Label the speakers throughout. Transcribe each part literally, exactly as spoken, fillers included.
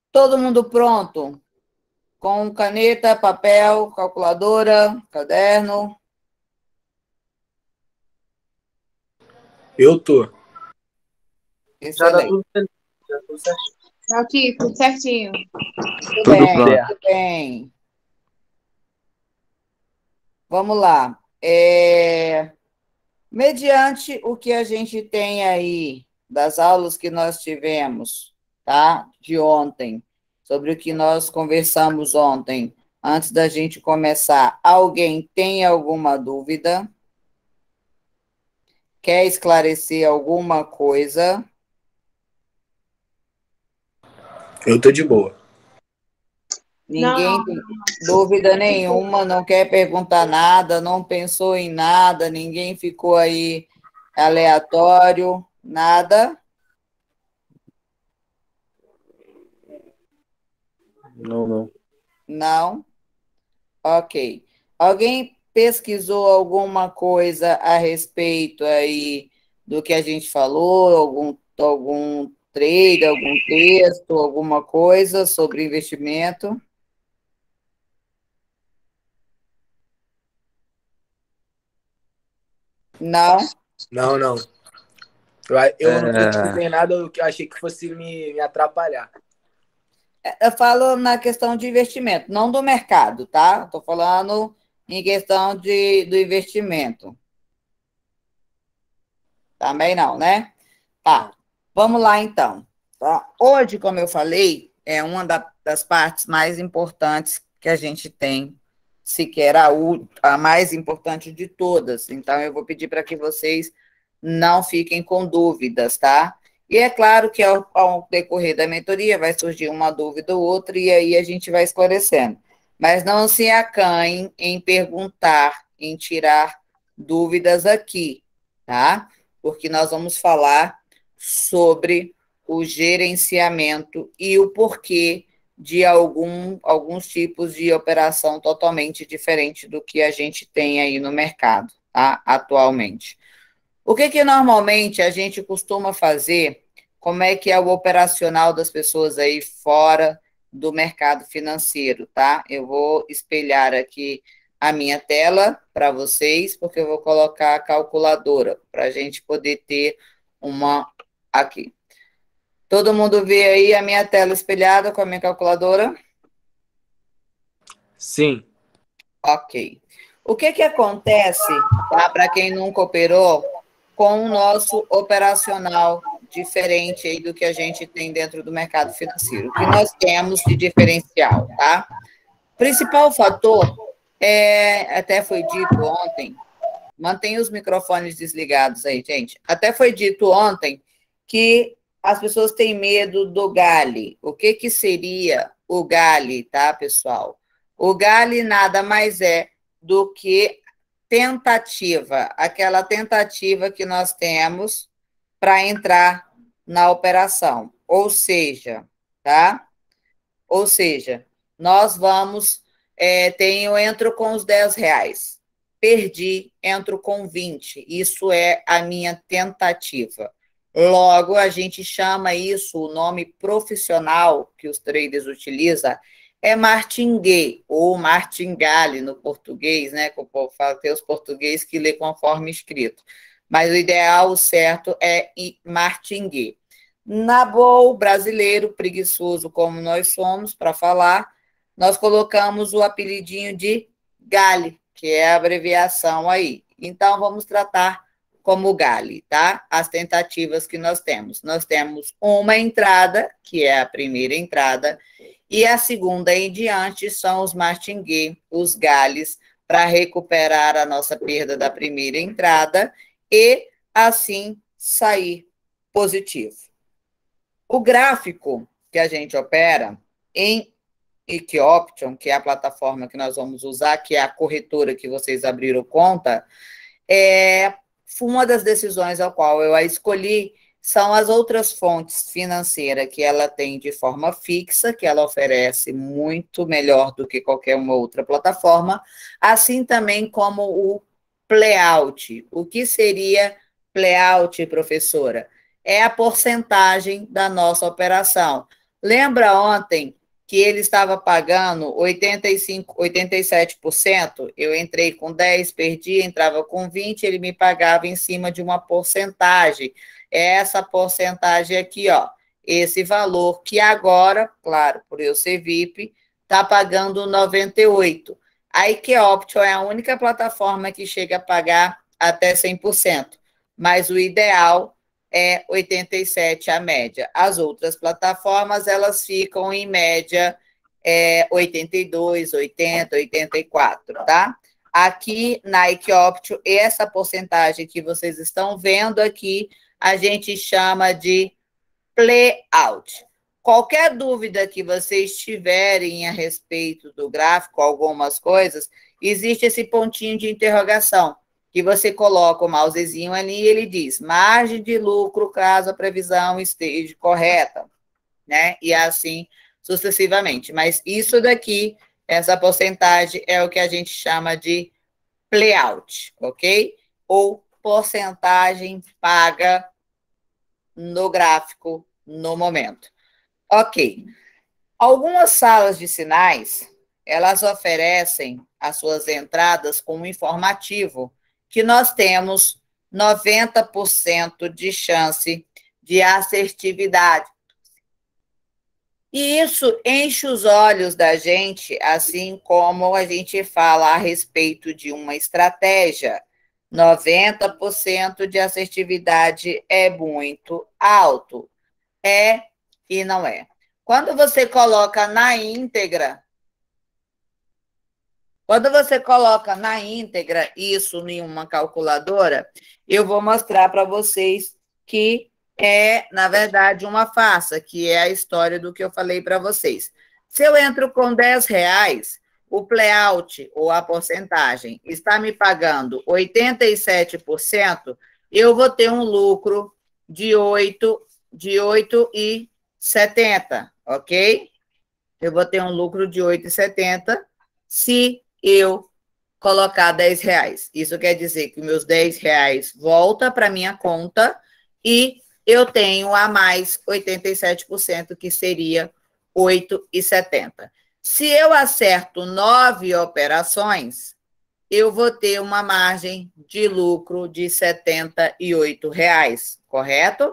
Speaker 1: Todo mundo pronto? Com caneta, papel, calculadora, caderno?
Speaker 2: Eu tô.
Speaker 3: Já tá
Speaker 1: Excelente.
Speaker 3: tudo certinho. Já tudo certinho.
Speaker 4: Tá aqui, tudo certinho.
Speaker 1: Tudo
Speaker 2: Tudo
Speaker 1: bem,
Speaker 2: pronto.
Speaker 1: tudo bem. Vamos lá. É, Mediante o que a gente tem aí das aulas que nós tivemos, tá? De ontem, sobre o que nós conversamos ontem, antes da gente começar, alguém tem alguma dúvida? Quer esclarecer alguma coisa?
Speaker 2: Eu tô de boa.
Speaker 1: Ninguém
Speaker 4: Não,
Speaker 1: tem dúvida nenhuma, não quer perguntar nada, não pensou em nada, ninguém ficou aí aleatório, nada?
Speaker 2: Não, não.
Speaker 1: Não? Ok. Alguém pesquisou alguma coisa a respeito aí do que a gente falou? Algum, algum trade, algum texto, alguma coisa sobre investimento? Não?
Speaker 2: Não, não. Eu, eu não
Speaker 3: É,
Speaker 2: pesquisei nada que eu achei que fosse me, me atrapalhar.
Speaker 1: Eu falo na questão de investimento, não do mercado, tá? Estou falando em questão de, do investimento. Também não, né? Tá. Vamos lá, então. Tá? Hoje, como eu falei, é uma da, das partes mais importantes que a gente tem, sequer a, a mais importante de todas. Então, eu vou pedir para que vocês não fiquem com dúvidas, tá? E é claro que ao, ao decorrer da mentoria vai surgir uma dúvida ou outra, e aí a gente vai esclarecendo. Mas não se acanhem em perguntar, em tirar dúvidas aqui, tá? Porque nós vamos falar sobre o gerenciamento e o porquê de algum, alguns tipos de operação totalmente diferente do que a gente tem aí no mercado, tá? Atualmente. O que que normalmente a gente costuma fazer? Como é que é o operacional das pessoas aí fora do mercado financeiro, tá? Eu vou espelhar aqui a minha tela para vocês, porque eu vou colocar a calculadora para a gente poder ter uma aqui. Todo mundo vê aí a minha tela espelhada com a minha calculadora?
Speaker 2: Sim.
Speaker 1: Ok. O que que acontece, tá, para quem nunca operou, com o nosso operacional diferente aí do que a gente tem dentro do mercado financeiro? O que nós temos de diferencial, tá? Principal fator, é, até foi dito ontem, mantenha os microfones desligados aí, gente. Até foi dito ontem que as pessoas têm medo do GALI. O que que seria o GALI, tá, pessoal? O GALI nada mais é do que tentativa, aquela tentativa que nós temos para entrar na operação. Ou seja, tá? Ou seja, nós vamos, é, tem, eu entro com os dez reais, perdi, entro com vinte, isso é a minha tentativa. Logo, a gente chama isso, o nome profissional que os traders utilizam é martingale, ou martingale no português, né, que o povo fala, tem os portugueses que lê conforme escrito, mas o ideal, o certo, é martingale. Na boa, brasileiro, preguiçoso como nós somos, para falar, nós colocamos o apelidinho de GALI, que é a abreviação aí. Então, vamos tratar como GALI, tá? As tentativas que nós temos. Nós temos uma entrada, que é a primeira entrada, e a segunda em diante são os martingale, os GALIs, para recuperar a nossa perda da primeira entrada e, assim, sair positivo. O gráfico que a gente opera em Equioption, que é a plataforma que nós vamos usar, que é a corretora que vocês abriram conta, é uma das decisões ao qual eu a escolhi são as outras fontes financeiras que ela tem de forma fixa, que ela oferece muito melhor do que qualquer uma outra plataforma, assim também como o playout. O que seria playout, professora? É a porcentagem da nossa operação. Lembra ontem que ele estava pagando oitenta e cinco, oitenta e sete por cento? Eu entrei com dez, perdi, entrava com vinte, ele me pagava em cima de uma porcentagem. É essa porcentagem aqui, ó. Esse valor que agora, claro, por eu ser V I P, está pagando noventa e oito. A IKEOptio é a única plataforma que chega a pagar até cem por cento, mas o ideal é oitenta e sete a média. As outras plataformas, elas ficam em média é, oitenta e dois, oitenta, oitenta e quatro, tá? Aqui na IKEOptio, essa porcentagem que vocês estão vendo aqui, a gente chama de playout. Qualquer dúvida que vocês tiverem a respeito do gráfico, algumas coisas, existe esse pontinho de interrogação, que você coloca o mousezinho ali e ele diz margem de lucro caso a previsão esteja correta, né? E assim sucessivamente. Mas isso daqui, essa porcentagem, é o que a gente chama de playout, ok? Ou porcentagem paga no gráfico no momento. Ok. Algumas salas de sinais, elas oferecem as suas entradas com um informativo que nós temos noventa por cento de chance de assertividade. E isso enche os olhos da gente, assim como a gente fala a respeito de uma estratégia. noventa por cento de assertividade é muito alto. É e não é. Quando você coloca na íntegra, quando você coloca na íntegra isso em uma calculadora, eu vou mostrar para vocês que é, na verdade, uma farsa, que é a história do que eu falei para vocês. Se eu entro com dez reais, o playout, ou a porcentagem, está me pagando oitenta e sete por cento, eu vou ter um lucro de oito, de oito e setenta, ok? Eu vou ter um lucro de oito e setenta se eu colocar dez reais. Isso quer dizer que meus dez reais volta para minha conta e eu tenho a mais oitenta e sete por cento, que seria oito e setenta. Se eu acerto nove operações, eu vou ter uma margem de lucro de setenta e oito reais, correto?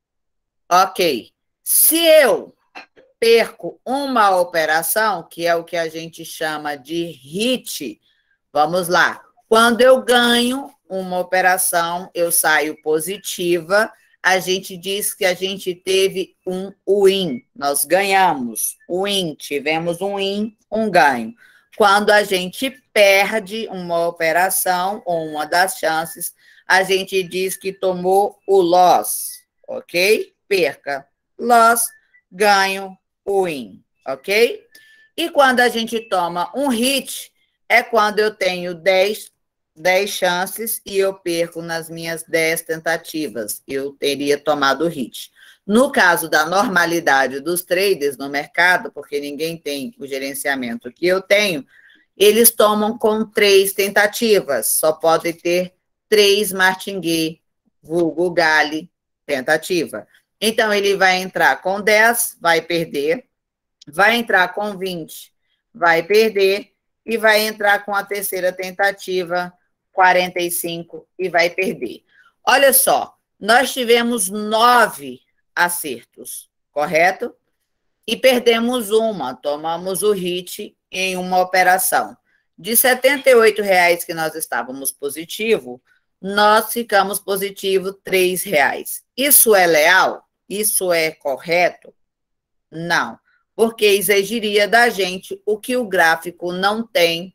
Speaker 1: Ok. Se eu perco uma operação, que é o que a gente chama de hit, vamos lá. Quando eu ganho uma operação, eu saio positiva, a gente diz que a gente teve um win, nós ganhamos, win, tivemos um win, um ganho. Quando a gente perde uma operação, ou uma das chances, a gente diz que tomou o loss, ok? Perca, loss, ganho, win, ok? E quando a gente toma um hit, é quando eu tenho dez, dez chances e eu perco nas minhas dez tentativas. Eu teria tomado o hit. No caso da normalidade dos traders no mercado, porque ninguém tem o gerenciamento que eu tenho, eles tomam com três tentativas. Só pode ter três martingale, vulgo gale, tentativa. Então, ele vai entrar com dez, vai perder, vai entrar com vinte, vai perder, e vai entrar com a terceira tentativa, quarenta e cinco, e vai perder. Olha só, nós tivemos nove acertos, correto? E perdemos uma, tomamos o hit em uma operação. De setenta e oito reais que nós estávamos positivo, nós ficamos positivo três reais. Isso é leal? Isso é correto? Não, porque exigiria da gente o que o gráfico não tem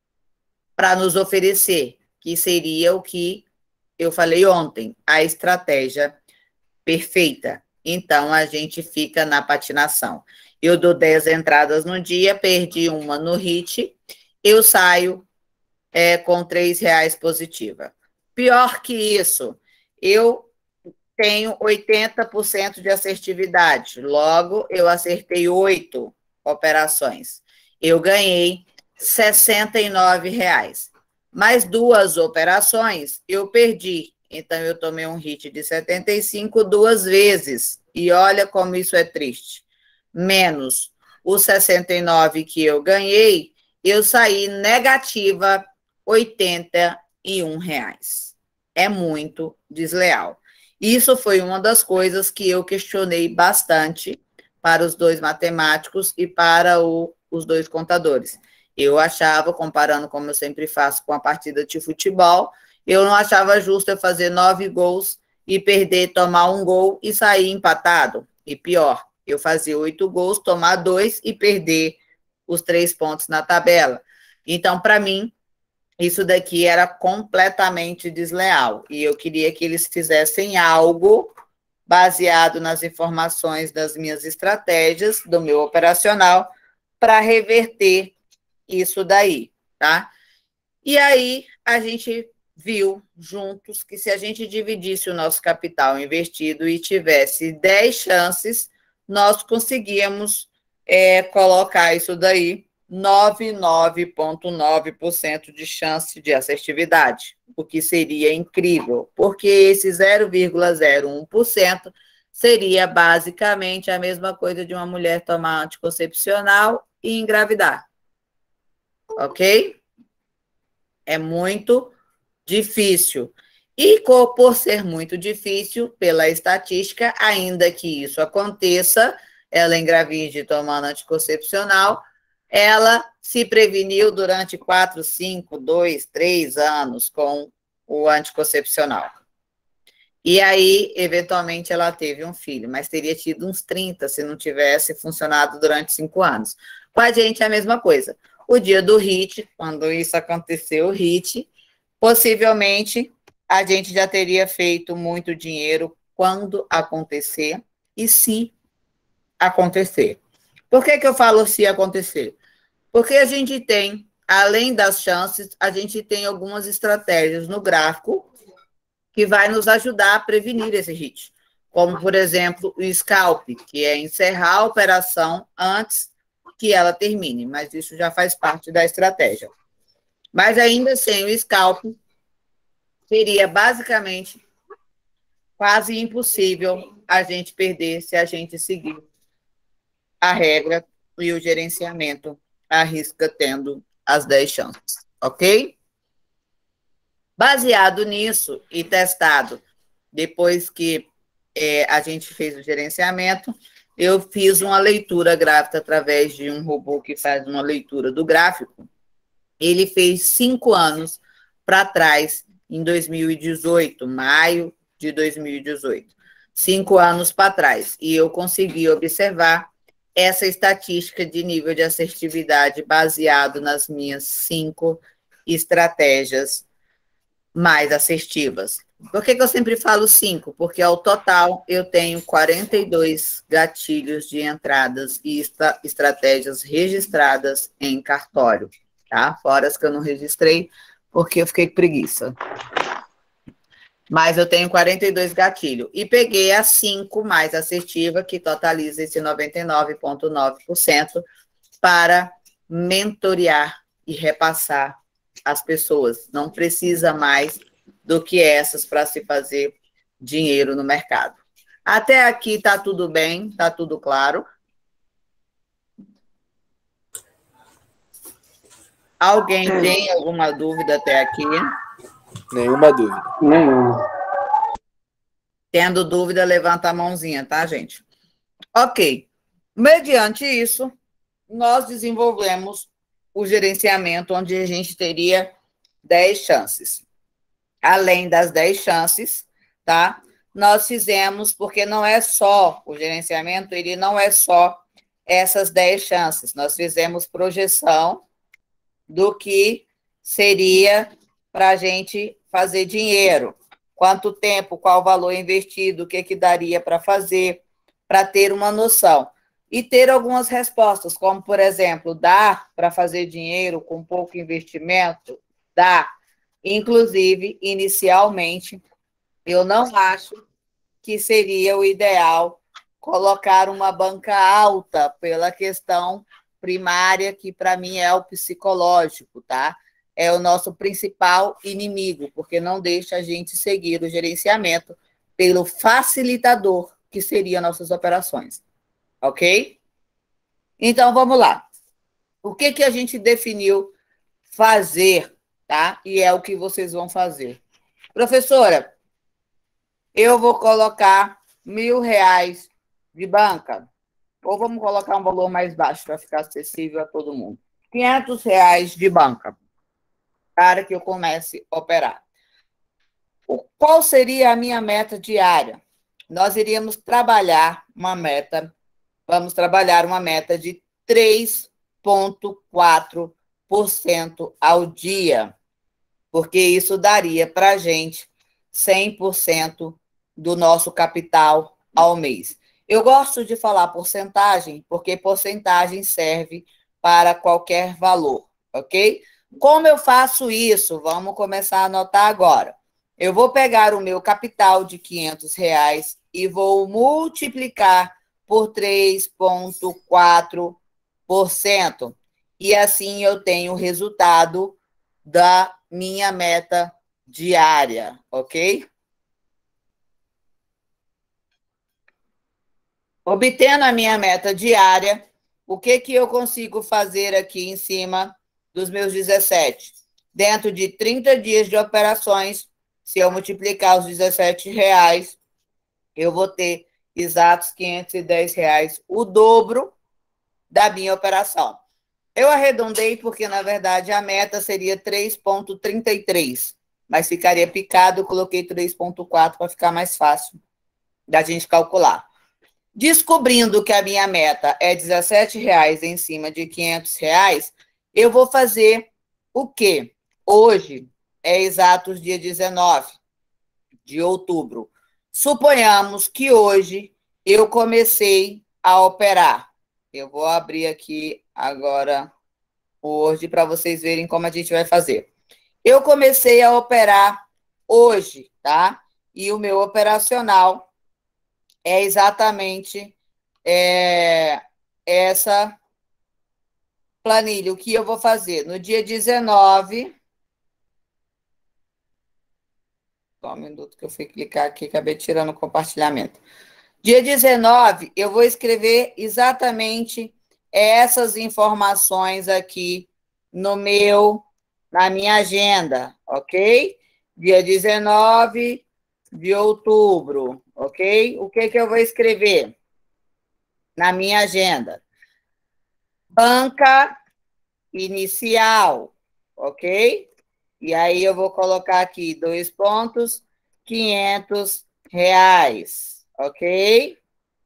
Speaker 1: para nos oferecer, que seria o que eu falei ontem, a estratégia perfeita. Então, a gente fica na patinação. Eu dou dez entradas no dia, perdi uma no hit, eu saio é, com três reais positiva. Pior que isso, eu tenho oitenta por cento de assertividade. Logo, eu acertei oito operações. Eu ganhei sessenta e nove reais. Mais duas operações, eu perdi. Então, eu tomei um hit de setenta e cinco duas vezes. E olha como isso é triste. menos os sessenta e nove que eu ganhei, eu saí negativa oitenta e um reais. É muito desleal. Isso foi uma das coisas que eu questionei bastante para os dois matemáticos e para o, os dois contadores. Eu achava, comparando como eu sempre faço com a partida de futebol, eu não achava justo eu fazer nove gols e perder, tomar um gol e sair empatado. E pior, eu fazer oito gols, tomar dois e perder os três pontos na tabela. Então, para mim, isso daqui era completamente desleal. E eu queria que eles fizessem algo baseado nas informações das minhas estratégias, do meu operacional, para reverter isso daí, tá? E aí, a gente viu juntos que se a gente dividisse o nosso capital investido e tivesse dez chances, nós conseguíamos é, colocar isso daí, noventa e nove vírgula nove por cento de chance de assertividade, o que seria incrível, porque esse zero vírgula zero um por cento seria basicamente a mesma coisa de uma mulher tomar anticoncepcional e engravidar. Ok? É muito difícil. E por ser muito difícil, pela estatística, ainda que isso aconteça, ela engravide tomando anticoncepcional, ela se preveniu durante quatro, cinco, dois, três anos com o anticoncepcional. E aí, eventualmente, ela teve um filho, mas teria tido uns trinta se não tivesse funcionado durante cinco anos. Com a gente é a mesma coisa. O dia do hit, quando isso aconteceu, o hit, possivelmente a gente já teria feito muito dinheiro quando acontecer e se acontecer. Por que que eu falo se acontecer? Porque a gente tem, além das chances, a gente tem algumas estratégias no gráfico que vai nos ajudar a prevenir esse hit. Como, por exemplo, o scalp, que é encerrar a operação antes que ela termine, mas isso já faz parte da estratégia. Mas ainda sem o scalp, seria basicamente quase impossível a gente perder se a gente seguir a regra e o gerenciamento arrisca tendo as dez chances, ok? Baseado nisso e testado, depois que é, a gente fez o gerenciamento, eu fiz uma leitura gráfica através de um robô que faz uma leitura do gráfico. Ele fez cinco anos para trás, em dois mil e dezoito, maio de dois mil e dezoito. Cinco anos para trás. E eu consegui observar essa estatística de nível de assertividade baseado nas minhas cinco estratégias mais assertivas. Por que que eu sempre falo cinco? Porque, ao total, eu tenho quarenta e dois gatilhos de entradas e estra- estratégias registradas em cartório, tá? Fora as que eu não registrei, porque eu fiquei com preguiça. Mas eu tenho quarenta e dois gatilhos. E peguei a cinco mais assertiva, que totaliza esse noventa e nove vírgula nove por cento, para mentorear e repassar as pessoas. Não precisa mais do que essas para se fazer dinheiro no mercado. Até aqui está tudo bem, está tudo claro. Alguém tem alguma dúvida até aqui?
Speaker 2: Nenhuma dúvida.
Speaker 3: Nenhuma.
Speaker 1: Tendo dúvida, levanta a mãozinha, tá, gente? Ok. Mediante isso, nós desenvolvemos o gerenciamento, onde a gente teria dez chances. Além das dez chances, tá? Nós fizemos, porque não é só o gerenciamento, ele não é só essas dez chances. Nós fizemos projeção do que seria para a gente fazer dinheiro. Quanto tempo, qual valor investido, o que, que daria para fazer, para ter uma noção. E ter algumas respostas, como, por exemplo, dá para fazer dinheiro com pouco investimento? Dá. Inclusive, inicialmente, eu não acho que seria o ideal colocar uma banca alta pela questão primária, que para mim é o psicológico, tá? É o nosso principal inimigo, porque não deixa a gente seguir o gerenciamento pelo facilitador, que seria nossas operações. Ok? Então, vamos lá. O que, que a gente definiu fazer, tá? E é o que vocês vão fazer. Professora, eu vou colocar mil reais de banca. Ou vamos colocar um valor mais baixo para ficar acessível a todo mundo. quinhentos reais de banca para que eu comece a operar. O, qual seria a minha meta diária? Nós iríamos trabalhar uma meta, vamos trabalhar uma meta de três vírgula quatro por cento ao dia, porque isso daria para a gente cem por cento do nosso capital ao mês. Eu gosto de falar porcentagem, porque porcentagem serve para qualquer valor, ok? Como eu faço isso? Vamos começar a anotar agora. Eu vou pegar o meu capital de quinhentos reais e vou multiplicar por três vírgula quatro por cento. E assim eu tenho o resultado da minha meta diária, ok? Obtendo a minha meta diária, o que, que eu consigo fazer aqui em cima dos meus dezessete? Dentro de trinta dias de operações, se eu multiplicar os dezessete reais, eu vou ter exatos quinhentos e dez reais, o dobro da minha operação. Eu arredondei porque, na verdade, a meta seria três vírgula trinta e três, mas ficaria picado, eu coloquei três vírgula quatro para ficar mais fácil da gente calcular. Descobrindo que a minha meta é dezessete reais em cima de quinhentos reais, eu vou fazer o quê? Hoje é exatos dia dezenove de outubro. Suponhamos que hoje eu comecei a operar. Eu vou abrir aqui agora o Word para vocês verem como a gente vai fazer. Eu comecei a operar hoje, tá? E o meu operacional é exatamente é, essa planilha. O que eu vou fazer? No dia dezenove... Só um minuto que eu fui clicar aqui, acabei tirando o compartilhamento. Dia dezenove, eu vou escrever exatamente essas informações aqui no meu, na minha agenda, ok? Dia dezenove de outubro, ok? O que que eu vou escrever na minha agenda? Banca inicial, ok? E aí eu vou colocar aqui dois pontos, quinhentos reais, ok?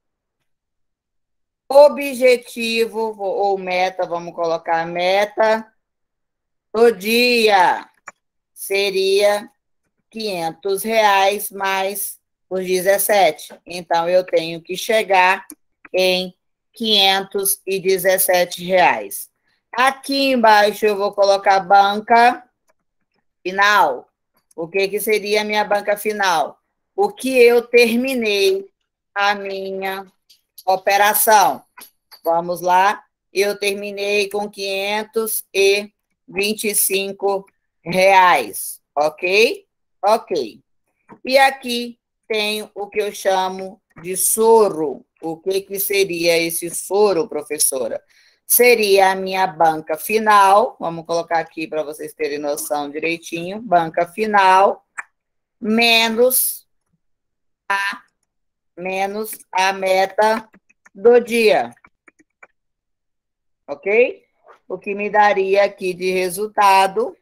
Speaker 1: Objetivo ou meta, vamos colocar meta do dia, seria quinhentos reais mais os dezessete. Então, eu tenho que chegar em quinhentos e dezessete reais. Aqui embaixo eu vou colocar banca final. O que, que seria a minha banca final? O que eu terminei a minha operação. Vamos lá. Eu terminei com quinhentos e vinte e cinco reais. Ok? Ok. E aqui tem o que eu chamo de soro. O que, que seria esse soro, professora? Seria a minha banca final. Vamos colocar aqui para vocês terem noção direitinho. Banca final menos a, menos a meta do dia. Ok? O que me daria aqui de resultado...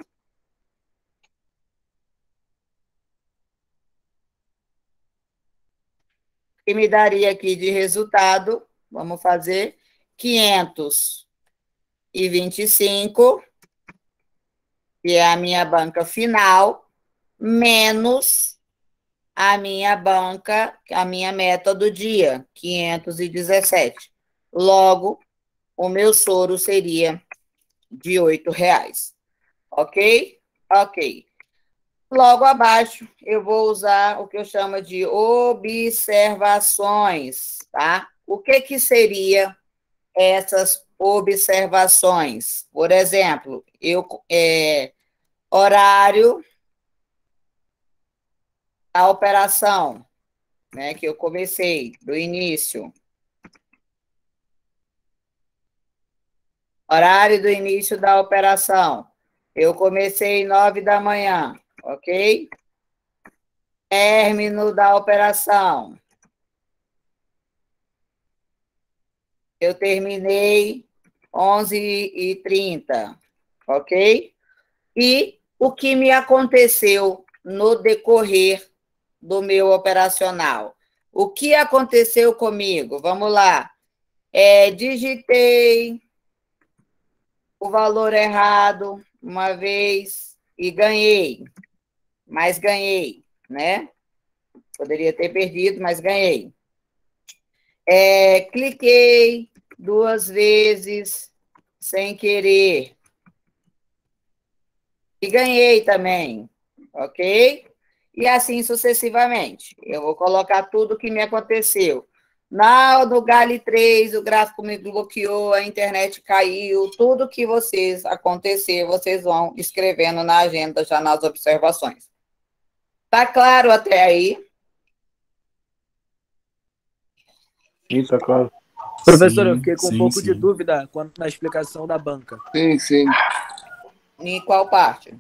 Speaker 1: que me daria aqui de resultado, vamos fazer quinhentos e vinte e cinco, que é a minha banca final, menos a minha banca, a minha meta do dia, quinhentos e dezessete. Logo, o meu soro seria de oito reais. Ok? Ok. Logo abaixo, eu vou usar o que eu chamo de observações, tá? O que que seria essas observações? Por exemplo, eu, é, horário da operação, né, que eu comecei, do início. Horário do início da operação. Eu comecei nove da manhã, ok? Término da operação. Eu terminei onze e trinta, ok? E o que me aconteceu no decorrer do meu operacional? O que aconteceu comigo? Vamos lá. É, digitei o valor errado uma vez e ganhei, mas ganhei, né? Poderia ter perdido, mas ganhei. É, cliquei duas vezes sem querer e ganhei também, ok? E assim sucessivamente. Eu vou colocar tudo o que me aconteceu. Na, no Gale três, o gráfico me bloqueou, a internet caiu, tudo que vocês acontecer, vocês vão escrevendo na agenda, já nas observações. Tá claro até aí?
Speaker 2: Sim, tá claro.
Speaker 5: Professor,
Speaker 6: Sim,
Speaker 5: eu fiquei com
Speaker 6: sim,
Speaker 5: um pouco
Speaker 6: sim.
Speaker 5: de dúvida quanto na explicação da banca.
Speaker 2: Sim, sim.
Speaker 1: Em qual parte?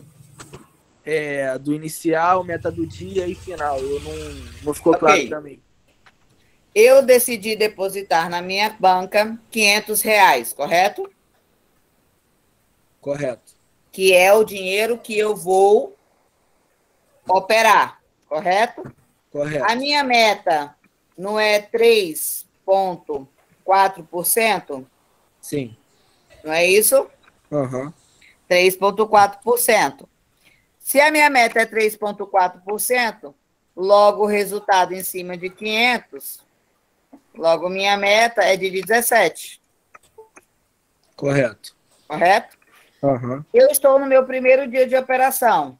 Speaker 5: É, do inicial, meta do dia e final. Eu não, não ficou
Speaker 1: Ok.
Speaker 5: claro para mim.
Speaker 1: Eu decidi depositar na minha banca quinhentos reais, correto?
Speaker 5: Correto.
Speaker 1: Que é o dinheiro que eu vou operar, correto?
Speaker 5: Correto.
Speaker 1: A minha meta não é três vírgula quatro por cento?
Speaker 5: Sim.
Speaker 1: Não é isso?
Speaker 5: Aham.
Speaker 1: três vírgula quatro por cento. Se a minha meta é três vírgula quatro por cento, logo o resultado em cima de quinhentos, logo minha meta é de dezessete.
Speaker 5: Correto.
Speaker 1: Correto?
Speaker 5: Aham.
Speaker 1: Eu estou no meu primeiro dia de operação.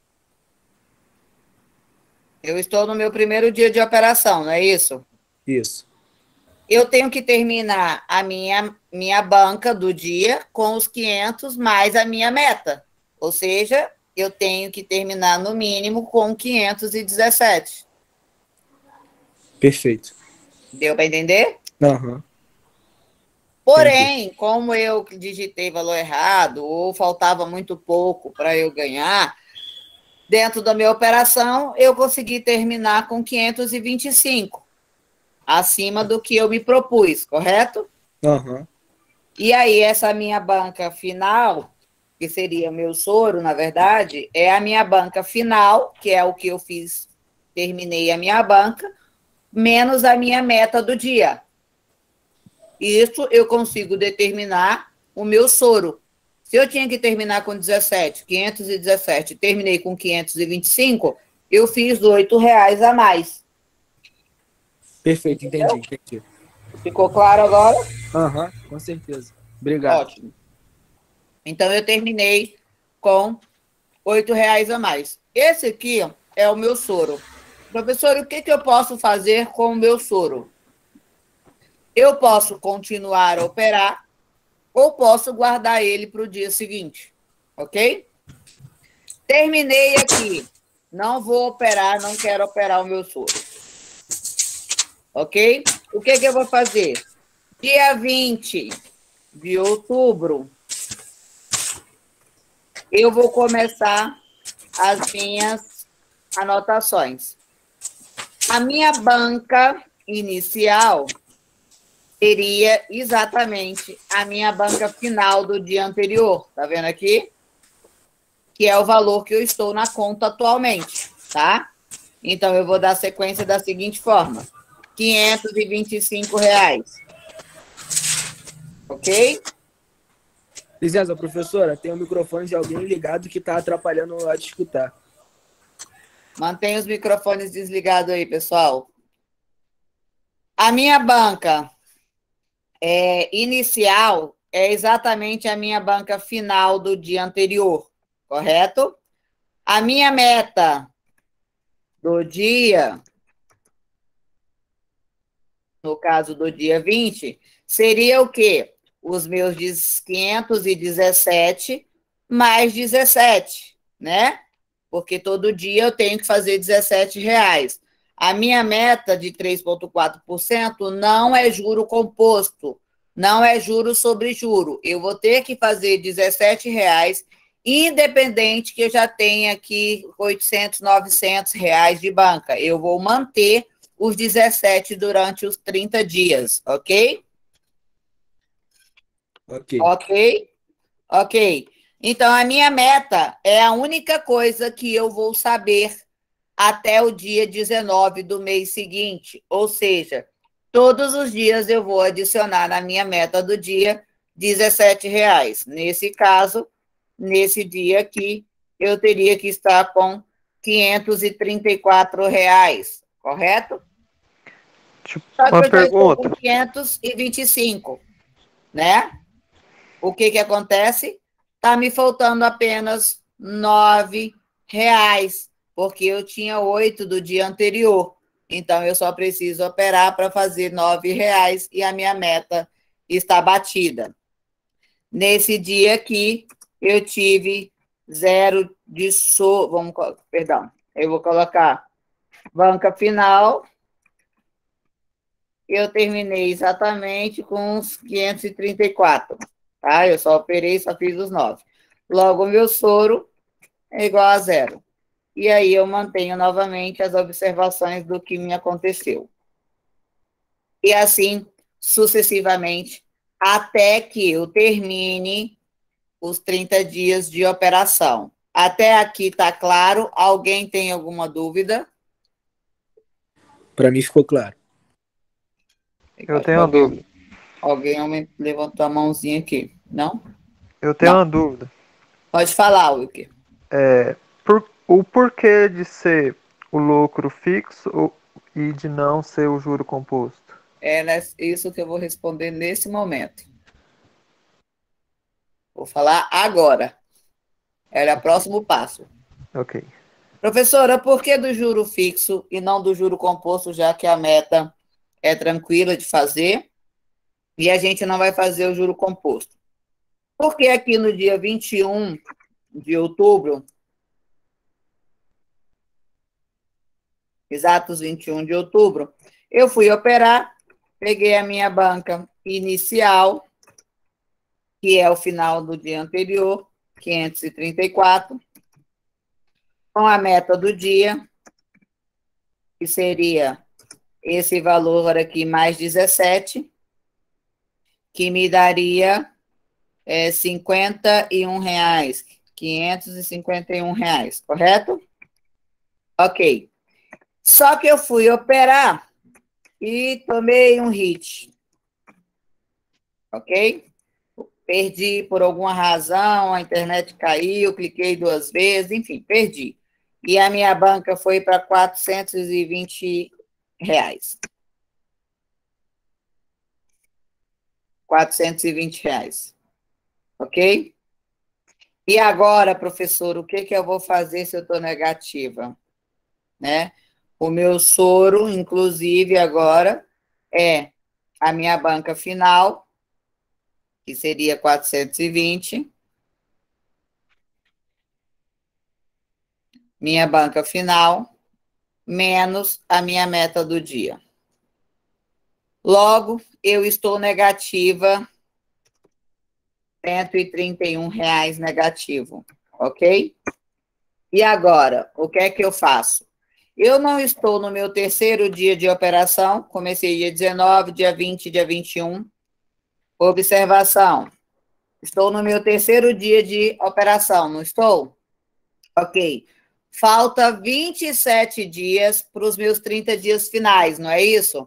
Speaker 1: Eu estou no meu primeiro dia de operação, não é isso?
Speaker 5: Isso.
Speaker 1: Eu tenho que terminar a minha, minha banca do dia com os quinhentos mais a minha meta. Ou seja, eu tenho que terminar no mínimo com quinhentos e dezessete.
Speaker 5: Perfeito.
Speaker 1: Deu para entender?
Speaker 5: Aham.
Speaker 1: Porém, como eu digitei valor errado ou faltava muito pouco para eu ganhar, dentro da minha operação, eu consegui terminar com quinhentos e vinte e cinco, acima do que eu me propus, correto?
Speaker 5: Aham.
Speaker 1: E aí, essa minha banca final, que seria meu soro, na verdade, é a minha banca final, que é o que eu fiz, terminei a minha banca, menos a minha meta do dia. Isso eu consigo determinar o meu soro. Se eu tinha que terminar com dezessete, quinhentos e dezessete, terminei com quinhentos e vinte e cinco, eu fiz oito reais a mais.
Speaker 5: Perfeito, entendi, entendi.
Speaker 1: Ficou claro agora?
Speaker 5: Aham, com certeza. Obrigado.
Speaker 1: Ótimo. Então, eu terminei com oito reais a mais. Esse aqui é o meu soro. Professor, o que, que eu posso fazer com o meu soro? Eu posso continuar a operar ou posso guardar ele para o dia seguinte, ok? Terminei aqui. Não vou operar, não quero operar o meu soro. Ok? O que, que eu vou fazer? Dia vinte de outubro, eu vou começar as minhas anotações. A minha banca inicial seria exatamente a minha banca final do dia anterior. Tá vendo aqui? Que é o valor que eu estou na conta atualmente, tá? Então, eu vou dar sequência da seguinte forma. quinhentos e vinte e cinco reais. Ok?
Speaker 5: Licença, professora, tem o microfone de alguém ligado que está atrapalhando a te escutar.
Speaker 1: Mantenha os microfones desligados aí, pessoal. A minha banca é, inicial é exatamente a minha banca final do dia anterior, correto? A minha meta do dia, no caso do dia vinte, seria o quê? Os meus quinhentos e dezessete mais dezessete, né? Porque todo dia eu tenho que fazer dezessete reais. A minha meta de três vírgula quatro por cento não é juro composto. Não é juro sobre juro. Eu vou ter que fazer dezessete reais, independente que eu já tenha aqui oitocentos, novecentos reais de banca. Eu vou manter os dezessete durante os trinta dias, ok?
Speaker 5: Ok.
Speaker 1: Ok? Ok. Então, a minha meta é a única coisa que eu vou saber até o dia dezenove do mês seguinte. Ou seja, todos os dias eu vou adicionar na minha meta do dia dezessete reais. Nesse caso, nesse dia aqui, eu teria que estar com quinhentos e trinta e quatro reais, correto?
Speaker 6: Tipo,
Speaker 1: Só que
Speaker 6: uma
Speaker 1: eu já estou com
Speaker 6: pergunta.
Speaker 1: quinhentos e vinte e cinco, né? O que que acontece? Está me faltando apenas nove reais, porque eu tinha oito do dia anterior. Então, eu só preciso operar para fazer nove reais e a minha meta está batida. Nesse dia aqui, eu tive zero de so... Vamos, perdão, eu vou colocar banca final. Eu terminei exatamente com os quinhentos e trinta e quatro. Tá? Eu só operei, só fiz os nove. Logo, o meu soro é igual a zero. E aí eu mantenho novamente as observações do que me aconteceu. E assim, sucessivamente, até que eu termine os trinta dias de operação. Até aqui está claro? Alguém tem alguma dúvida?
Speaker 5: Para mim ficou claro.
Speaker 6: Eu tenho uma
Speaker 1: alguém,
Speaker 6: dúvida.
Speaker 1: Alguém levantou a mãozinha aqui. Não?
Speaker 6: Eu tenho
Speaker 1: Não.
Speaker 6: uma dúvida.
Speaker 1: Pode falar, Wilker.
Speaker 6: É, por, o porquê de ser o lucro fixo e de não ser o juro composto?
Speaker 1: É isso que eu vou responder nesse momento. Vou falar agora. Era o próximo passo.
Speaker 6: Ok.
Speaker 1: Professora, por que do juro fixo e não do juro composto, já que a meta é tranquila de fazer e a gente não vai fazer o juro composto? Porque aqui no dia vinte e um de outubro, exatos vinte e um de outubro, eu fui operar, peguei a minha banca inicial, que é o final do dia anterior, quinhentos e trinta e quatro, com a meta do dia, que seria esse valor aqui mais dezessete, que me daria é, cinquenta e um reais, quinhentos e cinquenta e um reais, correto? Ok. Só que eu fui operar e tomei um hit, ok? Perdi por alguma razão, a internet caiu, cliquei duas vezes, enfim, perdi. E a minha banca foi para quatrocentos e vinte reais. quatrocentos e vinte reais. Ok? E agora, professor, o que, que eu vou fazer se eu estou negativa? Né? O meu soro, inclusive, agora, é a minha banca final, que seria quatrocentos e vinte. Minha banca final, menos a minha meta do dia. Logo, eu estou negativa, cento e trinta e um reais negativo, ok? E agora, o que é que eu faço? Eu não estou no meu terceiro dia de operação, comecei dia dezenove, dia vinte, dia vinte e um. Observação, estou no meu terceiro dia de operação, não estou? Ok. Falta vinte e sete dias para os meus trinta dias finais, não é isso?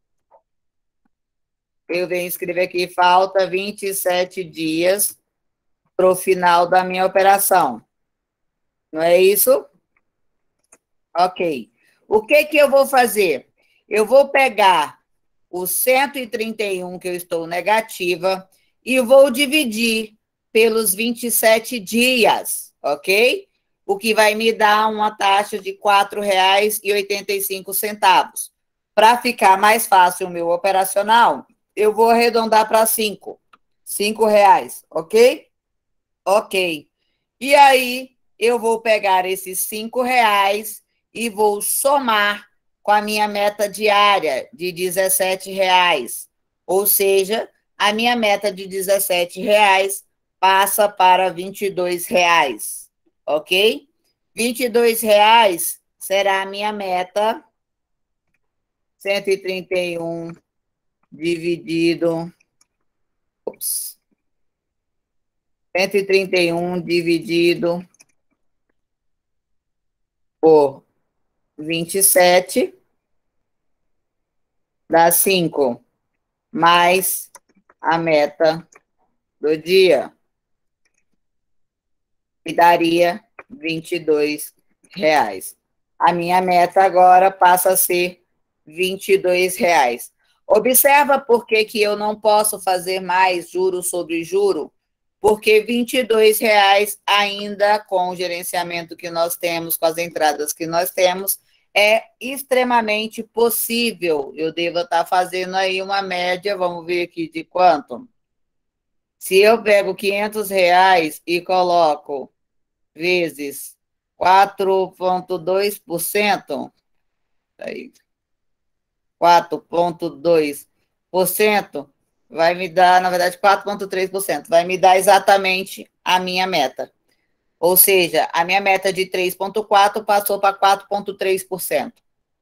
Speaker 1: Eu venho escrever aqui, falta vinte e sete dias para o final da minha operação. Não é isso? Ok. O que que eu vou fazer? Eu vou pegar os cento e trinta e um que eu estou negativa e vou dividir pelos vinte e sete dias, ok? O que vai me dar uma taxa de quatro reais e oitenta e cinco centavos. Para ficar mais fácil o meu operacional, eu vou arredondar para cinco. cinco reais, ok? Ok. E aí, eu vou pegar esses cinco reais e vou somar com a minha meta diária de dezessete reais. Ou seja, a minha meta de dezessete reais passa para vinte e dois reais, ok? vinte e dois reais será a minha meta, cento e trinta e um dividido... Ups, cento e trinta e um dividido por vinte e sete, dá cinco, mais a meta do dia, e daria vinte e dois reais. A minha meta agora passa a ser vinte e dois reais. Observa por que que eu não posso fazer mais juro sobre juro, porque vinte e dois reais ainda com o gerenciamento que nós temos, com as entradas que nós temos, é extremamente possível. Eu devo estar fazendo aí uma média, vamos ver aqui de quanto. Se eu pego quinhentos reais e coloco vezes quatro vírgula dois por cento, aí, quatro vírgula dois por cento, vai me dar, na verdade, quatro vírgula três por cento, vai me dar exatamente a minha meta. Ou seja, a minha meta de três vírgula quatro por cento passou para quatro vírgula três por cento.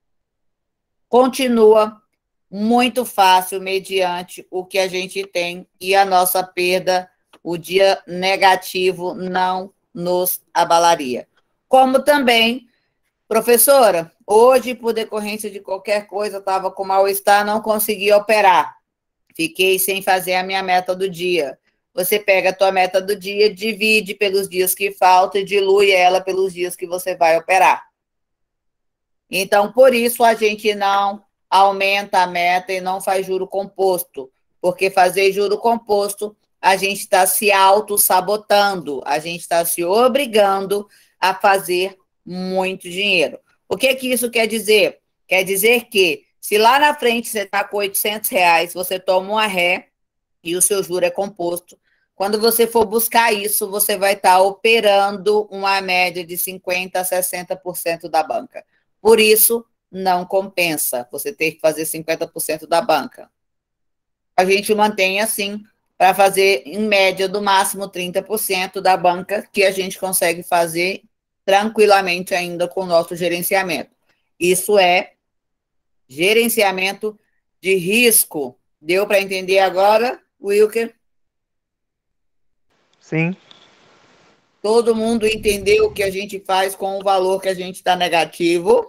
Speaker 1: Continua muito fácil mediante o que a gente tem e a nossa perda, o dia negativo não nos abalaria. Como também, professora, hoje, por decorrência de qualquer coisa, estava com mal-estar, não consegui operar. Fiquei sem fazer a minha meta do dia. Você pega a tua meta do dia, divide pelos dias que faltam e dilui ela pelos dias que você vai operar. Então, por isso, a gente não aumenta a meta e não faz juro composto, porque fazer juro composto, a gente está se auto-sabotando, a gente está se obrigando a fazer muito dinheiro. O que que isso quer dizer? Quer dizer que, se lá na frente você está com oitocentos reais, você toma uma ré e o seu juro é composto, quando você for buscar isso, você vai estar operando uma média de cinquenta por cento a sessenta por cento da banca. Por isso, não compensa você ter que fazer cinquenta por cento da banca. A gente mantém assim, para fazer, em média, do máximo trinta por cento da banca, que a gente consegue fazer tranquilamente ainda com o nosso gerenciamento. Isso é gerenciamento de risco. Deu para entender agora, Wilker?
Speaker 6: Sim.
Speaker 1: Todo mundo entendeu o que a gente faz com o valor que a gente está negativo?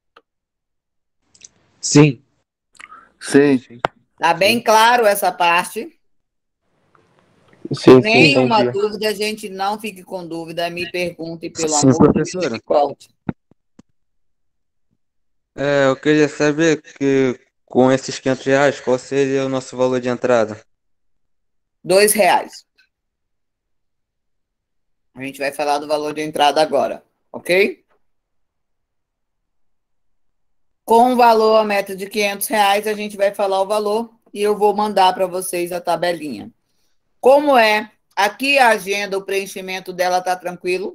Speaker 5: Sim.
Speaker 2: Sim.
Speaker 1: Está bem claro essa parte?
Speaker 2: Sim, sim,
Speaker 1: Nenhuma
Speaker 6: entendi.
Speaker 1: dúvida, gente, não fique com dúvida, me pergunte, pelo
Speaker 5: Sim,
Speaker 1: amor de Deus,
Speaker 5: professora.
Speaker 1: me conte.
Speaker 7: É, eu queria saber que com esses quinhentos reais, qual seria o nosso valor de entrada?
Speaker 1: Dois reais. A gente vai falar do valor de entrada agora, ok? Com o valor, a meta de quinhentos reais, a gente vai falar o valor e eu vou mandar para vocês a tabelinha. Como é? Aqui a agenda, o preenchimento dela está tranquilo?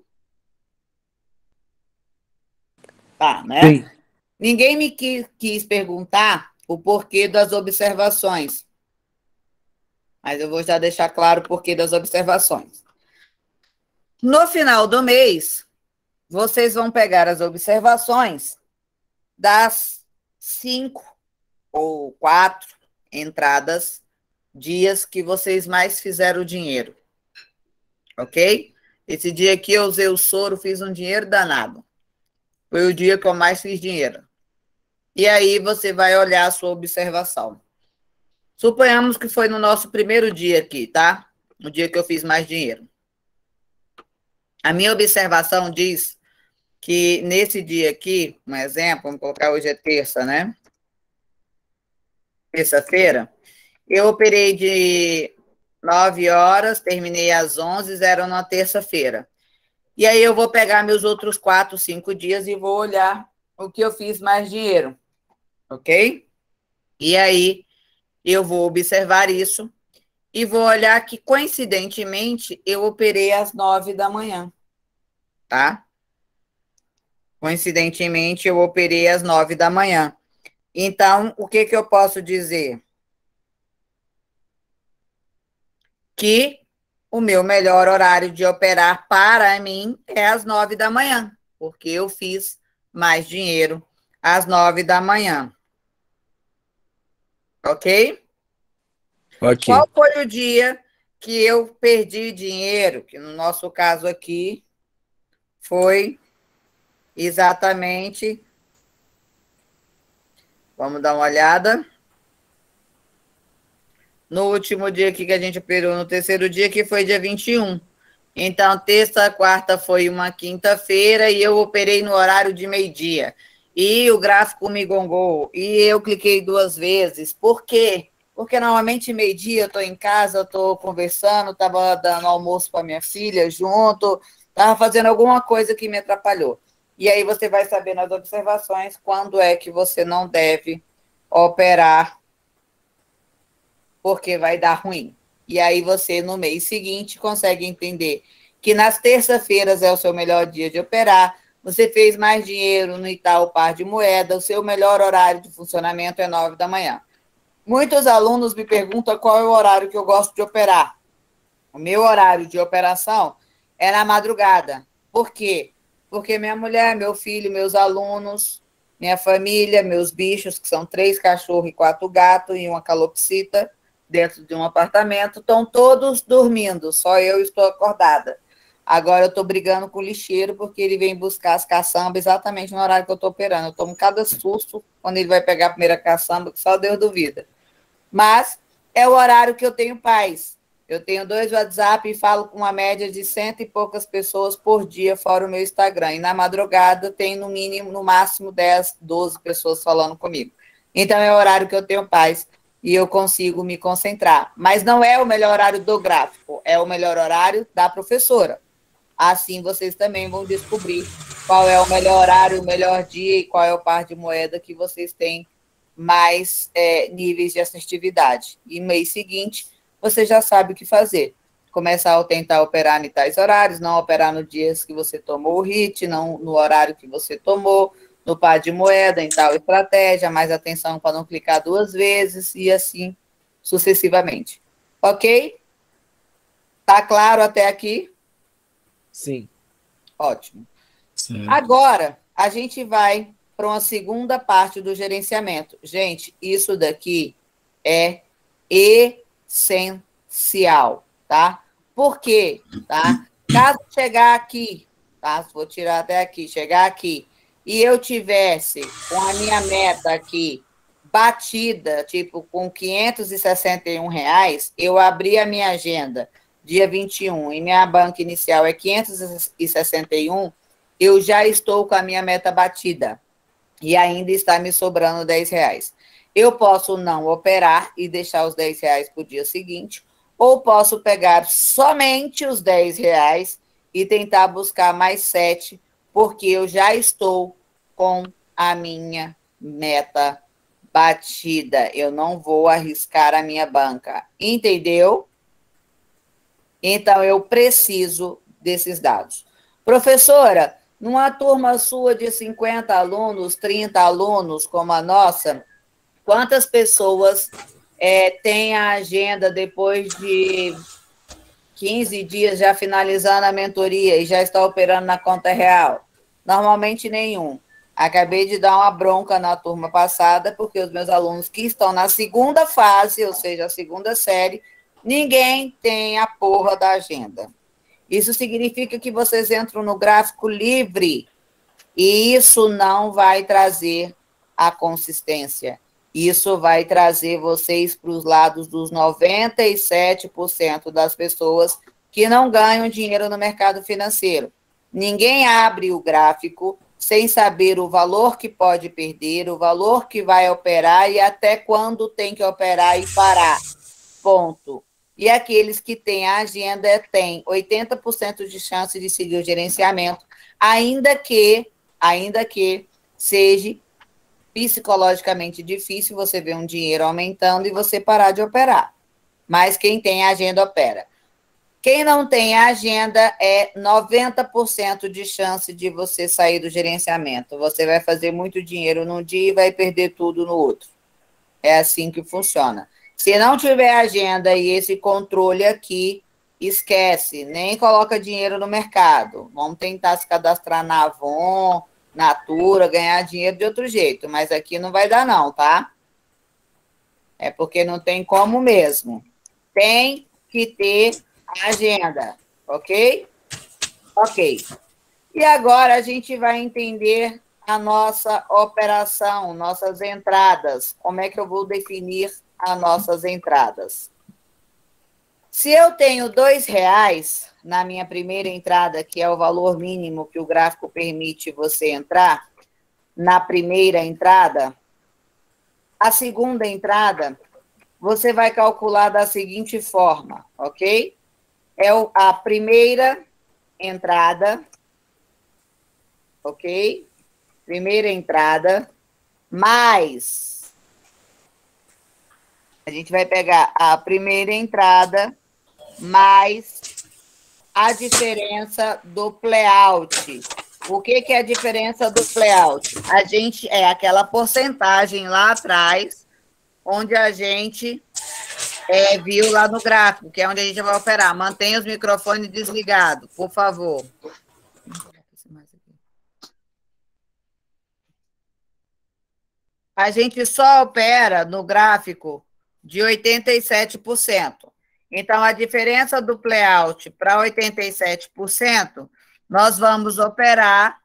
Speaker 1: Tá, né?
Speaker 5: Sim.
Speaker 1: Ninguém me quis, quis perguntar o porquê das observações. Mas eu vou já deixar claro o porquê das observações. No final do mês, vocês vão pegar as observações das cinco ou quatro entradas, dias que vocês mais fizeram dinheiro. Ok? Esse dia aqui eu usei o soro, fiz um dinheiro danado. Foi o dia que eu mais fiz dinheiro. E aí você vai olhar a sua observação. Suponhamos que foi no nosso primeiro dia aqui, tá? O dia que eu fiz mais dinheiro. A minha observação diz que nesse dia aqui, um exemplo, vamos colocar hoje é terça, né? Terça-feira, eu operei de nove horas, terminei às onze, zero na terça-feira. E aí eu vou pegar meus outros quatro, cinco dias e vou olhar o que eu fiz mais dinheiro, ok? E aí eu vou observar isso e vou olhar que, coincidentemente, eu operei às nove da manhã, tá? Coincidentemente, eu operei às nove da manhã. Então, o que que eu posso dizer? que o meu melhor horário de operar para mim é às nove da manhã, porque eu fiz mais dinheiro às nove da manhã. Ok?
Speaker 5: Ok.
Speaker 1: Qual foi o dia que eu perdi dinheiro? Que no nosso caso aqui foi exatamente... Vamos dar uma olhada. No último dia aqui que a gente operou, no terceiro dia, que foi dia vinte e um. Então, terça, quarta foi uma quinta-feira e eu operei no horário de meio-dia. E o gráfico me gongou. E eu cliquei duas vezes. Por quê? Porque normalmente meio-dia eu estou em casa, eu estou conversando, estava dando almoço para minha filha junto, estava fazendo alguma coisa que me atrapalhou. E aí você vai saber nas observações quando é que você não deve operar, porque vai dar ruim. E aí você, no mês seguinte, consegue entender que nas terça-feiras é o seu melhor dia de operar, você fez mais dinheiro no Itaú Par de Moeda, o seu melhor horário de funcionamento é nove da manhã. Muitos alunos me perguntam qual é o horário que eu gosto de operar. O meu horário de operação é na madrugada. Por quê? Porque minha mulher, meu filho, meus alunos, minha família, meus bichos, que são três cachorros e quatro gatos e uma calopsita dentro de um apartamento, estão todos dormindo, só eu estou acordada. Agora eu estou brigando com o lixeiro porque ele vem buscar as caçambas exatamente no horário que eu estou operando. Eu tomo cada susto quando ele vai pegar a primeira caçamba, que só Deus duvida. Mas é o horário que eu tenho paz. Eu tenho dois WhatsApp e falo com uma média de cento e poucas pessoas por dia, fora o meu Instagram. E na madrugada tem no mínimo, no máximo dez, doze pessoas falando comigo. Então é o horário que eu tenho paz e eu consigo me concentrar. Mas não é o melhor horário do gráfico, é o melhor horário da professora. Assim vocês também vão descobrir qual é o melhor horário, o melhor dia e qual é o par de moeda que vocês têm mais é, níveis de assertividade. E no mês seguinte, você já sabe o que fazer. Começar a tentar operar em tais horários, não operar nos dias que você tomou o hit, não no horário que você tomou, no par de moeda, em tal estratégia, mais atenção para não clicar duas vezes e assim sucessivamente. Ok? Tá claro até aqui?
Speaker 5: Sim.
Speaker 1: Ótimo.
Speaker 8: Certo.
Speaker 1: Agora, a gente vai para uma segunda parte do gerenciamento. Gente, isso daqui é essencial, tá? Por quê? Tá? Caso chegar aqui, tá? Vou tirar até aqui, chegar aqui, e eu tivesse com a minha meta aqui batida, tipo, com quinhentos e sessenta e um reais, eu abri a minha agenda dia vinte e um, e minha banca inicial é quinhentos e sessenta e um, eu já estou com a minha meta batida. E ainda está me sobrando dez reais. Eu posso não operar e deixar os dez reais para o dia seguinte, ou posso pegar somente os dez reais e tentar buscar mais sete, porque eu já estou com a minha meta batida. Eu não vou arriscar a minha banca. Entendeu? Então, eu preciso desses dados. Professora, numa turma sua de cinquenta alunos, trinta alunos, como a nossa, quantas pessoas é, têm a agenda depois de quinze dias já finalizando a mentoria e já está operando na conta real? Normalmente nenhum. Acabei de dar uma bronca na turma passada, porque os meus alunos que estão na segunda fase, ou seja, a segunda série, ninguém tem a porra da agenda. Isso significa que vocês entram no gráfico livre e isso não vai trazer a consistência. Isso vai trazer vocês para os lados dos noventa e sete por cento das pessoas que não ganham dinheiro no mercado financeiro. Ninguém abre o gráfico sem saber o valor que pode perder, o valor que vai operar e até quando tem que operar e parar. Ponto. E aqueles que têm a agenda têm oitenta por cento de chance de seguir o gerenciamento, ainda que, ainda que seja psicologicamente difícil você ver um dinheiro aumentando e você parar de operar. Mas quem tem a agenda opera. Quem não tem a agenda é noventa por cento de chance de você sair do gerenciamento. Você vai fazer muito dinheiro num dia e vai perder tudo no outro. É assim que funciona. Se não tiver agenda e esse controle aqui, esquece, nem coloca dinheiro no mercado. Vamos tentar se cadastrar na Avon, Natura, ganhar dinheiro de outro jeito, mas aqui não vai dar não, tá? É porque não tem como mesmo. Tem que ter agenda, ok? Ok. E agora a gente vai entender a nossa operação, nossas entradas. Como é que eu vou definir as nossas entradas? Se eu tenho dois reais na minha primeira entrada, que é o valor mínimo que o gráfico permite você entrar, na primeira entrada, a segunda entrada, você vai calcular da seguinte forma, ok? É a primeira entrada, ok? Primeira entrada, mais... A gente vai pegar a primeira entrada mais a diferença do playout. O que, que é a diferença do playout? A gente é aquela porcentagem lá atrás, onde a gente é, viu lá no gráfico, que é onde a gente vai operar. Mantenha os microfones desligados, por favor. A gente só opera no gráfico de oitenta e sete por cento. Então, a diferença do playout para oitenta e sete por cento, nós vamos operar,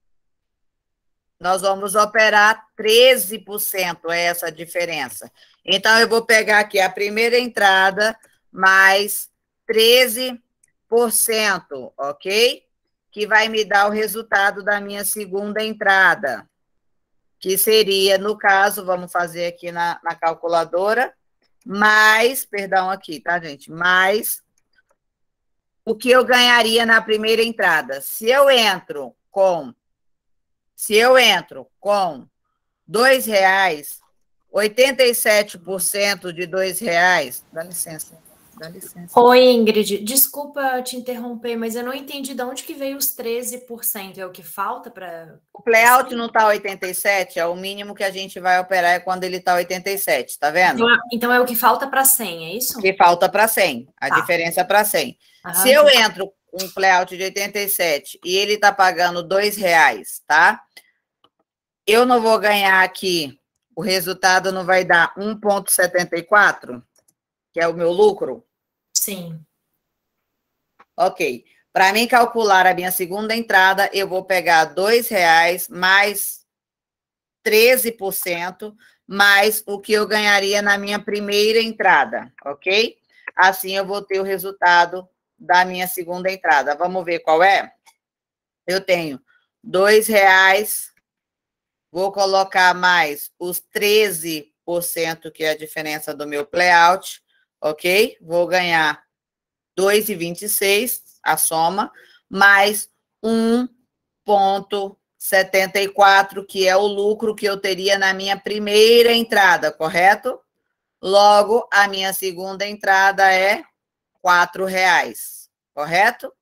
Speaker 1: nós vamos operar treze por cento, é essa a diferença. Então, eu vou pegar aqui a primeira entrada mais treze por cento, ok? Que vai me dar o resultado da minha segunda entrada, que seria, no caso, vamos fazer aqui na, na calculadora, mais, perdão aqui, tá, gente? Mais o que eu ganharia na primeira entrada. Se eu entro com, se eu entro com dois reais, oitenta e sete por cento de dois reais, dá licença, dá licença.
Speaker 8: Oi, Ingrid, desculpa te interromper, mas eu não entendi de onde que veio os treze por cento, é o que falta para...
Speaker 1: O playout não está oitenta e sete, é o mínimo que a gente vai operar é quando ele está oitenta e sete, tá vendo?
Speaker 8: Então, então é o que falta para cem, é isso?
Speaker 1: Que falta para cem, a
Speaker 8: Tá.
Speaker 1: diferença para cem.
Speaker 8: Aham,
Speaker 1: Se eu
Speaker 8: então-
Speaker 1: entro com um playout de oitenta e sete e ele está pagando dois reais, tá? Eu não vou ganhar aqui, o resultado não vai dar um vírgula setenta e quatro, que é o meu lucro?
Speaker 8: Sim.
Speaker 1: Ok. Para mim calcular a minha segunda entrada, eu vou pegar dois reais mais treze por cento, mais o que eu ganharia na minha primeira entrada, ok? Assim eu vou ter o resultado da minha segunda entrada. Vamos ver qual é? Eu tenho dois reais, vou colocar mais os treze por cento, que é a diferença do meu playout, ok? Vou ganhar dois reais e vinte e seis centavos, a soma, mais um vírgula setenta e quatro, que é o lucro que eu teria na minha primeira entrada, correto? Logo, a minha segunda entrada é quatro reais, correto?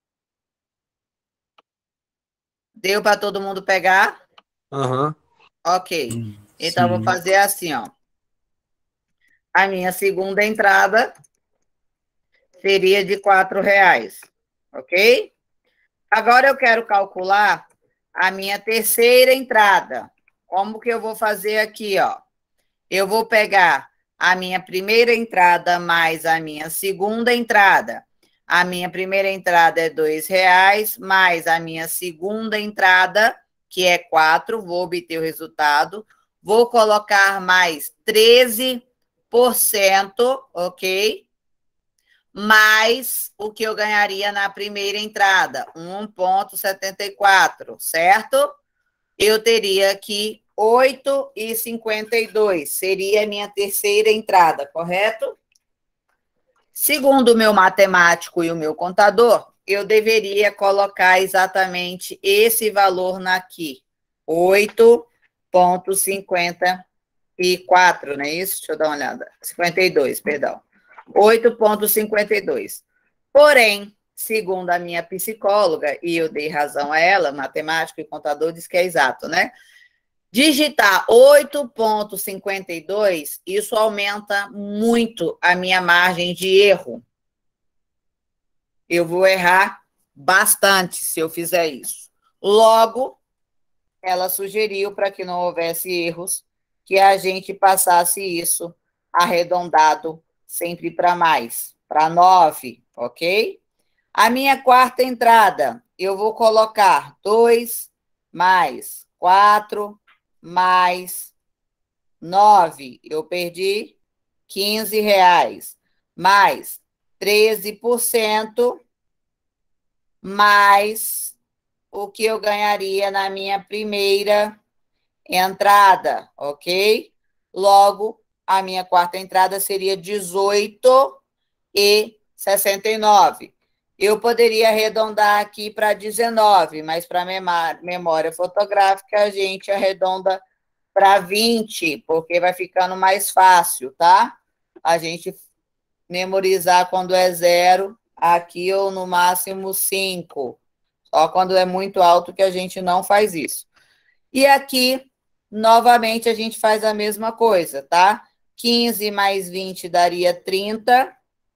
Speaker 1: Deu para todo mundo pegar?
Speaker 5: Aham.
Speaker 1: Ok. Então, vou fazer assim, ó. A minha segunda entrada seria de quatro reais, ok? Agora eu quero calcular a minha terceira entrada. Como que eu vou fazer aqui, ó? Eu vou pegar a minha primeira entrada mais a minha segunda entrada. A minha primeira entrada é dois reais, mais a minha segunda entrada, que é quatro, vou obter o resultado. Vou colocar mais treze por cento, ok? Mais o que eu ganharia na primeira entrada, um vírgula setenta e quatro, certo? Eu teria aqui oito reais e cinquenta e dois, seria a minha terceira entrada, correto? Segundo o meu matemático e o meu contador, eu deveria colocar exatamente esse valor aqui, oito vírgula cinquenta e quatro, não é isso? Deixa eu dar uma olhada. cinquenta e dois, perdão. oito vírgula cinquenta e dois. Porém, segundo a minha psicóloga, e eu dei razão a ela, matemático e contador diz que é exato, né? digitar oito ponto cinquenta e dois, isso aumenta muito a minha margem de erro. Eu vou errar bastante se eu fizer isso. Logo, ela sugeriu, para que não houvesse erros, que a gente passasse isso arredondado sempre para mais, para nove, ok? A minha quarta entrada, eu vou colocar dois mais quatro mais nove. Eu perdi quinze reais. Mais treze por cento mais o que eu ganharia na minha primeira entrada, ok? Logo, a minha quarta entrada seria dezoito e sessenta e nove. Eu poderia arredondar aqui para dezenove, mas para memória fotográfica a gente arredonda para vinte, porque vai ficando mais fácil, tá? A gente memorizar quando é zero, aqui ou no máximo cinco. Só quando é muito alto que a gente não faz isso. E aqui, novamente, a gente faz a mesma coisa, tá? quinze mais vinte daria trinta.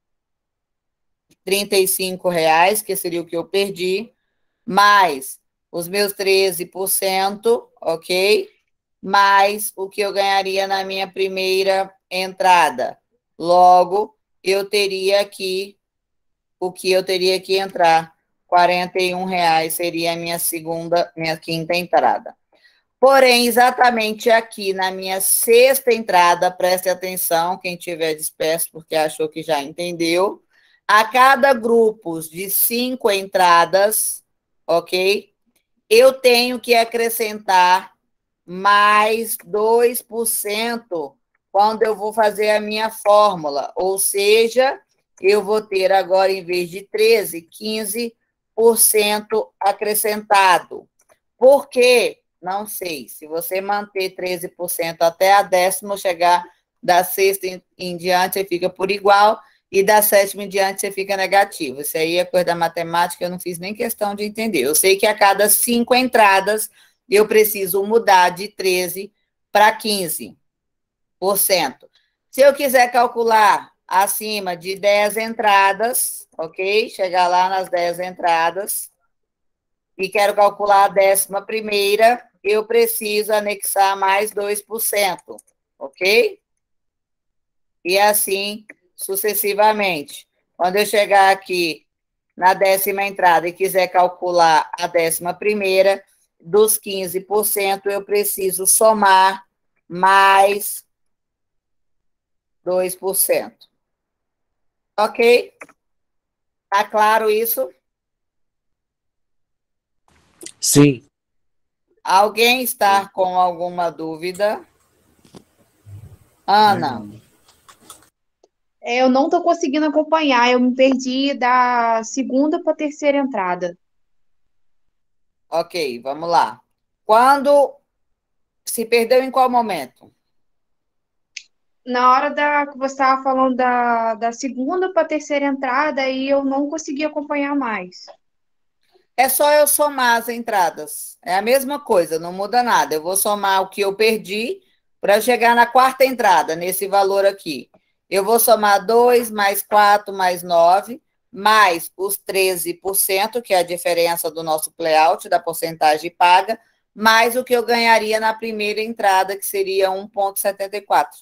Speaker 1: trinta e cinco reais, que seria o que eu perdi, mais os meus treze por cento, ok? Mais o que eu ganharia na minha primeira entrada. Logo, eu teria aqui o que eu teria que entrar. quarenta e um reais seria a minha segunda, minha quinta entrada. Porém, exatamente aqui na minha sexta entrada, preste atenção, quem tiver disperso porque achou que já entendeu, a cada grupo de cinco entradas, ok? Eu tenho que acrescentar mais dois por cento quando eu vou fazer a minha fórmula. Ou seja, eu vou ter agora, em vez de treze, quinze por cento acrescentado. Por quê? Não sei. Se você manter treze por cento até a décima, chegar da sexta em, em diante, você fica por igual. E da sétima em diante você fica negativo. Isso aí é coisa da matemática, eu não fiz nem questão de entender. Eu sei que a cada cinco entradas eu preciso mudar de treze para quinze por cento. Se eu quiser calcular acima de dez entradas, ok? Chegar lá nas dez entradas e quero calcular a décima primeira, eu preciso anexar mais dois por cento, ok? E assim sucessivamente. Quando eu chegar aqui na décima entrada e quiser calcular a décima primeira, dos quinze por cento eu preciso somar mais dois por cento. Ok? Tá claro isso?
Speaker 5: Sim.
Speaker 1: Alguém está com alguma dúvida? Ana?
Speaker 4: É, eu não estou conseguindo acompanhar, eu me perdi da segunda para a terceira entrada.
Speaker 1: Ok, vamos lá. Quando se perdeu em qual momento?
Speaker 4: Na hora da que você estava falando da, da segunda para a terceira entrada, aí eu não consegui acompanhar mais.
Speaker 1: É só eu somar as entradas. É a mesma coisa, não muda nada. Eu vou somar o que eu perdi para chegar na quarta entrada, nesse valor aqui. Eu vou somar dois mais quatro mais nove, mais os treze por cento, que é a diferença do nosso playout, da porcentagem paga, mais o que eu ganharia na primeira entrada, que seria um vírgula setenta e quatro.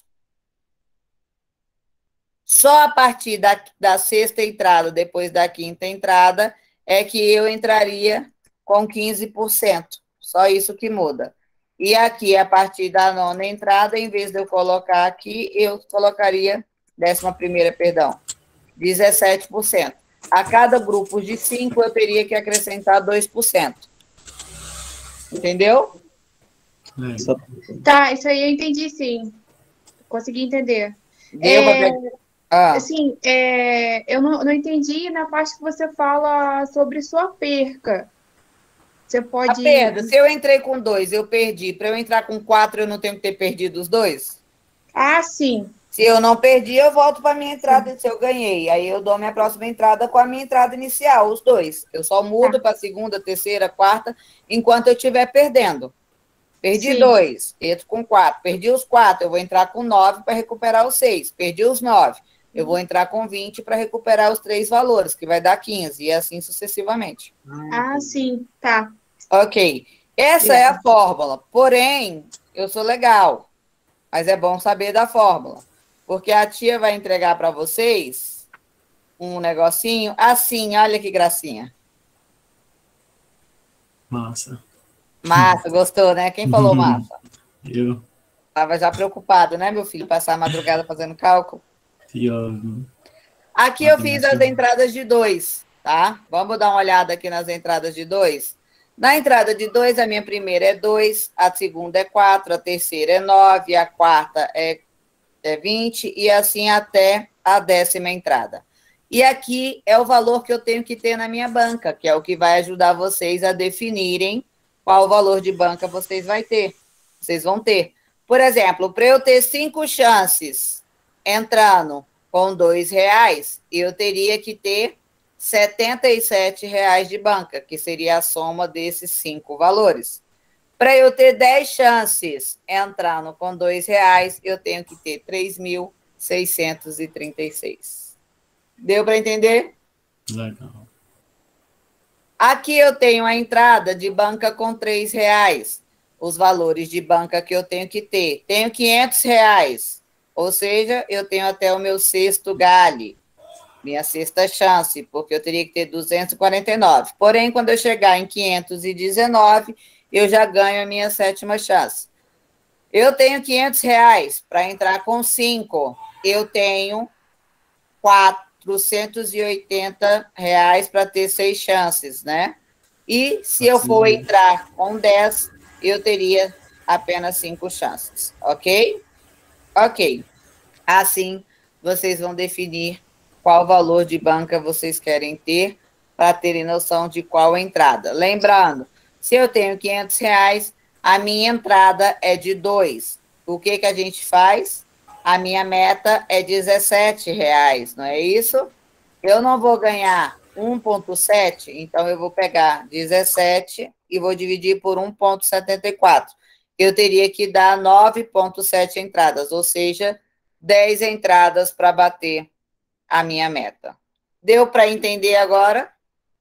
Speaker 1: Só a partir da, da sexta entrada, depois da quinta entrada, é que eu entraria com quinze por cento. Só isso que muda. E aqui, a partir da nona entrada, em vez de eu colocar aqui, eu colocaria, décima primeira, perdão, dezessete por cento. A cada grupo de cinco, eu teria que acrescentar dois por cento. Entendeu?
Speaker 4: Tá, isso aí eu entendi, sim. Consegui entender.
Speaker 1: Deu
Speaker 4: É,
Speaker 1: pra... ah.
Speaker 4: Assim, é, eu não, não entendi na parte que você fala sobre sua perca. Você pode...
Speaker 1: A perda, se eu entrei com dois, eu perdi. Para eu entrar com quatro, eu não tenho que ter perdido os dois?
Speaker 4: Ah, sim.
Speaker 1: Se eu não perdi, eu volto para a minha entrada, se eu ganhei. Aí eu dou minha próxima entrada com a minha entrada inicial, os dois. Eu só mudo
Speaker 4: Tá.
Speaker 1: para a segunda, terceira, quarta, enquanto eu estiver perdendo. Perdi
Speaker 4: Sim.
Speaker 1: dois, entro com quatro. Perdi os quatro, eu vou entrar com nove para recuperar os seis. Perdi os nove, eu vou entrar com vinte para recuperar os três valores, que vai dar quinze, e assim sucessivamente.
Speaker 4: Ah, sim, tá.
Speaker 1: Ok. Essa é a fórmula. Porém, eu sou legal, mas é bom saber da fórmula. Porque a tia vai entregar para vocês um negocinho assim, olha que gracinha.
Speaker 9: Massa.
Speaker 1: Massa, gostou, né? Quem falou massa?
Speaker 9: Eu.
Speaker 1: Estava já preocupado, né, meu filho? Passar a madrugada fazendo cálculo.
Speaker 9: Eu.
Speaker 1: Aqui eu fiz as entradas de dois, tá? Vamos dar uma olhada aqui nas entradas de dois. Na entrada de dois, a minha primeira é dois, a segunda é quatro, a terceira é nove, a quarta é, é vinte, e assim até a décima entrada. E aqui é o valor que eu tenho que ter na minha banca, que é o que vai ajudar vocês a definirem qual valor de banca vocês vai ter. Vocês vão ter. Por exemplo, para eu ter cinco chances entrando com dois reais, eu teria que ter setenta e sete reais de banca, que seria a soma desses cinco valores. Para eu ter dez chances entrando com dois reais, eu tenho que ter três mil seiscentos e trinta e seis. Deu para entender?
Speaker 9: Legal.
Speaker 1: Aqui eu tenho a entrada de banca com três reais. Os valores de banca que eu tenho que ter. Tenho quinhentos reais. Ou seja, eu tenho até o meu sexto gale. Minha sexta chance, porque eu teria que ter duzentos e quarenta e nove. Porém, quando eu chegar em quinhentos e dezenove, eu já ganho a minha sétima chance. Eu tenho quinhentos reais para entrar com cinco. Eu tenho quatrocentos e oitenta reais para ter seis chances, né? E se eu for entrar com dez, eu teria apenas cinco chances, ok? Ok. Assim, vocês vão definir qual valor de banca vocês querem ter para terem noção de qual entrada. Lembrando, se eu tenho quinhentos reais, a minha entrada é de dois. O que, que a gente faz? A minha meta é dezessete reais, não é isso? Eu não vou ganhar um vírgula sete, então eu vou pegar dezessete e vou dividir por um vírgula setenta e quatro. Eu teria que dar nove vírgula sete entradas, ou seja, dez entradas para bater a minha meta. Deu para entender agora?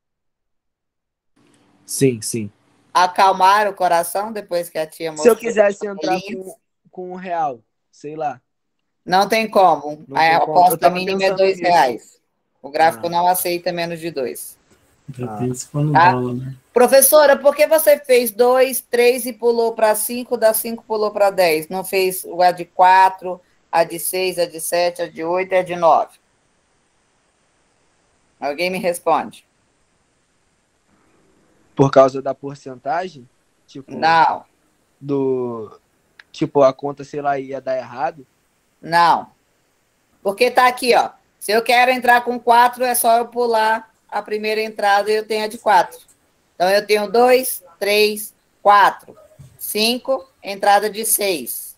Speaker 5: Sim, sim.
Speaker 1: Acalmar o coração depois que a tia
Speaker 5: mostrou. Se eu quisesse entrar com, com um real, sei lá.
Speaker 1: Não tem como.
Speaker 5: Não
Speaker 1: a
Speaker 5: tem
Speaker 1: aposta
Speaker 5: como.
Speaker 1: mínima é dois reais. O gráfico
Speaker 5: Ah.
Speaker 1: não aceita menos de dois.
Speaker 9: Depende se for no
Speaker 1: Tá?
Speaker 9: dólar, né?
Speaker 1: Professora, por que você fez dois, três e pulou para cinco, da cinco pulou para dez? Não fez a de quatro, a de seis, a de sete, a de oito e a de nove? Alguém me responde.
Speaker 5: Por causa da porcentagem? Tipo,
Speaker 1: Não.
Speaker 5: Do, tipo, a conta, sei lá, ia dar errado?
Speaker 1: Não. Porque tá aqui, ó. Se eu quero entrar com quatro, é só eu pular a primeira entrada e eu tenho a de quatro. Então, eu tenho dois, três, quatro, cinco, entrada de seis.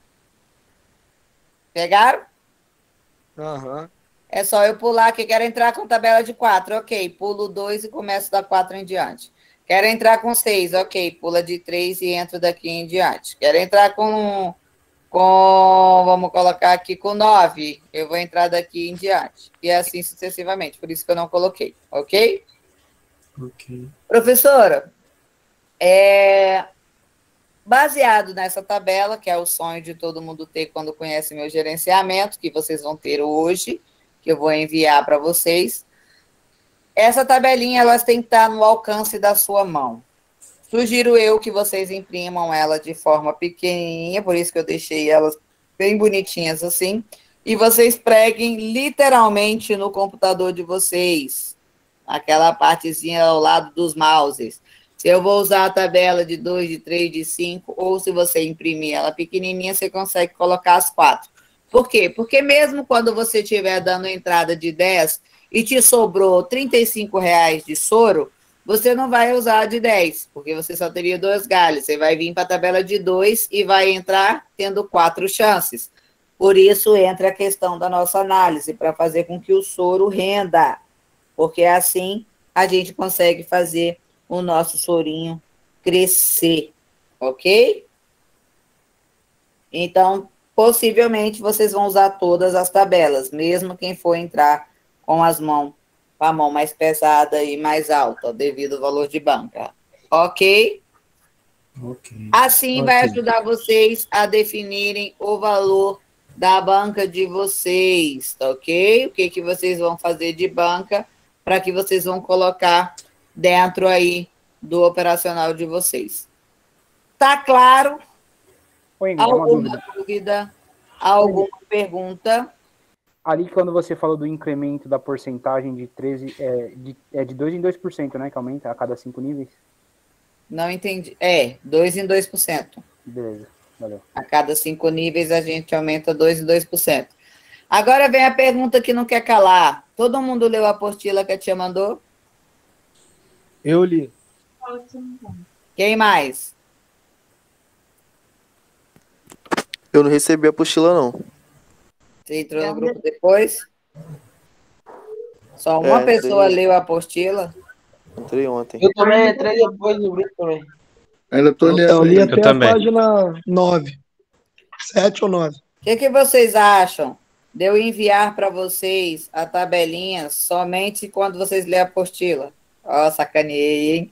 Speaker 1: Pegaram?
Speaker 5: Aham. Uhum.
Speaker 1: É só eu pular que quero entrar com tabela de quatro. Ok, pulo dois e começo da quatro em diante. Quero entrar com seis. Ok, pula de três e entro daqui em diante. Quero entrar com... com, vamos colocar aqui com nove, eu vou entrar daqui em diante, e assim sucessivamente, por isso que eu não coloquei, ok?
Speaker 9: Ok.
Speaker 1: Professora, é, baseado nessa tabela, que é o sonho de todo mundo ter quando conhece meu gerenciamento, que vocês vão ter hoje, que eu vou enviar para vocês, essa tabelinha, elas têm que estar no alcance da sua mão. Sugiro eu que vocês imprimam ela de forma pequenininha, por isso que eu deixei elas bem bonitinhas assim, e vocês preguem literalmente no computador de vocês, aquela partezinha ao lado dos mouses. Se eu vou usar a tabela de dois, de três, de cinco, ou se você imprimir ela pequenininha, você consegue colocar as quatro. Por quê? Porque mesmo quando você estiver dando entrada de dez e te sobrou trinta e cinco reais de soro, você não vai usar a de dez, porque você só teria dois galhos. Você vai vir para a tabela de dois e vai entrar tendo quatro chances. Por isso entra a questão da nossa análise, para fazer com que o soro renda, porque assim a gente consegue fazer o nosso sorinho crescer, ok? Então, possivelmente, vocês vão usar todas as tabelas, mesmo quem for entrar com as mãos, com a mão mais pesada e mais alta, devido ao valor de banca. Ok?
Speaker 9: Ok.
Speaker 1: Assim vai
Speaker 5: Ok.
Speaker 1: ajudar vocês a definirem o valor da banca de vocês, tá ok? O que, que vocês vão fazer de banca para que vocês vão colocar dentro aí do operacional de vocês. Tá claro?
Speaker 10: Oi, Ingrid, uma
Speaker 1: Alguma
Speaker 10: dúvida.
Speaker 1: dúvida? Alguma pergunta?
Speaker 10: Ali, quando você falou do incremento da porcentagem de treze, é de, é de dois em dois por cento, né? Que aumenta a cada cinco níveis?
Speaker 1: Não entendi. É, dois em dois por cento.
Speaker 10: Beleza, valeu.
Speaker 1: A cada cinco níveis, a gente aumenta dois em dois por cento. Agora vem a pergunta que não quer calar. Todo mundo leu a apostila que a tia mandou?
Speaker 5: Eu li.
Speaker 1: Quem mais?
Speaker 2: Eu não recebi a apostila, não.
Speaker 1: Você entrou no grupo depois? Só uma
Speaker 2: É, entrei-
Speaker 1: pessoa leu a apostila?
Speaker 2: Entrei ontem.
Speaker 3: Eu também entrei depois no grupo também.
Speaker 11: Ainda tô olhando.
Speaker 12: Eu li
Speaker 11: ainda.
Speaker 12: até a página nove. Sete ou nove.
Speaker 1: O que, que vocês acham de eu enviar para vocês a tabelinha somente quando vocês lerem a apostila? Ó, sacaneei, hein?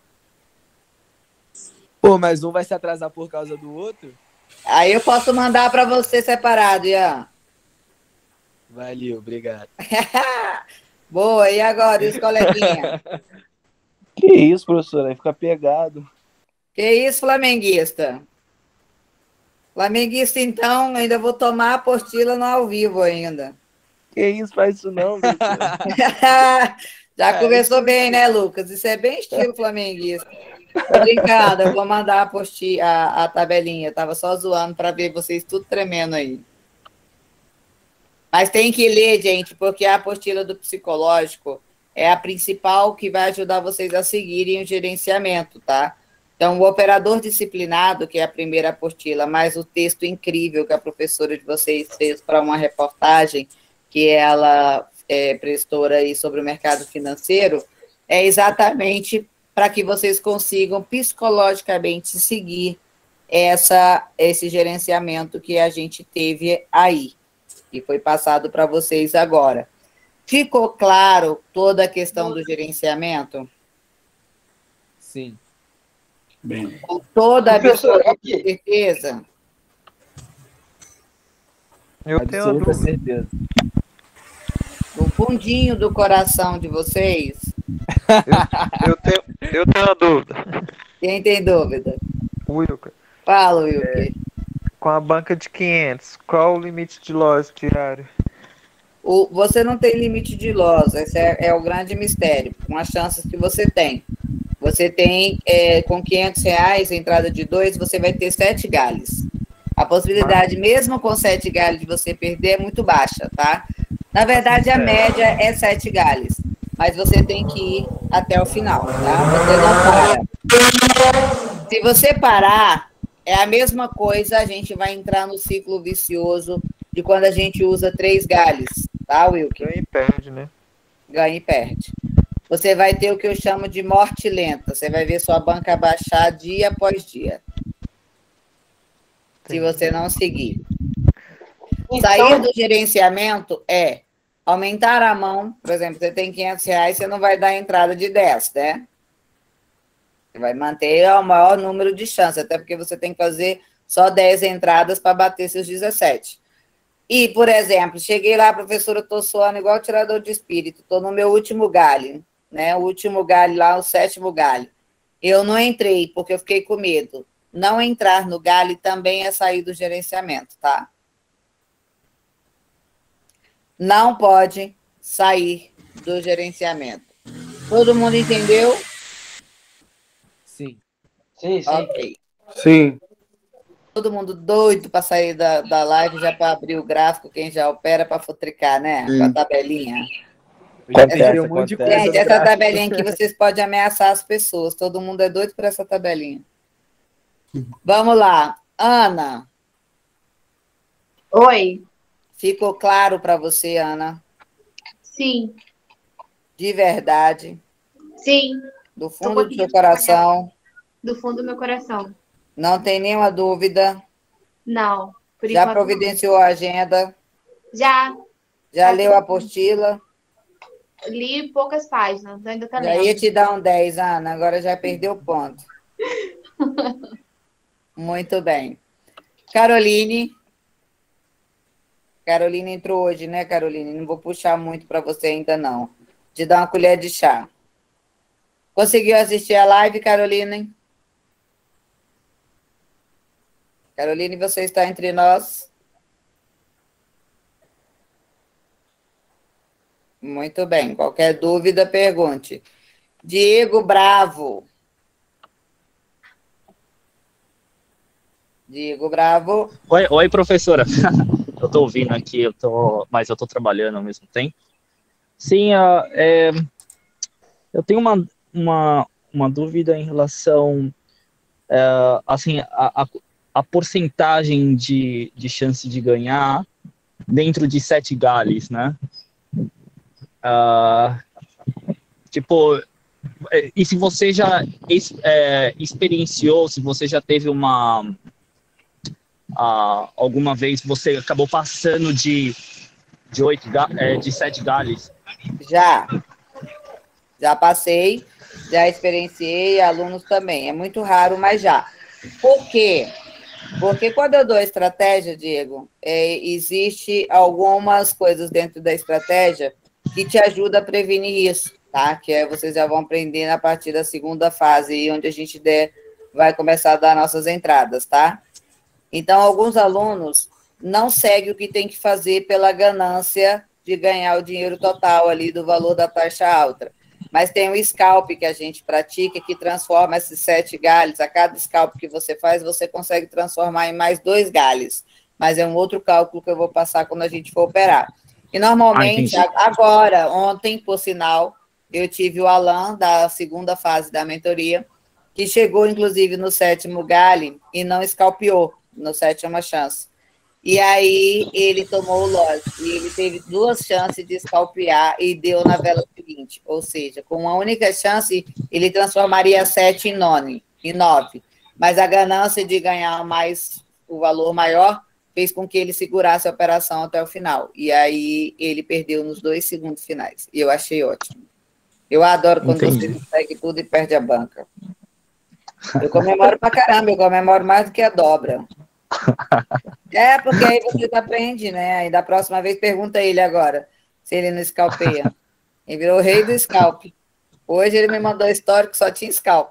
Speaker 5: Pô, mas um vai se atrasar por causa do outro?
Speaker 1: Aí eu posso mandar para você separado, Ian.
Speaker 5: Valeu, obrigado.
Speaker 1: Boa, e agora, e os coleguinhas?
Speaker 13: Que isso, professora? Aí fica pegado.
Speaker 1: Que isso, flamenguista? Flamenguista, então, ainda vou tomar a apostila no ao vivo ainda.
Speaker 13: Que isso, faz isso não, professora.
Speaker 1: Já começou bem, né, Lucas? Isso é bem estilo flamenguista. Tô brincando, eu vou mandar a, posti a, a tabelinha. Tava só zoando para ver vocês tudo tremendo aí. Mas tem que ler, gente, porque a apostila do psicológico é a principal que vai ajudar vocês a seguirem o gerenciamento, tá? Então, o operador disciplinado, que é a primeira apostila, mais o texto incrível que a professora de vocês fez para uma reportagem que ela é, prestou aí sobre o mercado financeiro, é exatamente para que vocês consigam psicologicamente seguir essa, esse gerenciamento que a gente teve aí, que foi passado para vocês agora. Ficou claro toda a questão do gerenciamento?
Speaker 5: Sim.
Speaker 9: Bem.
Speaker 1: Com toda a
Speaker 3: Professor,
Speaker 1: absoluta certeza?
Speaker 6: Eu tenho uma
Speaker 5: Absoluta
Speaker 6: dúvida.
Speaker 5: certeza.
Speaker 1: No fundinho do coração de vocês?
Speaker 6: Eu tenho, eu tenho uma dúvida.
Speaker 1: Quem tem dúvida?
Speaker 6: Wilker,
Speaker 1: Fala, Wilker.
Speaker 6: com a banca de quinhentos, qual o limite de loss diário?
Speaker 1: O, você não tem limite de loss, esse é, é o grande mistério, com as chances que você tem. Você tem, é, com quinhentos reais, entrada de dois, você vai ter sete galhos. A possibilidade, mesmo com sete galhos, de você perder é muito baixa, tá? Na verdade, a média é sete galhos, mas você tem que ir até o final, tá? Você não para. Se você parar, é a mesma coisa, a gente vai entrar no ciclo vicioso de quando a gente usa três galhos, tá, Wilker?
Speaker 6: Ganha e perde, né?
Speaker 1: Ganha e perde. Você vai ter o que eu chamo de morte lenta. Você vai ver sua banca baixar dia após dia. Se você não seguir. Sair do gerenciamento é aumentar a mão. Por exemplo, você tem quinhentos reais, você não vai dar entrada de dez, né? Você vai manter o maior número de chances, até porque você tem que fazer só dez entradas para bater seus dezessete. E, por exemplo, cheguei lá, professora, eu estou suando igual tirador de espírito, estou no meu último galho, né? O último galho lá, o sétimo galho. Eu não entrei, porque eu fiquei com medo. Não entrar no galho também é sair do gerenciamento, tá? Não pode sair do gerenciamento. Todo mundo entendeu?
Speaker 5: Sim.
Speaker 3: Sim, sim.
Speaker 1: Ok.
Speaker 11: Sim.
Speaker 1: Todo mundo doido para sair da, da live, já para abrir o gráfico, quem já opera para futricar, né? Com a tabelinha.
Speaker 5: Eu já
Speaker 13: Acontece,
Speaker 5: tirei um monte de coisa
Speaker 1: Gente,
Speaker 5: do
Speaker 1: essa
Speaker 5: gráfico.
Speaker 1: tabelinha aqui vocês podem ameaçar as pessoas. Todo mundo é doido por essa tabelinha. Vamos lá. Ana,
Speaker 4: Oi.
Speaker 1: ficou claro para você, Ana?
Speaker 4: Sim.
Speaker 1: De verdade,
Speaker 4: Sim.
Speaker 1: do
Speaker 4: Tô
Speaker 1: fundo do seu
Speaker 4: conseguindo
Speaker 1: coração,
Speaker 4: Do fundo do meu coração.
Speaker 1: não tem nenhuma dúvida.
Speaker 4: Não, por
Speaker 1: Já
Speaker 4: enquanto não.
Speaker 1: providenciou a agenda?
Speaker 4: Já.
Speaker 1: Já
Speaker 4: Tá
Speaker 1: leu a
Speaker 4: tudo-
Speaker 1: apostila?
Speaker 4: Li poucas páginas, ainda tá
Speaker 1: Já ia
Speaker 4: lendo.
Speaker 1: te dar um dez, Ana, agora já perdeu ponto. Muito bem. Caroline. Caroline entrou hoje, né, Caroline? Não vou puxar muito para você ainda, não. De dar uma colher de chá. Conseguiu assistir a live, Caroline? Caroline, você está entre nós? Muito bem. Qualquer dúvida, pergunte. Diego Bravo. Diego Bravo.
Speaker 14: Oi, oi, professora. Eu tô ouvindo aqui, eu tô, mas eu tô trabalhando ao mesmo tempo. Sim, ah, é, eu tenho uma, uma, uma dúvida em relação, é, assim, a, a, a porcentagem de, de chance de ganhar dentro de sete Gales, né? Ah, tipo, e se você já ex, é, experienciou, se você já teve uma... Ah, alguma vez você acabou passando de, de, oito, é, de sete Gales?
Speaker 1: Já. Já passei, já experienciei, alunos também. É muito raro, mas já. Por quê? Porque quando eu dou estratégia, Diego, é, existe algumas coisas dentro da estratégia que te ajuda a prevenir isso, tá? Que é, vocês já vão aprender a partir da segunda fase, onde a gente der, vai começar a dar nossas entradas, tá? Então, alguns alunos não seguem o que tem que fazer pela ganância de ganhar o dinheiro total ali do valor da taxa alta. Mas tem o scalp que a gente pratica, que transforma esses sete galhos. A cada scalp que você faz, você consegue transformar em mais dois galhos. Mas é um outro cálculo que eu vou passar quando a gente for operar. E, normalmente,
Speaker 14: Ah,
Speaker 1: agora, ontem, por sinal, eu tive o Alan, da segunda fase da mentoria, que chegou, inclusive, no sétimo galho e não scalpeou. No sétima chance. E aí ele tomou o loss. E ele teve duas chances de scalpear e deu na vela seguinte. Ou seja, com uma única chance, ele transformaria sete em nove. Em nove. Mas a ganância de ganhar mais o valor maior fez com que ele segurasse a operação até o final. E aí ele perdeu nos dois segundos finais. E eu achei ótimo. Eu adoro quando
Speaker 14: Entendi.
Speaker 1: você consegue tudo e perde a banca. Eu comemoro pra caramba, eu comemoro mais do que a dobra. É, porque aí você aprende, né? Aí da próxima vez pergunta a ele agora, se ele não scalpeia. Ele virou o rei do scalp. Hoje ele me mandou a história que só tinha scalp.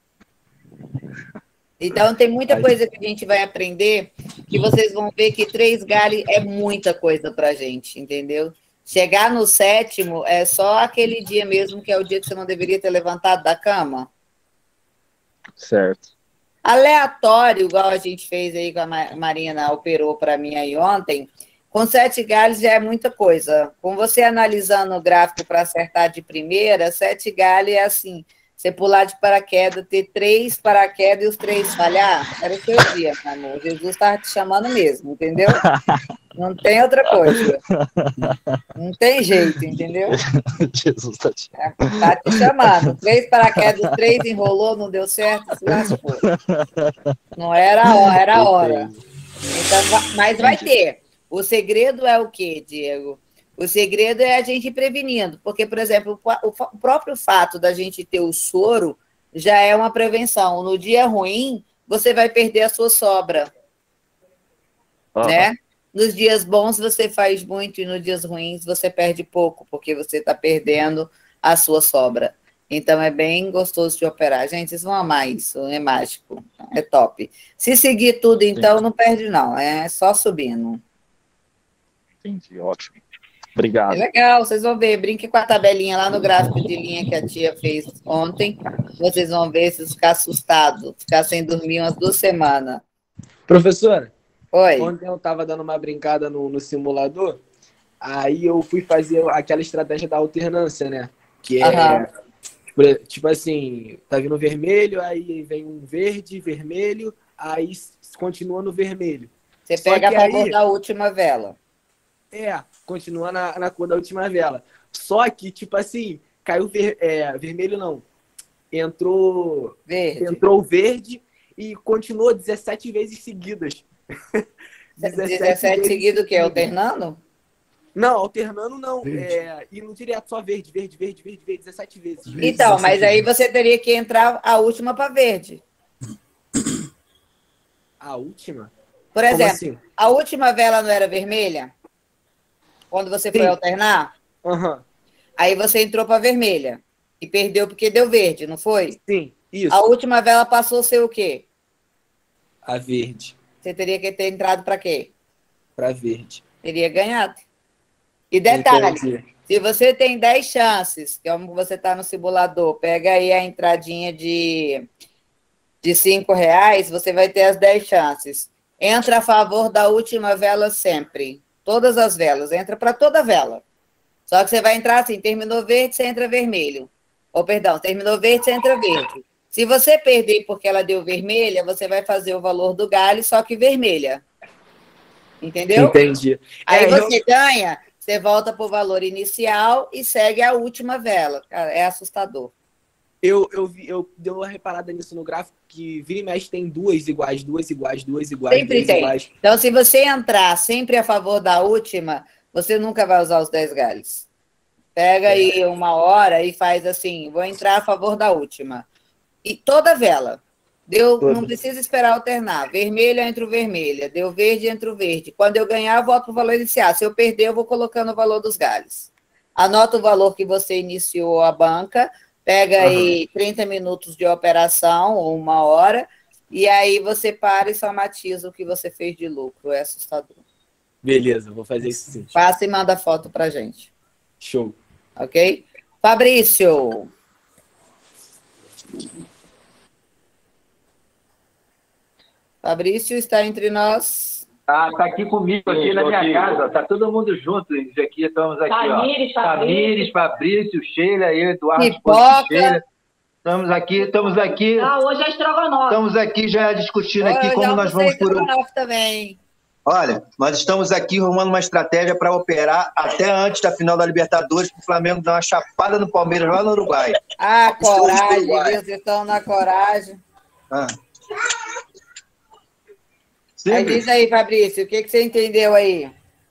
Speaker 1: Então tem muita coisa que a gente vai aprender, que vocês vão ver que três galhos é muita coisa pra gente, entendeu? Chegar no sétimo é só aquele dia mesmo, que é o dia que você não deveria ter levantado da cama.
Speaker 14: Certo.
Speaker 1: Aleatório, igual a gente fez aí com a Marina, operou para mim aí ontem, com sete galhos já é muita coisa. Com você analisando o gráfico para acertar de primeira, sete galhos é assim, você pular de paraquedas, ter três paraquedas e os três falhar, era o seu dia, meu amor. Jesus estava te chamando mesmo, entendeu? Não tem outra coisa. Não tem jeito, entendeu?
Speaker 14: Jesus está te...
Speaker 1: Tá te chamando. Três paraquedas, três enrolou, não deu certo, se lascou. Não era a hora, era a hora. Então, mas vai ter. O segredo é o quê, Diego? O segredo é a gente ir prevenindo. Porque, por exemplo, o próprio fato da gente ter o soro já é uma prevenção. No dia ruim, você vai perder a sua sobra.
Speaker 14: Uhum.
Speaker 1: Né? Nos dias bons você faz muito e nos dias ruins você perde pouco, porque você está perdendo a sua sobra. Então é bem gostoso de operar. Gente, vocês vão amar isso, é mágico, é top. Se seguir tudo, então, não perde não, é só subindo.
Speaker 14: Entendi, ótimo. Obrigado.
Speaker 1: É legal, vocês vão ver, brinque com a tabelinha lá no gráfico de linha que a tia fez ontem, vocês vão ver se ficar assustado, ficar sem dormir umas duas semanas.
Speaker 5: Professora,
Speaker 1: Oi.
Speaker 5: Ontem eu tava dando uma brincada no, no simulador, aí eu fui fazer aquela estratégia da alternância, né? Que é,
Speaker 1: Aham.
Speaker 5: tipo, tipo assim, tá vindo vermelho, aí vem um verde, vermelho, aí continua no vermelho.
Speaker 1: Você
Speaker 5: Só
Speaker 1: pega
Speaker 5: que
Speaker 1: a
Speaker 5: aí-
Speaker 1: favor da última vela.
Speaker 5: É, continua na, na cor da última vela. Só que, tipo assim, caiu ver, é, vermelho não. Entrou
Speaker 1: Verde.
Speaker 5: entrou verde e continuou dezessete vezes seguidas.
Speaker 1: dezessete seguido o quê? Alternando?
Speaker 5: Não, alternando não. É, indo direto, só verde, verde, verde, verde, verde, dezessete vezes.
Speaker 1: Então, mas aí você teria que entrar a última para verde.
Speaker 5: A última?
Speaker 1: Por
Speaker 5: Como
Speaker 1: exemplo,
Speaker 5: assim?
Speaker 1: a última vela não era vermelha? Quando você foi
Speaker 5: Sim.
Speaker 1: alternar?
Speaker 5: Aham.
Speaker 1: Aí você entrou para vermelha. E perdeu porque deu verde, não foi?
Speaker 5: Sim, isso.
Speaker 1: A última vela passou a ser o quê?
Speaker 5: A verde.
Speaker 1: Você teria que ter entrado para quê?
Speaker 5: Para verde.
Speaker 1: Teria ganhado. E detalhe,
Speaker 5: Entendi.
Speaker 1: se você tem dez chances, que é como você está no simulador, pega aí a entradinha de, de cinco reais, você vai ter as dez chances. Entra a favor da última vela sempre. Todas as velas, entra para toda vela. Só que você vai entrar assim, terminou verde, você entra vermelho. Ou, perdão, terminou verde, você entra verde. Se você perder porque ela deu vermelha, você vai fazer o valor do galho, só que vermelha. Entendeu?
Speaker 5: Entendi.
Speaker 1: Aí
Speaker 5: É,
Speaker 1: você
Speaker 5: eu-
Speaker 1: ganha, você volta para o valor inicial e segue a última vela. Cara, é assustador.
Speaker 5: Eu, eu, vi, eu dei uma reparada nisso no gráfico, que vira e mexe tem duas iguais, duas iguais, duas iguais,
Speaker 1: Sempre
Speaker 5: duas
Speaker 1: tem.
Speaker 5: iguais.
Speaker 1: Então, se você entrar sempre a favor da última, você nunca vai usar os dez galhos. Pega aí uma hora e faz assim, vou entrar a favor da última. E toda vela. Deu,
Speaker 5: Toda.
Speaker 1: não precisa esperar alternar. Vermelha entre o vermelha. Deu verde entre o verde. Quando eu ganhar, eu volto para o valor inicial. Se eu perder, eu vou colocando o valor dos galhos. Anota o valor que você iniciou a banca, pega aí trinta minutos de operação, ou uma hora, e aí você para e somatiza o que você fez de lucro. É assustador.
Speaker 5: Beleza, vou fazer isso sim.
Speaker 1: Passa e manda foto pra gente.
Speaker 5: Show.
Speaker 1: Ok? Fabrício. Fabrício está entre nós.
Speaker 15: Tá, tá aqui comigo, aqui na minha casa. Tá todo mundo junto. Aqui, estamos aqui,
Speaker 16: Tamires,
Speaker 15: ó. Tamires, Fabrício, Sheila, eu, Eduardo, esposo
Speaker 1: Pipoca.
Speaker 15: de Sheila. Estamos aqui, estamos aqui.
Speaker 16: Ah, hoje é estrogonofe.
Speaker 15: Estamos aqui já discutindo aqui
Speaker 1: Olha,
Speaker 15: como
Speaker 1: já
Speaker 15: nós
Speaker 1: almocei
Speaker 15: vamos por.
Speaker 1: estrogonofe também.
Speaker 15: Olha, nós estamos aqui arrumando uma estratégia para operar até antes da final da Libertadores, para o Flamengo dar uma chapada no Palmeiras lá no Uruguai.
Speaker 1: Ah, coragem,
Speaker 15: Uruguai.
Speaker 1: viu? Vocês estão na coragem.
Speaker 15: Ah.
Speaker 1: Aí
Speaker 15: Simples.
Speaker 1: diz aí, Fabrício, o que, que você entendeu aí?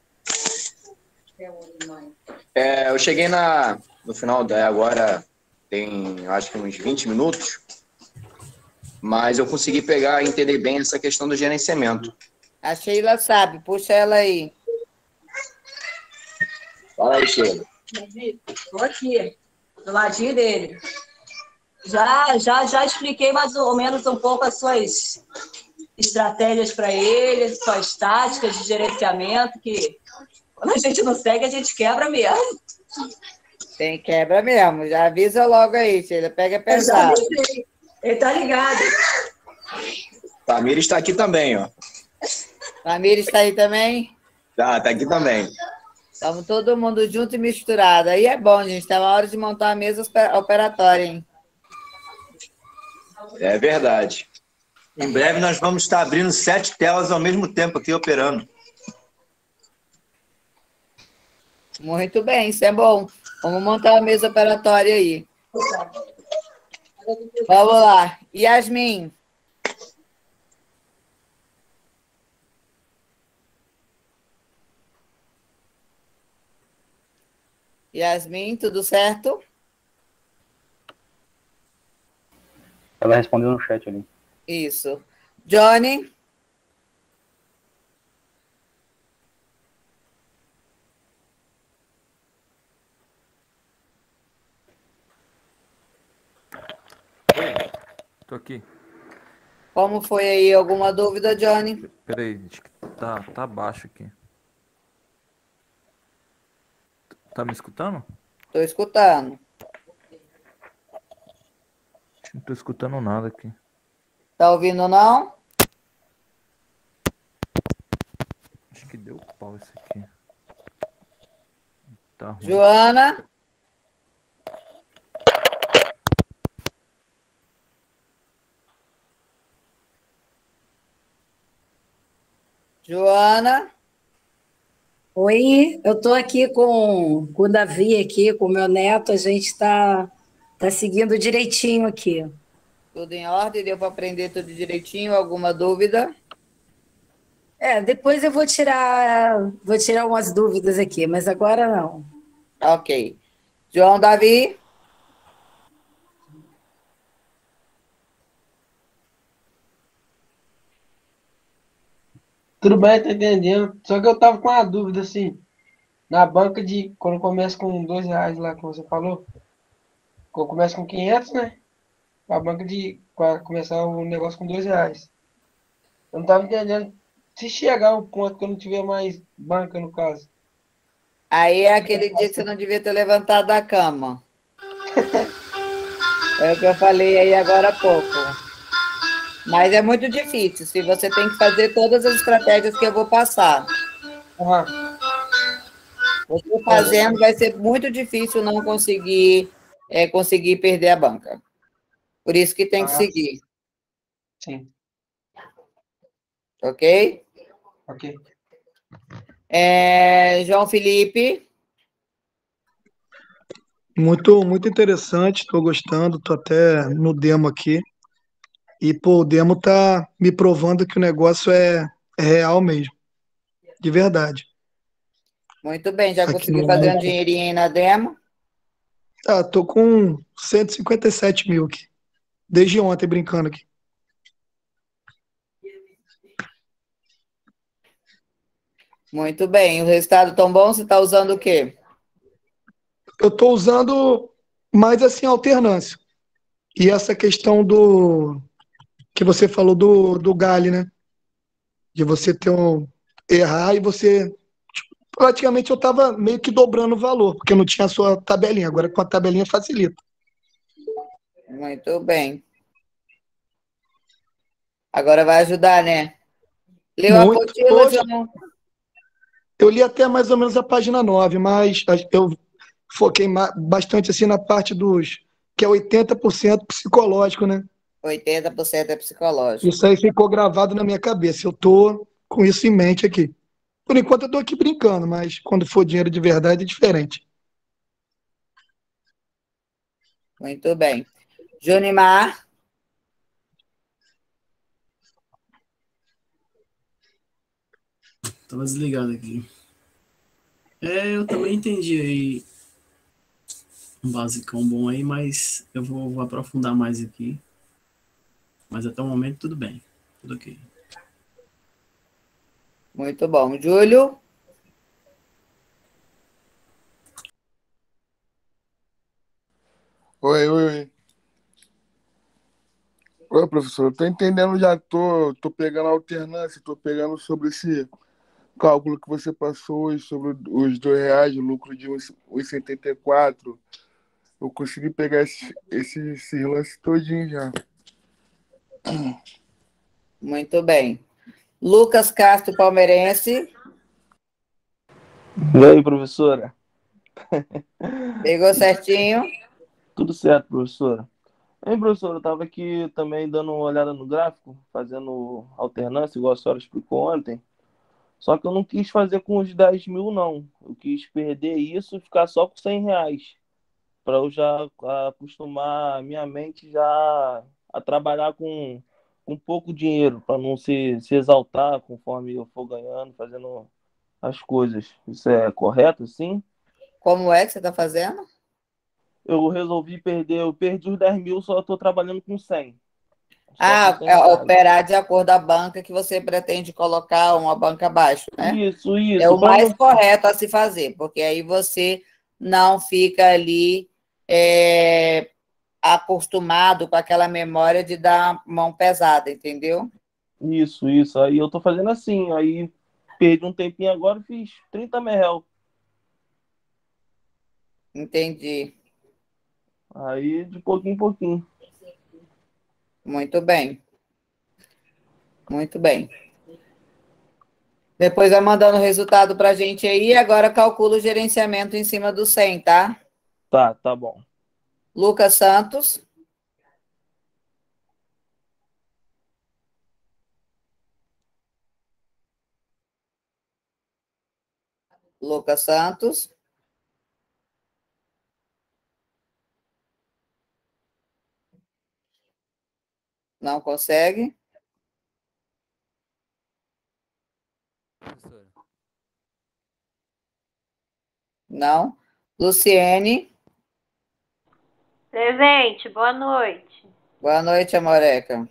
Speaker 17: É, eu cheguei na, no final da agora, tem acho que uns vinte minutos, mas eu consegui pegar e entender bem essa questão do gerenciamento.
Speaker 1: A Sheila sabe, puxa ela aí.
Speaker 17: Fala aí, Sheila.
Speaker 16: Estou aqui, do ladinho dele. Já, já, já expliquei mais ou menos um pouco as suas estratégias para ele, suas táticas de gerenciamento, que quando a gente não segue, a gente quebra mesmo.
Speaker 1: Tem quebra mesmo, já avisa logo aí, Sheila, pega
Speaker 16: Eu já
Speaker 1: pesado.
Speaker 16: avisei. Ele tá ligado.
Speaker 17: Tamires está aqui também, ó.
Speaker 1: Família está aí também?
Speaker 17: Tá, tá aqui também.
Speaker 1: Estamos todo mundo junto e misturado. Aí é bom, gente, está na hora de montar a mesa operatória, hein?
Speaker 17: É verdade.
Speaker 15: Em breve nós vamos estar abrindo sete telas ao mesmo tempo aqui operando.
Speaker 1: Muito bem, isso é bom. Vamos montar a mesa operatória aí. Vamos lá. Yasmin. Yasmin, tudo certo?
Speaker 10: Ela respondeu no chat ali.
Speaker 1: Isso. Johnny?
Speaker 18: Tô aqui.
Speaker 1: Como foi aí? Alguma dúvida, Johnny?
Speaker 18: Peraí, acho que tá, tá baixo aqui. Tá me escutando?
Speaker 1: Estou escutando.
Speaker 18: Não tô escutando nada aqui.
Speaker 1: Tá ouvindo, não?
Speaker 18: Acho que deu pau esse aqui. Tá ruim.
Speaker 1: Joana? Joana?
Speaker 19: Oi, eu estou aqui com, com o Davi, aqui, com o meu neto, a gente está tá seguindo direitinho aqui.
Speaker 1: Tudo em ordem? Deu para aprender tudo direitinho? Alguma dúvida?
Speaker 19: É, depois eu vou tirar, vou tirar umas dúvidas aqui, mas agora não.
Speaker 1: Ok. João Davi?
Speaker 3: Tudo bem, tá entendendo. Só que eu tava com uma dúvida, assim, na banca de, quando começa com dois reais lá, que você falou, quando começa com quinhentos, né? A banca de, para começar o negócio com dois reais. Eu não tava entendendo. Se chegar ao ponto que eu não tiver mais banca, no caso.
Speaker 1: Aí é aquele dia que você não devia ter levantado da cama. É o que eu falei aí agora há pouco. Mas é muito difícil, se você tem que fazer todas as estratégias que eu vou passar.
Speaker 3: Uhum.
Speaker 1: Você fazendo, vai ser muito difícil não conseguir, é, conseguir perder a banca. Por isso que tem que
Speaker 3: Ah,
Speaker 1: seguir.
Speaker 3: sim.
Speaker 1: Ok?
Speaker 3: Ok.
Speaker 1: É, João Felipe?
Speaker 12: Muito, muito interessante, estou gostando, estou até no demo aqui. E, pô, o demo tá me provando que o negócio é, é real mesmo, de verdade.
Speaker 1: Muito bem, já
Speaker 12: Aqui
Speaker 1: conseguiu
Speaker 12: no
Speaker 1: fazer um
Speaker 12: meu.
Speaker 1: dinheirinho aí na demo?
Speaker 12: Ah, tô com cento e cinquenta e sete mil aqui, desde ontem brincando aqui.
Speaker 1: Muito bem, o resultado tão bom, você está usando o quê?
Speaker 12: Eu tô usando mais assim alternância. E essa questão do que você falou do, do Gale, né? De você ter um errar e você praticamente eu estava meio que dobrando o valor, porque eu não tinha a sua tabelinha. Agora com a tabelinha facilita.
Speaker 1: Muito bem. Agora vai ajudar, né? Leu a
Speaker 12: Muito.
Speaker 1: apostila,
Speaker 12: Hoje
Speaker 1: João?
Speaker 12: eu li até mais ou menos a página nove, mas eu foquei ma- bastante assim na parte dos que é oitenta por cento psicológico, né?
Speaker 1: oitenta por cento é psicológico.
Speaker 12: Isso aí ficou gravado na minha cabeça. Eu tô com isso em mente aqui. Por enquanto eu tô aqui brincando, mas quando for dinheiro de verdade é diferente.
Speaker 1: Muito bem. Junimar?
Speaker 9: Tava desligado aqui. É, eu também entendi aí um basicão bom aí, mas eu vou, vou aprofundar mais aqui. Mas até o momento tudo bem. Tudo ok.
Speaker 1: Muito bom. Júlio?
Speaker 11: Oi, oi, oi. Oi, professor. Eu tô entendendo já, tô, tô pegando a alternância, tô pegando sobre esse cálculo que você passou hoje, sobre os dois reais, o lucro de um e setenta e quatro. Eu consegui pegar esse, esse, esse lance todinho já.
Speaker 1: Muito bem. Lucas Castro, palmeirense.
Speaker 13: E aí, professora?
Speaker 1: Pegou certinho?
Speaker 13: Tudo certo, professora. Hein, professora, eu estava aqui também dando uma olhada no gráfico, fazendo alternância, igual a senhora explicou ontem. Só que eu não quis fazer com os dez mil, não. Eu quis perder isso e ficar só com cem reais. Para eu já acostumar a minha mente já a trabalhar com, com pouco dinheiro, para não se, se exaltar conforme eu for ganhando, fazendo as coisas. Isso é correto, sim?
Speaker 1: Como é que você está fazendo?
Speaker 13: Eu resolvi perder, eu perdi os dez mil, só estou trabalhando com cem. Só com
Speaker 1: Ah,
Speaker 13: cem
Speaker 1: é
Speaker 13: reais.
Speaker 1: operar de acordo com a banca que você pretende colocar uma banca abaixo, né?
Speaker 13: Isso,
Speaker 1: É
Speaker 13: isso.
Speaker 1: o
Speaker 13: Para
Speaker 1: mais
Speaker 13: não.
Speaker 1: correto a se fazer, porque aí você não fica ali é, acostumado com aquela memória de dar mão pesada, entendeu?
Speaker 13: Isso, isso. Aí eu tô fazendo assim. Aí perdi um tempinho agora, fiz trinta merréu.
Speaker 1: Entendi.
Speaker 13: Aí de pouquinho em pouquinho.
Speaker 1: Muito bem. Muito bem. Depois vai mandando o resultado para a gente aí. Agora calcula o gerenciamento em cima do cem, tá?
Speaker 13: Tá, tá bom.
Speaker 1: Lucas Santos. Lucas Santos. Não consegue? Não. Luciene.
Speaker 20: Presente, boa noite.
Speaker 1: Boa noite, Amoreca.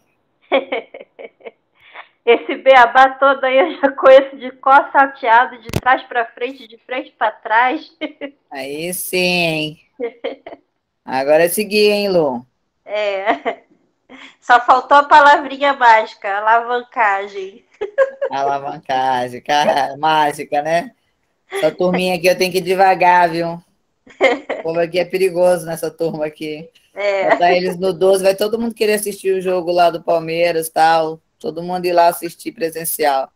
Speaker 20: Esse beabá todo aí eu já conheço de cor salteado, de trás para frente, de frente para trás.
Speaker 1: Aí sim. Agora é seguir, hein, Lu?
Speaker 20: É. Só faltou a palavrinha mágica, alavancagem.
Speaker 1: Alavancagem, cara, mágica, né? Essa turminha aqui eu tenho que ir devagar, viu? O povo aqui é perigoso nessa turma aqui.
Speaker 20: É.
Speaker 1: Botar eles no doze, vai todo mundo querer assistir o jogo lá do Palmeiras e tal. Todo mundo ir lá assistir presencial.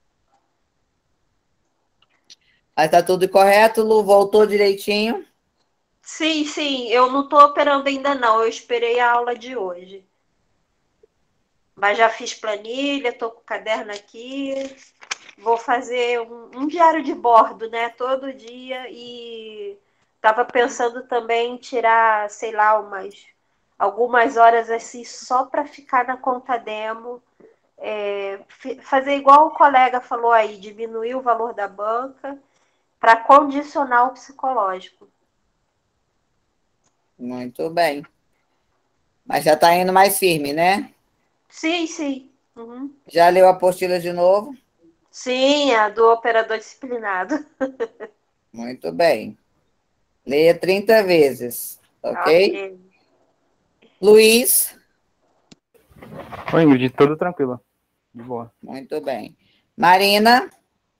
Speaker 1: Mas tá tudo correto, Lu? Voltou direitinho?
Speaker 20: Sim, sim, eu não estou operando ainda não, eu esperei a aula de hoje. Mas já fiz planilha, estou com o caderno aqui, vou fazer um, um diário de bordo, né, todo dia, e estava pensando também em tirar, sei lá, umas, algumas horas assim, só para ficar na conta demo, é, fazer igual o colega falou aí, diminuir o valor da banca para condicionar o psicológico.
Speaker 1: Muito bem. Mas já está indo mais firme, né?
Speaker 20: Sim, sim. Uhum.
Speaker 1: Já leu a apostila de novo?
Speaker 20: Sim, a do operador disciplinado.
Speaker 1: Muito bem. Leia trinta vezes, ok?
Speaker 20: Ok.
Speaker 1: Luiz?
Speaker 10: Oi, Ingrid, tudo tranquilo. De boa.
Speaker 1: Muito bem. Marina?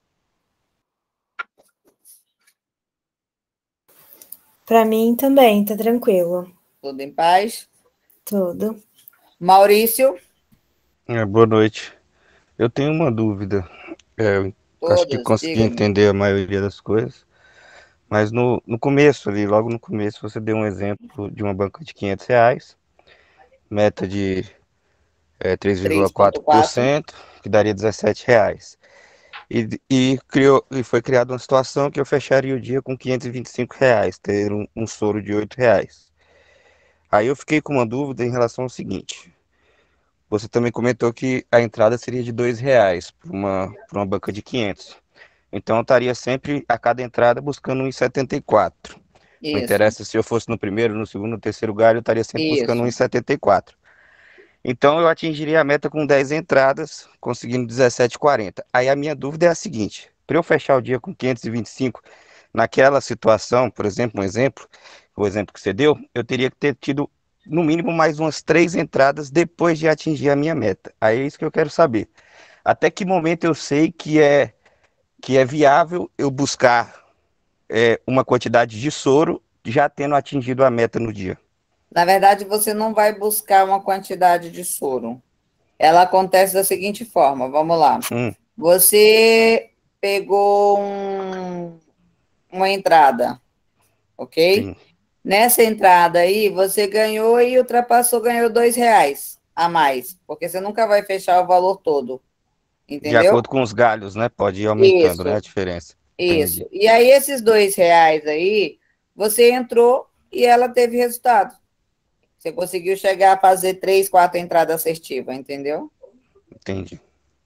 Speaker 21: Para mim também, tá tranquilo.
Speaker 1: Tudo em paz?
Speaker 21: Tudo.
Speaker 1: Maurício?
Speaker 22: É, boa noite. Eu tenho uma dúvida. É, eu acho que
Speaker 1: Todas,
Speaker 22: consegui
Speaker 1: diga-me.
Speaker 22: entender a maioria das coisas, mas no, no começo ali, logo no começo, você deu um exemplo de uma banca de quinhentos reais, meta de é, três vírgula quatro por cento, que daria dezessete reais. E, e, criou, e foi criada uma situação que eu fecharia o dia com quinhentos e vinte e cinco reais, ter um, um soro de oito reais. Aí eu fiquei com uma dúvida em relação ao seguinte. Você também comentou que a entrada seria de dois reais para uma, para uma banca de quinhentos. Então eu estaria sempre, a cada entrada, buscando um vírgula setenta e quatro. Não
Speaker 1: Isso.
Speaker 22: interessa se eu fosse no primeiro, no segundo, no terceiro galho, eu estaria sempre buscando um vírgula
Speaker 1: Isso.
Speaker 22: setenta e quatro. Então eu atingiria a meta com dez entradas, conseguindo dezessete e quarenta. Aí a minha dúvida é a seguinte: para eu fechar o dia com quinhentos e vinte e cinco, naquela situação, por exemplo, um exemplo, o exemplo que você deu, eu teria que ter tido no mínimo mais umas três entradas depois de atingir a minha meta. Aí é isso que eu quero saber. Até que momento eu sei que é, que é viável eu buscar é, uma quantidade de soro já tendo atingido a meta no dia?
Speaker 1: Na verdade, você não vai buscar uma quantidade de soro. Ela acontece da seguinte forma, vamos lá.
Speaker 22: Hum.
Speaker 1: Você pegou um, uma entrada, ok?
Speaker 22: Sim.
Speaker 1: Nessa entrada aí, você ganhou e ultrapassou, ganhou dois reais a mais, porque você nunca vai fechar o valor todo, entendeu?
Speaker 22: De acordo com os galhos, né? Pode ir aumentando,
Speaker 1: Isso.
Speaker 22: né? A diferença.
Speaker 1: Isso.
Speaker 22: Entendi.
Speaker 1: E aí, esses dois reais aí, você entrou e ela teve resultado. Você conseguiu chegar a fazer três, quatro entradas assertivas, entendeu?
Speaker 22: Entendi.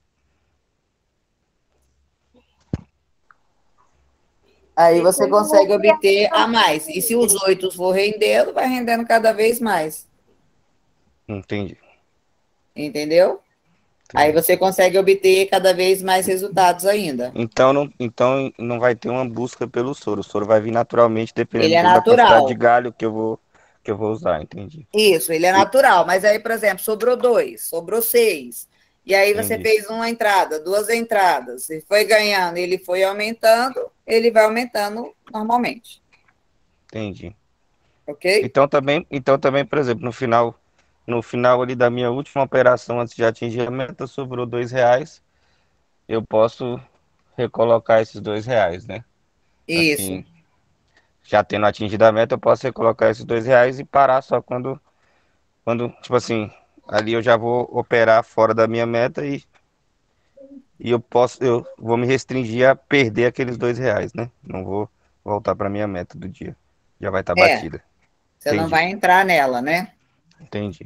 Speaker 1: Aí você consegue obter a mais. E se os oito for rendendo, vai rendendo cada vez mais.
Speaker 22: Entendi.
Speaker 1: Entendeu? Aí você consegue obter cada vez mais resultados ainda.
Speaker 22: Então não, então não vai ter uma busca pelo soro. O soro vai vir naturalmente, dependendo
Speaker 1: Ele é
Speaker 22: da quantidade
Speaker 1: natural.
Speaker 22: de galho que eu vou, que eu vou usar, entendi.
Speaker 1: Isso, ele é natural. Mas aí, por exemplo, sobrou dois, sobrou seis. E aí você
Speaker 22: Entendi.
Speaker 1: fez uma entrada, duas entradas. E foi ganhando, ele foi aumentando, ele vai aumentando normalmente.
Speaker 22: Entendi.
Speaker 1: Ok?
Speaker 22: Então também, então também, por exemplo, no final, no final ali da minha última operação, antes de atingir a meta, sobrou dois reais. Eu posso recolocar esses dois reais, né?
Speaker 1: Isso.
Speaker 22: Assim, já tendo atingido a meta, eu posso recolocar esses dois reais e parar só quando, quando, tipo assim, ali eu já vou operar fora da minha meta e, e eu posso, eu vou me restringir a perder aqueles dois reais, né? Não vou voltar para minha meta do dia. Já vai estar
Speaker 1: É.
Speaker 22: batida.
Speaker 1: Você não
Speaker 22: Entendi.
Speaker 1: vai entrar nela, né?
Speaker 22: Entendi.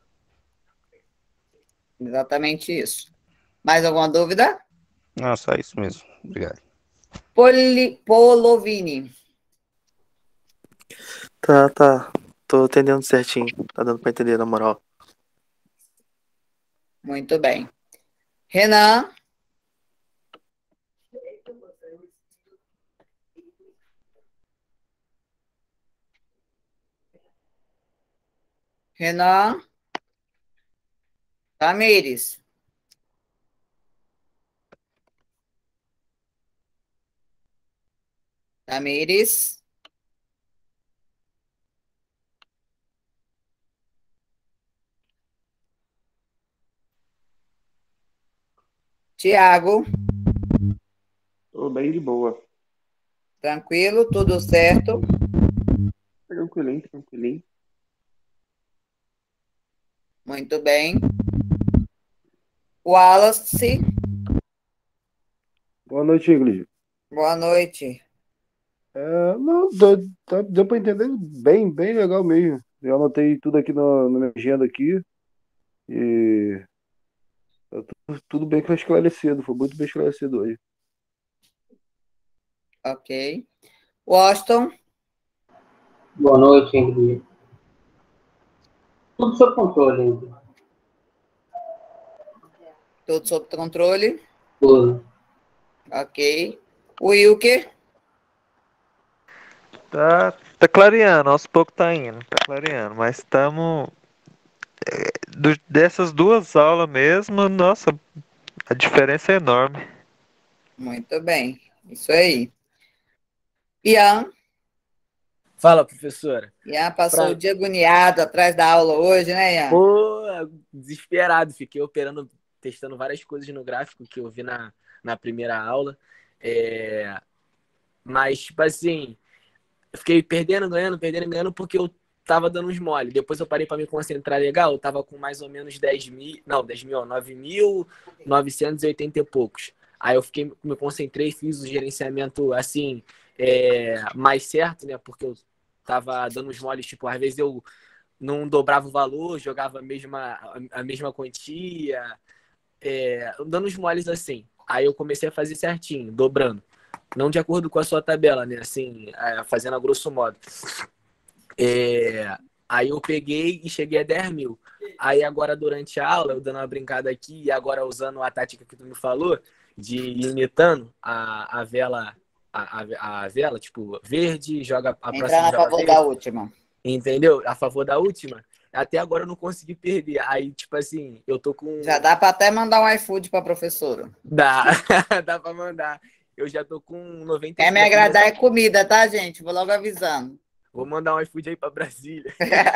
Speaker 1: Exatamente isso. Mais alguma dúvida?
Speaker 22: Não, só isso mesmo. Obrigado.
Speaker 1: Poli, Polovini.
Speaker 2: Tá, tá. Tô entendendo certinho. Tá dando pra entender, na moral.
Speaker 1: Muito bem. Renan? Renan? Tamires? Tamires? Tiago?
Speaker 7: Tô bem de boa.
Speaker 1: Tranquilo? Tudo certo?
Speaker 7: Tranquilinho, tranquilinho.
Speaker 1: Muito bem. Wallace?
Speaker 7: Boa noite, Ingrid.
Speaker 1: Boa noite.
Speaker 7: É, não, deu, tá- deu pra entender bem, bem legal mesmo. Eu anotei tudo aqui na, na minha agenda aqui e tá tudo, tudo bem esclarecido. Foi muito bem esclarecido hoje.
Speaker 1: Ok. Washington?
Speaker 8: Boa noite, Ingrid. Tudo sob controle, Ingrid.
Speaker 1: Tudo sob controle?
Speaker 8: Tudo.
Speaker 1: Ok. Wilker?
Speaker 6: Tá, tá clareando, aos poucos tá indo, tá clareando, mas estamos. Dessas duas aulas mesmo, nossa, a diferença é enorme.
Speaker 1: Muito bem. Isso aí. Ian?
Speaker 5: Fala, professora.
Speaker 1: Ian passou
Speaker 5: Pra-
Speaker 1: o dia agoniado atrás da aula hoje, né, Ian?
Speaker 5: Pô, desesperado. Fiquei operando, testando várias coisas no gráfico que eu vi na, na primeira aula. É, Mas, tipo assim, eu fiquei perdendo, ganhando, perdendo, ganhando, porque eu tava dando uns mole. Depois eu parei para me concentrar legal, eu tava com mais ou menos dez mil, não, dez mil, ó, nove mil novecentos e oitenta e poucos. Aí eu fiquei, me concentrei, fiz o gerenciamento, assim, é, mais certo, né, porque eu tava dando uns moles, tipo, às vezes eu não dobrava o valor, jogava a mesma, a mesma quantia, é, dando uns moles assim. Aí eu comecei a fazer certinho, dobrando. Não de acordo com a sua tabela, né? Assim, é, fazendo a grosso modo. É, aí eu peguei e cheguei a dez mil. Aí agora, durante a aula, eu dando uma brincada aqui, e agora usando a tática que tu me falou, de ir imitando a, a vela, a, a, a vela, tipo, verde, joga a
Speaker 1: Entrar
Speaker 5: próxima
Speaker 1: a
Speaker 5: joga
Speaker 1: favor
Speaker 5: verde.
Speaker 1: da última.
Speaker 5: Entendeu? A favor da última. Até agora eu não consegui perder. Aí, tipo assim, eu tô com.
Speaker 1: Já dá para até mandar um iFood para a professora.
Speaker 5: Dá, dá pra mandar. Eu já tô com noventa.
Speaker 1: Quer me agradar é comida, tá, gente? Vou logo avisando.
Speaker 5: Vou mandar um iFood aí pra Brasília.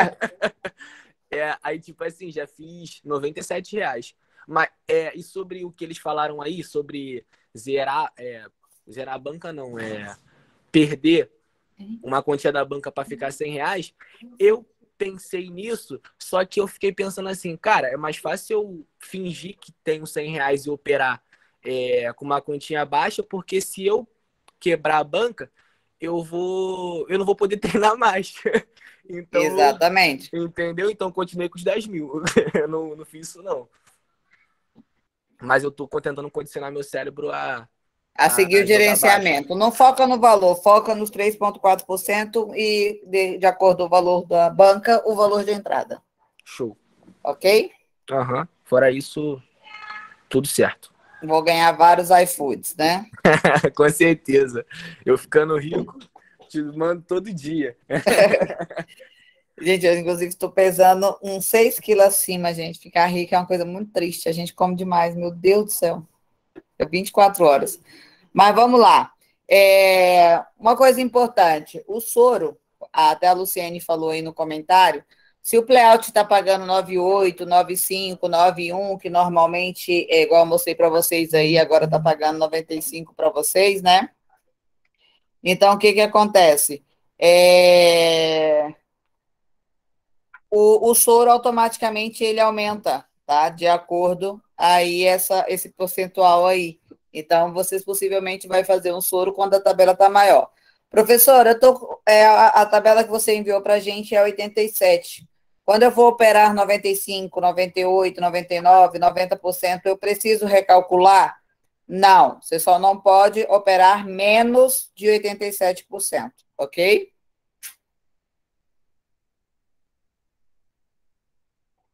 Speaker 5: É, aí, tipo assim, já fiz noventa e sete reais. Mas, é, e sobre o que eles falaram aí, sobre zerar, é, zerar a banca, não, é perder uma quantia da banca para ficar cem reais, eu pensei nisso, só que eu fiquei pensando assim, cara, é mais fácil eu fingir que tenho cem reais e operar é, com uma quantia baixa, porque se eu quebrar a banca, eu vou, eu não vou poder treinar mais. Então,
Speaker 1: Exatamente.
Speaker 5: Entendeu? Então, continuei com os dez mil. Eu não, não fiz isso, não. Mas eu tô tentando condicionar meu cérebro a,
Speaker 1: A seguir o
Speaker 5: a jogar baixo.
Speaker 1: gerenciamento. Não foca no valor, foca nos três vírgula quatro por cento e, de, de acordo com o valor da banca, o valor de entrada.
Speaker 5: Show.
Speaker 1: Ok?
Speaker 5: Aham. Fora isso, tudo certo.
Speaker 1: Vou ganhar vários iFoods, né?
Speaker 5: Com certeza. Eu ficando rico, te mando todo dia.
Speaker 1: Gente, eu, inclusive, estou pesando uns seis quilos acima, gente. Ficar rico é uma coisa muito triste. A gente come demais, meu Deus do céu. É vinte e quatro horas. Mas vamos lá. É, uma coisa importante. O soro, até a Luciene falou aí no comentário, se o playout está pagando nove vírgula oito, nove vírgula cinco, nove vírgula um, que normalmente, é igual eu mostrei para vocês aí, agora está pagando noventa e cinco para vocês, né? Então, o que que acontece? É... O, o soro automaticamente ele aumenta, tá? De acordo aí essa, esse percentual aí. Então, vocês possivelmente vai fazer um soro quando a tabela está maior. Professora, eu tô, é, a, a tabela que você enviou para a gente é oitenta e sete. Quando eu vou operar noventa e cinco, noventa e oito, noventa e nove, noventa por cento, eu preciso recalcular? Não, você só não pode operar menos de oitenta e sete por cento, ok?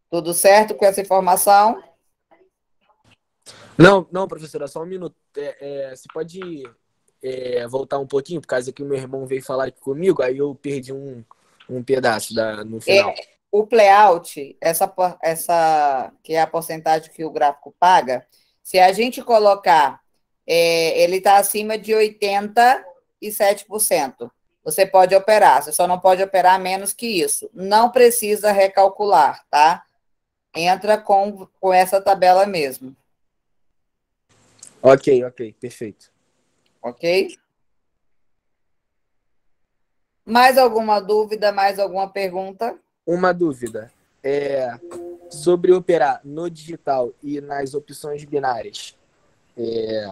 Speaker 1: Tudo certo com essa informação?
Speaker 5: Não, não, professora, só um minuto. É, é, você pode é, voltar um pouquinho, por causa que o meu irmão veio falar aqui comigo, aí eu perdi um, um pedaço da, no final.
Speaker 1: É, o playout, essa, por- essa que é a porcentagem que o gráfico paga, se a gente colocar, é, ele está acima de oitenta e sete por cento. Você pode operar, você só não pode operar menos que isso. Não precisa recalcular, tá? Entra com, com essa tabela mesmo,
Speaker 5: Ok, ok, perfeito.
Speaker 1: ok? Mais alguma dúvida, mais alguma pergunta?
Speaker 5: Uma dúvida. É, sobre operar no digital e nas opções binárias. É,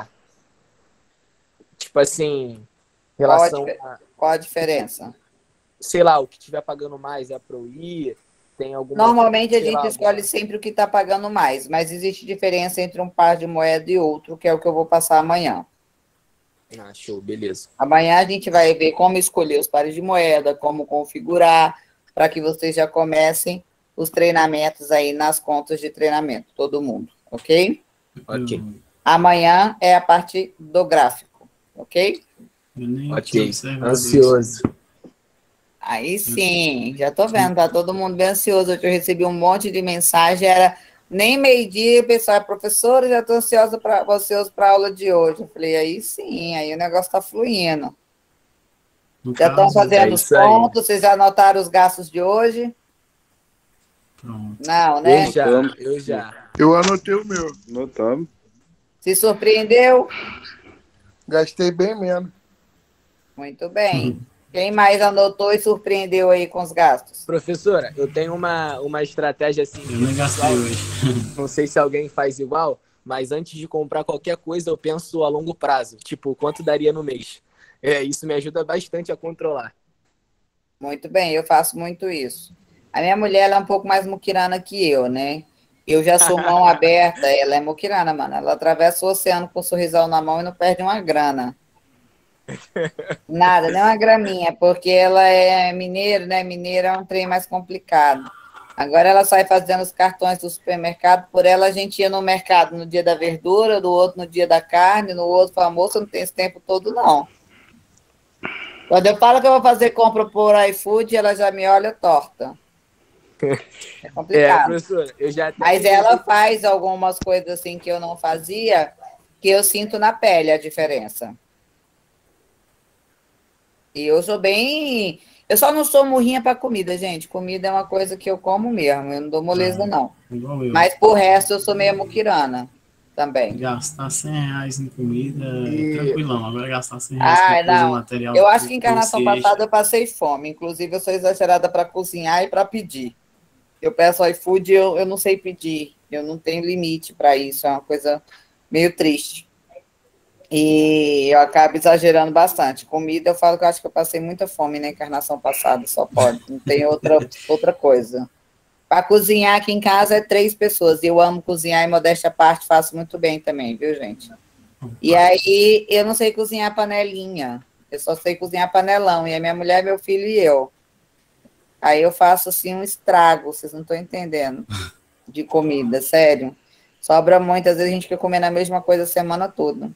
Speaker 5: tipo assim, em
Speaker 1: Qual a,
Speaker 5: relação
Speaker 1: dife-
Speaker 5: a,
Speaker 1: qual a diferença?
Speaker 5: sei lá, o que estiver pagando mais é para o ir, tem alguma,
Speaker 1: Normalmente a
Speaker 5: sei
Speaker 1: gente
Speaker 5: lá,
Speaker 1: escolhe
Speaker 5: alguma...
Speaker 1: sempre o que está pagando mais, mas existe diferença entre um par de moeda e outro, que é o que eu vou passar amanhã.
Speaker 5: Ah, show, beleza.
Speaker 1: Amanhã a gente vai ver como escolher os pares de moeda, como configurar, para que vocês já comecem os treinamentos aí nas contas de treinamento, todo mundo, ok?
Speaker 5: Ok.
Speaker 1: Amanhã é a parte do gráfico, ok?
Speaker 9: Eu nem
Speaker 5: Ok,
Speaker 9: tinha observado
Speaker 5: ansioso.
Speaker 1: Aí sim, já tô vendo, tá todo mundo bem ansioso. Hoje eu recebi um monte de mensagem, era nem meio-dia, o pessoal é professora, já tô ansiosa para ansioso para a aula de hoje. Eu falei, aí sim, aí o negócio tá fluindo.
Speaker 9: No
Speaker 1: Já estão
Speaker 9: caso,
Speaker 1: fazendo
Speaker 5: é
Speaker 1: os
Speaker 5: isso aí.
Speaker 1: pontos, vocês já anotaram os gastos de hoje?
Speaker 9: pronto.
Speaker 1: Não, né?
Speaker 5: Eu já,
Speaker 7: Notamos.
Speaker 5: eu já.
Speaker 11: Eu anotei o meu.
Speaker 7: Notamos.
Speaker 1: Se surpreendeu?
Speaker 11: Gastei bem menos.
Speaker 1: Muito bem. Quem mais anotou e surpreendeu aí com os gastos?
Speaker 5: Professora, eu tenho uma, uma estratégia assim.
Speaker 9: Eu nem gastei
Speaker 5: pessoal,
Speaker 9: hoje.
Speaker 5: não sei se alguém faz igual, mas antes de comprar qualquer coisa, eu penso a longo prazo. Tipo, quanto daria no mês? É, isso me ajuda bastante a controlar.
Speaker 1: Muito bem, eu faço muito isso. A minha mulher, ela é um pouco mais muquirana que eu, né? Eu já sou mão aberta, ela é muquirana, mano. Ela atravessa o oceano com um sorrisal na mão e não perde uma grana. Nada, nem uma graminha, porque ela é mineira, né? Mineira é um trem mais complicado. Agora ela sai fazendo os cartões do supermercado, por ela a gente ia no mercado no dia da verdura, do outro no dia da carne, no outro fala, moça, não tem esse tempo todo, não. Quando eu falo que eu vou fazer compra por iFood, ela já me olha torta. É
Speaker 5: É,
Speaker 1: complicado.
Speaker 5: professora, eu já até
Speaker 1: Mas ela faz algumas coisas assim que eu não fazia, que eu sinto na pele a diferença. E eu sou bem... Eu só não sou murrinha para comida, gente. Comida é uma coisa que eu como mesmo. Eu não dou moleza,
Speaker 9: Ah,
Speaker 1: não.
Speaker 9: igual eu.
Speaker 1: Mas, por resto, eu sou meio muquirana também.
Speaker 9: Gastar cem reais em comida é
Speaker 5: E-
Speaker 9: tranquilão. Agora gastar cem reais
Speaker 1: Ah,
Speaker 9: com coisa
Speaker 1: não.
Speaker 9: material.
Speaker 1: Eu acho que encarnação
Speaker 9: doce
Speaker 1: passada eu passei fome. Inclusive, eu sou exagerada para cozinhar e para pedir. Eu peço iFood e eu, eu não sei pedir. Eu não tenho limite para isso. É uma coisa meio triste. E eu acabo exagerando bastante. Comida, eu falo que eu acho que eu passei muita fome na encarnação passada. Só pode. Não tem outra, outra coisa. Para cozinhar aqui em casa é três pessoas. E eu amo cozinhar e, modéstia à parte, faço muito bem também, viu, gente? E aí, eu não sei cozinhar panelinha. Eu só sei cozinhar panelão. E a minha mulher, meu filho e eu. Aí eu faço, assim, um estrago. Vocês não estão entendendo. De comida, sério. Sobra muito. Às vezes a gente quer comer na mesma coisa a semana toda.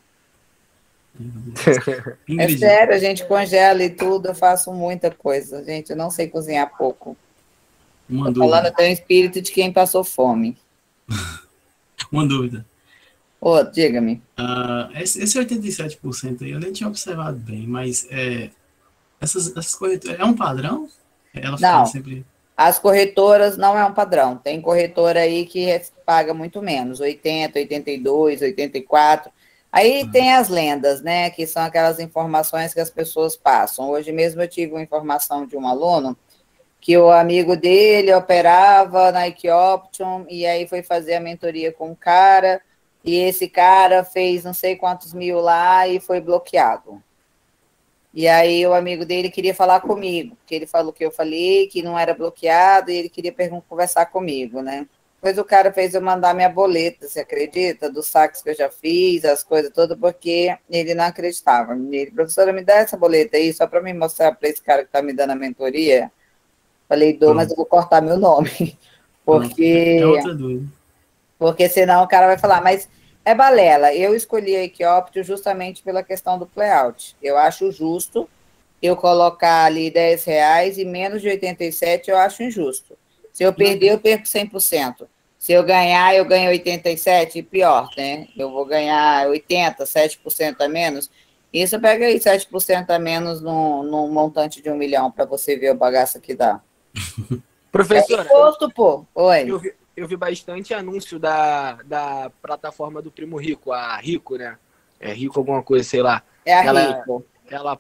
Speaker 1: É
Speaker 9: Ingrid,
Speaker 1: sério, a gente congela e tudo. Eu faço muita coisa. Gente, eu não sei cozinhar pouco.
Speaker 9: uma
Speaker 1: Tô falando,
Speaker 9: dúvida.
Speaker 1: eu tenho espírito de quem passou fome.
Speaker 9: Uma dúvida.
Speaker 1: Ô, diga-me.
Speaker 9: Ah, esse, esse oitenta e sete por cento aí eu nem tinha observado bem, mas é, essas, essas corretoras, é um padrão? Ela fica
Speaker 1: Não.
Speaker 9: sempre.
Speaker 1: As corretoras não é um padrão. Tem corretora aí que paga muito menos, oitenta, oitenta e dois, oitenta e quatro. Aí tem as lendas, né, que são aquelas informações que as pessoas passam. Hoje mesmo eu tive uma informação de um aluno que o amigo dele operava na Equioption e aí foi fazer a mentoria com um cara e esse cara fez não sei quantos mil lá e foi bloqueado. E aí o amigo dele queria falar comigo, porque ele falou que eu falei, que não era bloqueado, e ele queria conversar comigo, né? Depois o cara fez eu mandar minha boleta, você acredita? Dos saques que eu já fiz, as coisas todas, porque ele não acreditava. Ele, professora, me dá essa boleta aí, só para me mostrar para esse cara que está me dando a mentoria. Falei, dou, mas eu vou cortar meu nome, Porque,
Speaker 9: É outra dúvida.
Speaker 1: porque senão o cara vai falar, mas é balela. Eu escolhi a Equioptio justamente pela questão do playout. Eu acho justo eu colocar ali dez reais e menos de oitenta e sete eu acho injusto. Se eu perder, eu perco cem por cento. Se eu ganhar, eu ganho oitenta e sete, e pior, né? Eu vou ganhar oitenta, sete por cento a menos. Isso pega aí sete por cento a menos num, num montante de um milhão para você ver o bagaço que dá.
Speaker 5: Professora,
Speaker 1: é imposto, pô. Oi.
Speaker 5: Eu vi, eu vi bastante anúncio da, da plataforma do Primo Rico, a Rico, né? É Rico alguma coisa, sei lá.
Speaker 1: É a
Speaker 5: ela,
Speaker 1: Rico.
Speaker 5: Ela,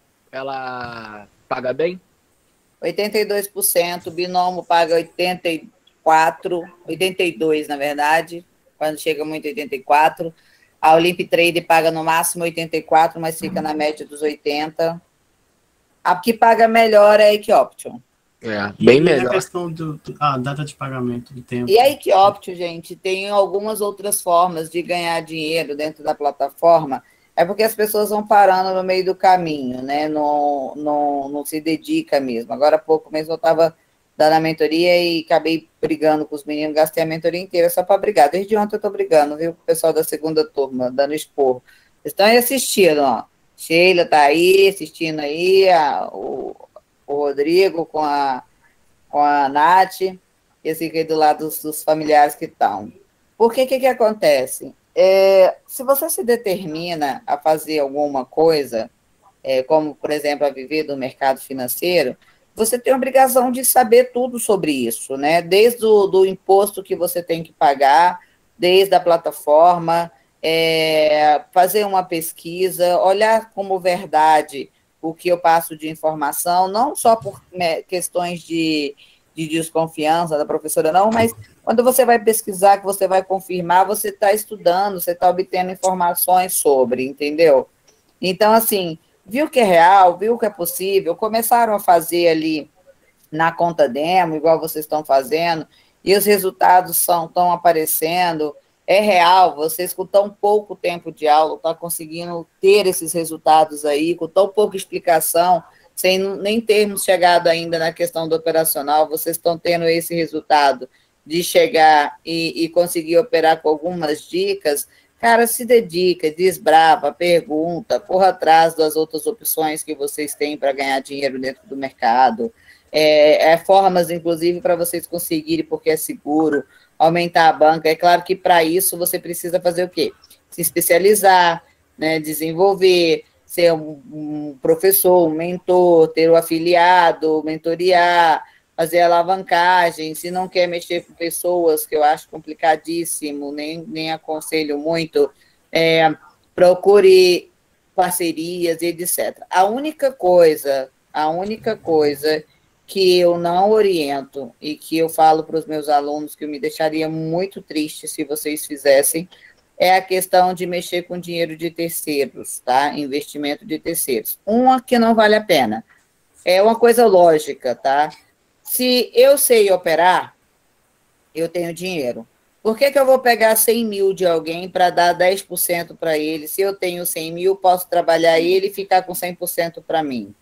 Speaker 5: ela paga bem?
Speaker 1: oitenta e dois por cento, o Binomo paga oitenta e quatro por cento, oitenta e dois por cento na verdade, quando chega muito oitenta e quatro por cento. A Olymp Trade paga no máximo oitenta e quatro por cento, mas fica na média dos oitenta por cento. A que paga melhor é a Equioptio.
Speaker 5: É, bem
Speaker 9: e
Speaker 5: melhor.
Speaker 9: a questão do, do a data de pagamento do tempo.
Speaker 1: E a Equioptio, gente, tem algumas outras formas de ganhar dinheiro dentro da plataforma. É porque as pessoas vão parando no meio do caminho, né? Não, não, não se dedica mesmo. Agora há pouco mesmo eu estava dando a mentoria e acabei brigando com os meninos, gastei a mentoria inteira só para brigar. Desde ontem eu estou brigando, viu? O pessoal da segunda turma, dando esporro. Vocês estão aí assistindo, ó. Sheila está aí, assistindo aí, a, o, o Rodrigo com a, com a Nath, esse aqui do lado dos, dos familiares que estão. Por que que que acontece? É, se você se determina a fazer alguma coisa, é, como, por exemplo, a viver do mercado financeiro, você tem a obrigação de saber tudo sobre isso, né? Desde o do imposto que você tem que pagar, desde a plataforma, é, fazer uma pesquisa, olhar como verdade o que eu passo de informação, não só por né, questões de, de desconfiança da professora, não, mas quando você vai pesquisar, que você vai confirmar, você está estudando, você está obtendo informações sobre, entendeu? Então, assim, viu que é real, viu que é possível, começaram a fazer ali na conta demo, igual vocês estão fazendo, e os resultados são, estão aparecendo, é real, vocês com tão pouco tempo de aula estão conseguindo ter esses resultados aí, com tão pouca explicação, sem nem termos chegado ainda na questão do operacional, vocês estão tendo esse resultado de chegar e, e conseguir operar com algumas dicas. Cara, se dedica, desbrava, pergunta, corra atrás das outras opções que vocês têm para ganhar dinheiro dentro do mercado. É, é formas, inclusive, para vocês conseguirem, porque é seguro, aumentar a banca. É claro que para isso você precisa fazer o quê? Se especializar, né, desenvolver, ser um, um professor, um mentor, ter o afiliado, mentorear, fazer alavancagem. Se não quer mexer com pessoas, que eu acho complicadíssimo, nem, nem aconselho muito, é, procure parcerias e etcétera. A única coisa, a única coisa que eu não oriento e que eu falo para os meus alunos que eu me deixaria muito triste se vocês fizessem, é a questão de mexer com dinheiro de terceiros, tá? Investimento de terceiros. Uma que não vale a pena. É uma coisa lógica, tá? Se eu sei operar, eu tenho dinheiro. Por que que eu vou pegar cem mil de alguém para dar dez por cento para ele? Se eu tenho cem mil, posso trabalhar ele e ficar com cem por cento para mim.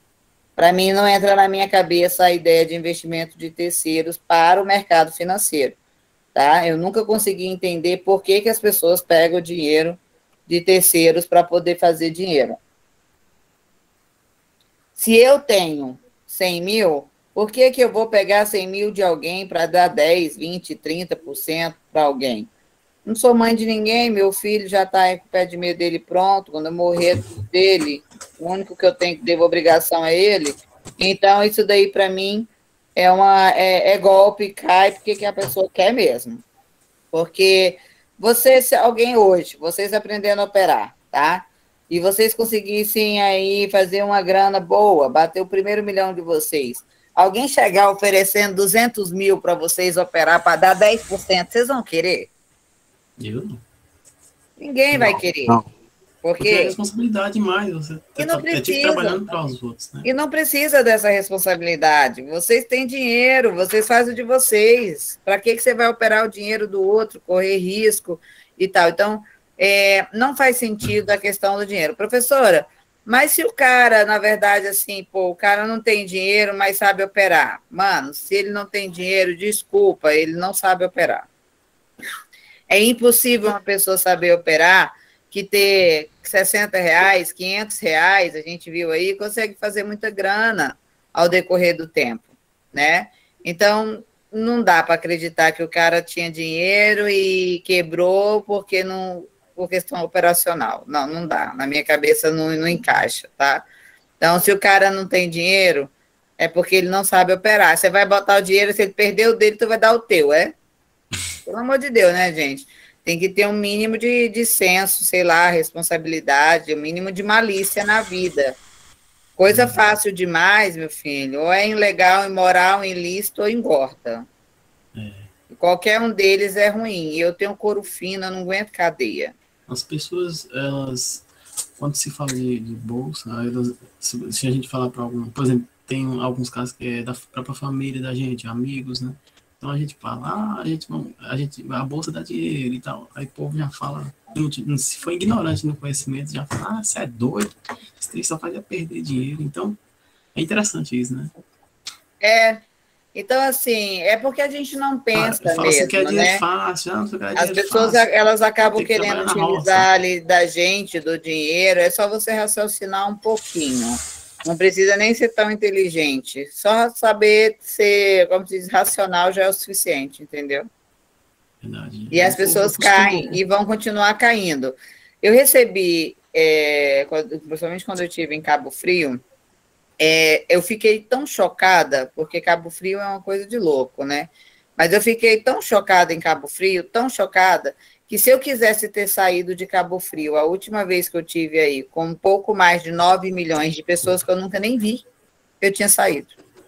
Speaker 1: Para mim, não entra na minha cabeça a ideia de investimento de terceiros para o mercado financeiro. Tá? Eu nunca consegui entender por que que as pessoas pegam dinheiro de terceiros para poder fazer dinheiro. Se eu tenho cem mil, por que que eu vou pegar cem mil de alguém para dar dez, vinte, trinta por cento para alguém? Não sou mãe de ninguém, meu filho já está com o pé de meia dele pronto, quando eu morrer dele, o único que eu tenho que devo obrigação é ele. Então, isso daí, para mim, é, uma, é, é golpe, cai, porque que a pessoa quer mesmo. Porque você, se alguém hoje, vocês aprendendo a operar, tá? E vocês conseguissem aí fazer uma grana boa, bater o primeiro milhão de vocês, alguém chegar oferecendo duzentos mil para vocês operar para dar dez por cento, vocês vão querer?
Speaker 9: Eu não.
Speaker 1: Ninguém
Speaker 9: não,
Speaker 1: vai querer.
Speaker 9: Não.
Speaker 1: Porque...
Speaker 9: Porque é responsabilidade demais. Você
Speaker 1: e não
Speaker 9: tá,
Speaker 1: precisa.
Speaker 9: é trabalhando para os outros, né?
Speaker 1: E não precisa dessa responsabilidade. Vocês têm dinheiro, vocês fazem o de vocês. Para que que você vai operar o dinheiro do outro, correr risco e tal? Então, é, não faz sentido a questão do dinheiro. Professora, Mas se o cara, na verdade, assim, pô, o cara não tem dinheiro, mas sabe operar. Mano, se ele não tem dinheiro, desculpa, ele não sabe operar. É impossível uma pessoa saber operar que ter sessenta reais, quinhentos reais, a gente viu aí, consegue fazer muita grana ao decorrer do tempo, né? Então, não dá para acreditar que o cara tinha dinheiro e quebrou porque não, por questão operacional. Não, não dá. Na minha cabeça não, não encaixa, tá? Então, se o cara não tem dinheiro, é porque ele não sabe operar. Você vai botar o dinheiro, se ele perder o dele, tu vai dar o teu, é? Pelo amor de Deus, né, gente? Tem que ter um mínimo de, de senso, sei lá, responsabilidade, um mínimo de malícia na vida. Coisa fácil demais, meu filho, ou é ilegal, imoral, ilícito ou engorda.
Speaker 9: É.
Speaker 1: E qualquer um deles é ruim. Eu tenho couro fino, eu não aguento cadeia.
Speaker 9: As pessoas, elas, quando se fala de, de bolsa, elas, se, se a gente falar para algum, por exemplo, tem alguns casos que é da própria família da gente, amigos, né? Então a gente fala, ah, a gente, a gente, a bolsa dá dinheiro e tal. Aí o povo já fala, se for ignorante no conhecimento, já fala, ah, você é doido, isso só faz é perder dinheiro. Então, é interessante isso, né?
Speaker 1: É, então assim, é porque a gente não pensa
Speaker 9: ah, fala,
Speaker 1: mesmo,
Speaker 9: você quer dinheiro
Speaker 1: né?
Speaker 9: fácil, não, você quer
Speaker 1: As
Speaker 9: dinheiro
Speaker 1: pessoas,
Speaker 9: fácil.
Speaker 1: elas acabam
Speaker 9: Tem que
Speaker 1: querendo
Speaker 9: trabalhar na
Speaker 1: utilizar ali da gente, do dinheiro, é só você raciocinar um pouquinho. Não precisa nem ser tão inteligente. Só saber ser, como se diz, racional já é o suficiente, entendeu?
Speaker 9: Verdade.
Speaker 1: E as pessoas caem e vão continuar caindo. Eu recebi, é, quando, principalmente quando eu estive em Cabo Frio, é, eu fiquei tão chocada, porque Cabo Frio é uma coisa de louco, né? Mas eu fiquei tão chocada em Cabo Frio, tão chocada, que se eu quisesse ter saído de Cabo Frio, a última vez que eu tive aí, com um pouco mais de nove milhões de pessoas que eu nunca nem vi, eu tinha saído.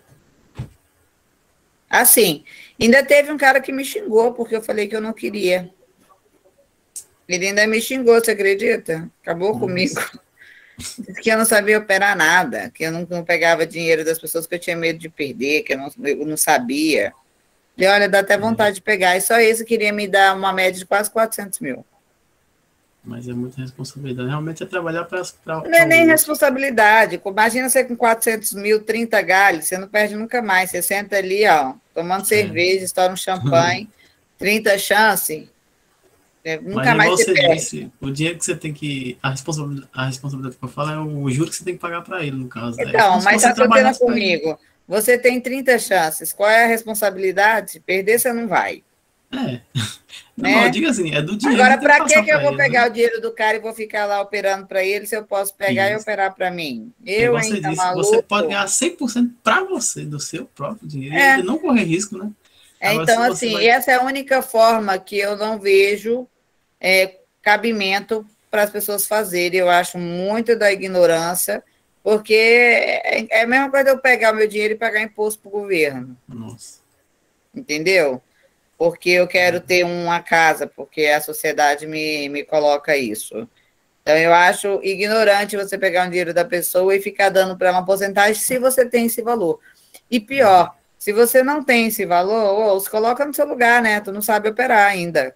Speaker 1: Assim, ainda teve um cara que me xingou, porque eu falei que eu não queria. Ele ainda me xingou, você acredita? Acabou Nossa. comigo. Disse que eu não sabia operar nada, que eu não, não pegava dinheiro das pessoas, que eu tinha medo de perder, que eu não, eu não sabia. E olha, dá até vontade de pegar. E só esse queria me dar uma média de quase quatrocentos mil.
Speaker 9: Mas é muita responsabilidade. Realmente é trabalhar para...
Speaker 1: Não é nem responsabilidade. Imagina você com quatrocentos mil, trinta galhos, você não perde nunca mais. Você senta ali, ó, tomando é. cerveja, estoura um champanhe, trinta chances, nunca
Speaker 9: Mas,
Speaker 1: mais
Speaker 9: você
Speaker 1: você perde.
Speaker 9: Disse, o dinheiro que você tem que... A responsabilidade, a responsabilidade que eu falo é o juro que você tem que pagar para ele, no caso.
Speaker 1: Então,
Speaker 9: é
Speaker 1: mas está tratando comigo. Você tem trinta chances. Qual é a responsabilidade? Perder, você não vai.
Speaker 9: É. Não,
Speaker 1: né?
Speaker 9: não, diga assim, é do dinheiro.
Speaker 1: Agora, para que, que eu
Speaker 9: ele,
Speaker 1: vou pegar
Speaker 9: né?
Speaker 1: o dinheiro do cara e vou ficar lá operando para ele, se eu posso pegar Isso. e operar para mim? Eu,
Speaker 9: você
Speaker 1: hein, tá
Speaker 9: disse,
Speaker 1: maluco?
Speaker 9: Você pode ganhar cem por cento para você, do seu próprio dinheiro,
Speaker 1: É.
Speaker 9: e não correr risco, né?
Speaker 1: É,
Speaker 9: Agora,
Speaker 1: então,
Speaker 9: se
Speaker 1: assim,
Speaker 9: vai...
Speaker 1: essa é a única forma que eu não vejo é, cabimento para as pessoas fazerem. Eu acho muito da ignorância, porque é, é a mesma coisa de eu pegar o meu dinheiro e pagar imposto para o governo.
Speaker 9: Nossa.
Speaker 1: Entendeu? Porque eu quero ter uma casa, porque a sociedade me, me coloca isso. Então, eu acho ignorante você pegar um dinheiro da pessoa e ficar dando para ela uma porcentagem se você tem esse valor. E pior, se você não tem esse valor, os coloca no seu lugar, né? Tu não sabe operar ainda.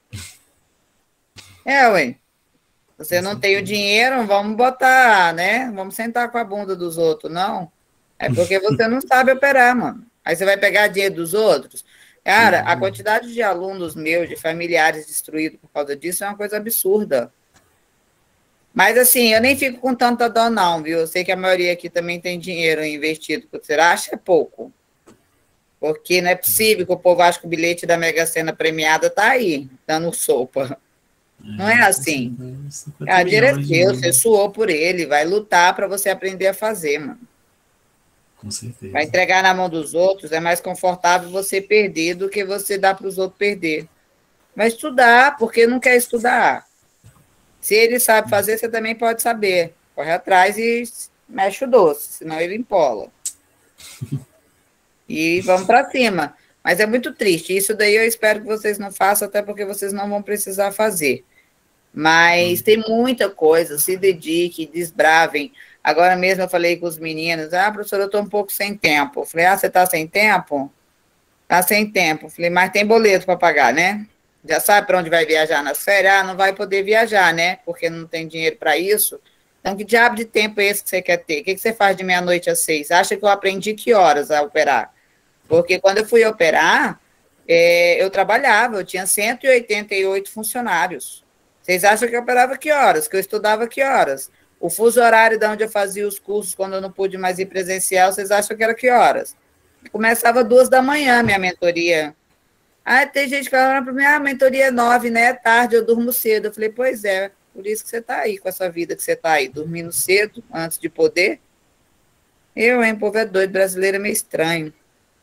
Speaker 1: É, ué. Você não tem o dinheiro, vamos botar, né? Vamos sentar com a bunda dos outros, não. É porque você não sabe operar, mano. Aí você vai pegar dinheiro dos outros. Cara, a quantidade de alunos meus, de familiares destruídos por causa disso é uma coisa absurda. Mas, assim, eu nem fico com tanta dó, não, viu? Eu sei que a maioria aqui também tem dinheiro investido. Você acha é pouco. Porque não é possível que o povo ache que o bilhete da Mega Sena premiada tá aí, dando sopa. Não é assim. A dinheiro é seu, você suou por ele, vai lutar para você aprender a fazer, mano.
Speaker 9: Com certeza.
Speaker 1: Vai entregar na mão dos outros, é mais confortável você perder do que você dar para os outros perder. Vai estudar, porque não quer estudar. Se ele sabe fazer, você também pode saber. Corre atrás e mexe o doce, senão ele empola. E vamos para cima. Mas é muito triste. Isso daí eu espero que vocês não façam, até porque vocês não vão precisar fazer. Mas hum. tem muita coisa, se dediquem, desbravem. Agora mesmo eu falei com os meninos, ah, professora, eu estou um pouco sem tempo. Eu falei, ah, você está sem tempo? Está sem tempo. Eu falei, mas tem boleto para pagar, né? Já sabe para onde vai viajar nas férias? Ah, não vai poder viajar, né? Porque não tem dinheiro para isso. Então, que diabo de tempo é esse que você quer ter? O que você faz de meia-noite às seis? Acha que eu aprendi que horas a operar? Porque quando eu fui operar, é, eu trabalhava, eu tinha cento e oitenta e oito funcionários. Vocês acham que eu operava que horas? Que eu estudava que horas? O fuso horário de onde eu fazia os cursos, quando eu não pude mais ir presencial, vocês acham que era que horas? Começava duas da manhã, minha mentoria. Ah, tem gente falando para mim, ah, a mentoria é nove, né? É tarde, eu durmo cedo. Eu falei, pois é, por isso que você está aí, com essa vida que você está aí, dormindo cedo, antes de poder. Eu, hein, povo é doido, brasileiro é meio estranho.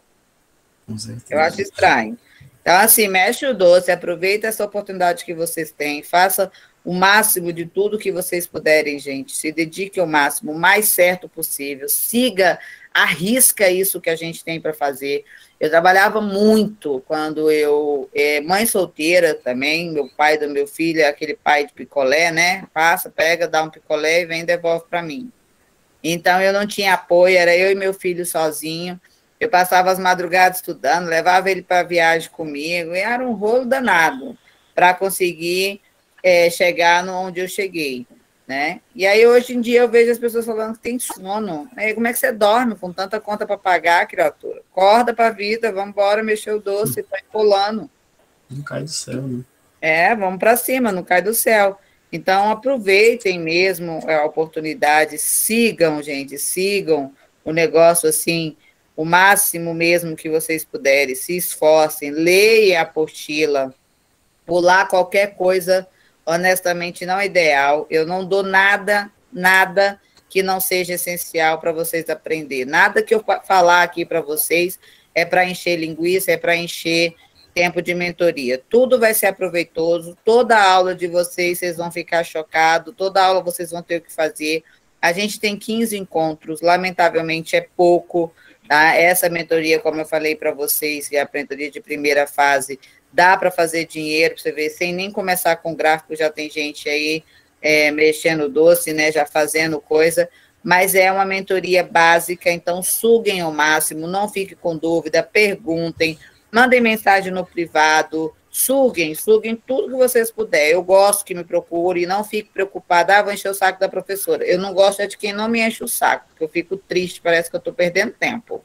Speaker 1: Eu acho estranho. Então, assim, mexe o doce, aproveita essa oportunidade que vocês têm, faça o máximo de tudo que vocês puderem, gente. Se dedique ao máximo, o mais certo possível. Siga, arrisca isso que a gente tem para fazer. Eu trabalhava muito quando eu... É, mãe solteira também, meu pai do meu filho é aquele pai de picolé, né? Passa, pega, dá um picolé e vem e devolve para mim. Então, eu não tinha apoio, era eu e meu filho sozinho. Eu passava as madrugadas estudando, levava ele para viagem comigo, e era um rolo danado para conseguir é, chegar no onde eu cheguei, né? E aí, hoje em dia, eu vejo as pessoas falando que tem sono. Aí, como é que você dorme com tanta conta para pagar, criatura? Acorda para a vida, vamos embora mexer o doce, tá pulando.
Speaker 9: Não cai do céu, né?
Speaker 1: É, vamos para cima, não cai do céu. Então, aproveitem mesmo a oportunidade, sigam, gente, sigam o negócio assim, o máximo mesmo que vocês puderem, se esforcem, leiam a apostila, pular qualquer coisa, honestamente, não é ideal. Eu não dou nada, nada que não seja essencial para vocês aprenderem. Nada que eu falar aqui para vocês é para encher linguiça, é para encher tempo de mentoria. Tudo vai ser aproveitoso, toda aula de vocês, vocês vão ficar chocados, toda aula vocês vão ter o que fazer. A gente tem quinze encontros, lamentavelmente é pouco, tá? Essa mentoria, como eu falei para vocês, que é a mentoria de primeira fase, dá para fazer dinheiro, para você ver, sem nem começar com gráfico, já tem gente aí é, mexendo doce, né, já fazendo coisa, mas é uma mentoria básica, então suguem ao máximo, não fiquem com dúvida, perguntem, mandem mensagem no privado, suguem, suguem tudo que vocês puderem. Eu gosto que me procurem, não fique preocupada, ah, vou encher o saco da professora. Eu não gosto é de quem não me enche o saco, porque eu fico triste, parece que eu estou perdendo tempo.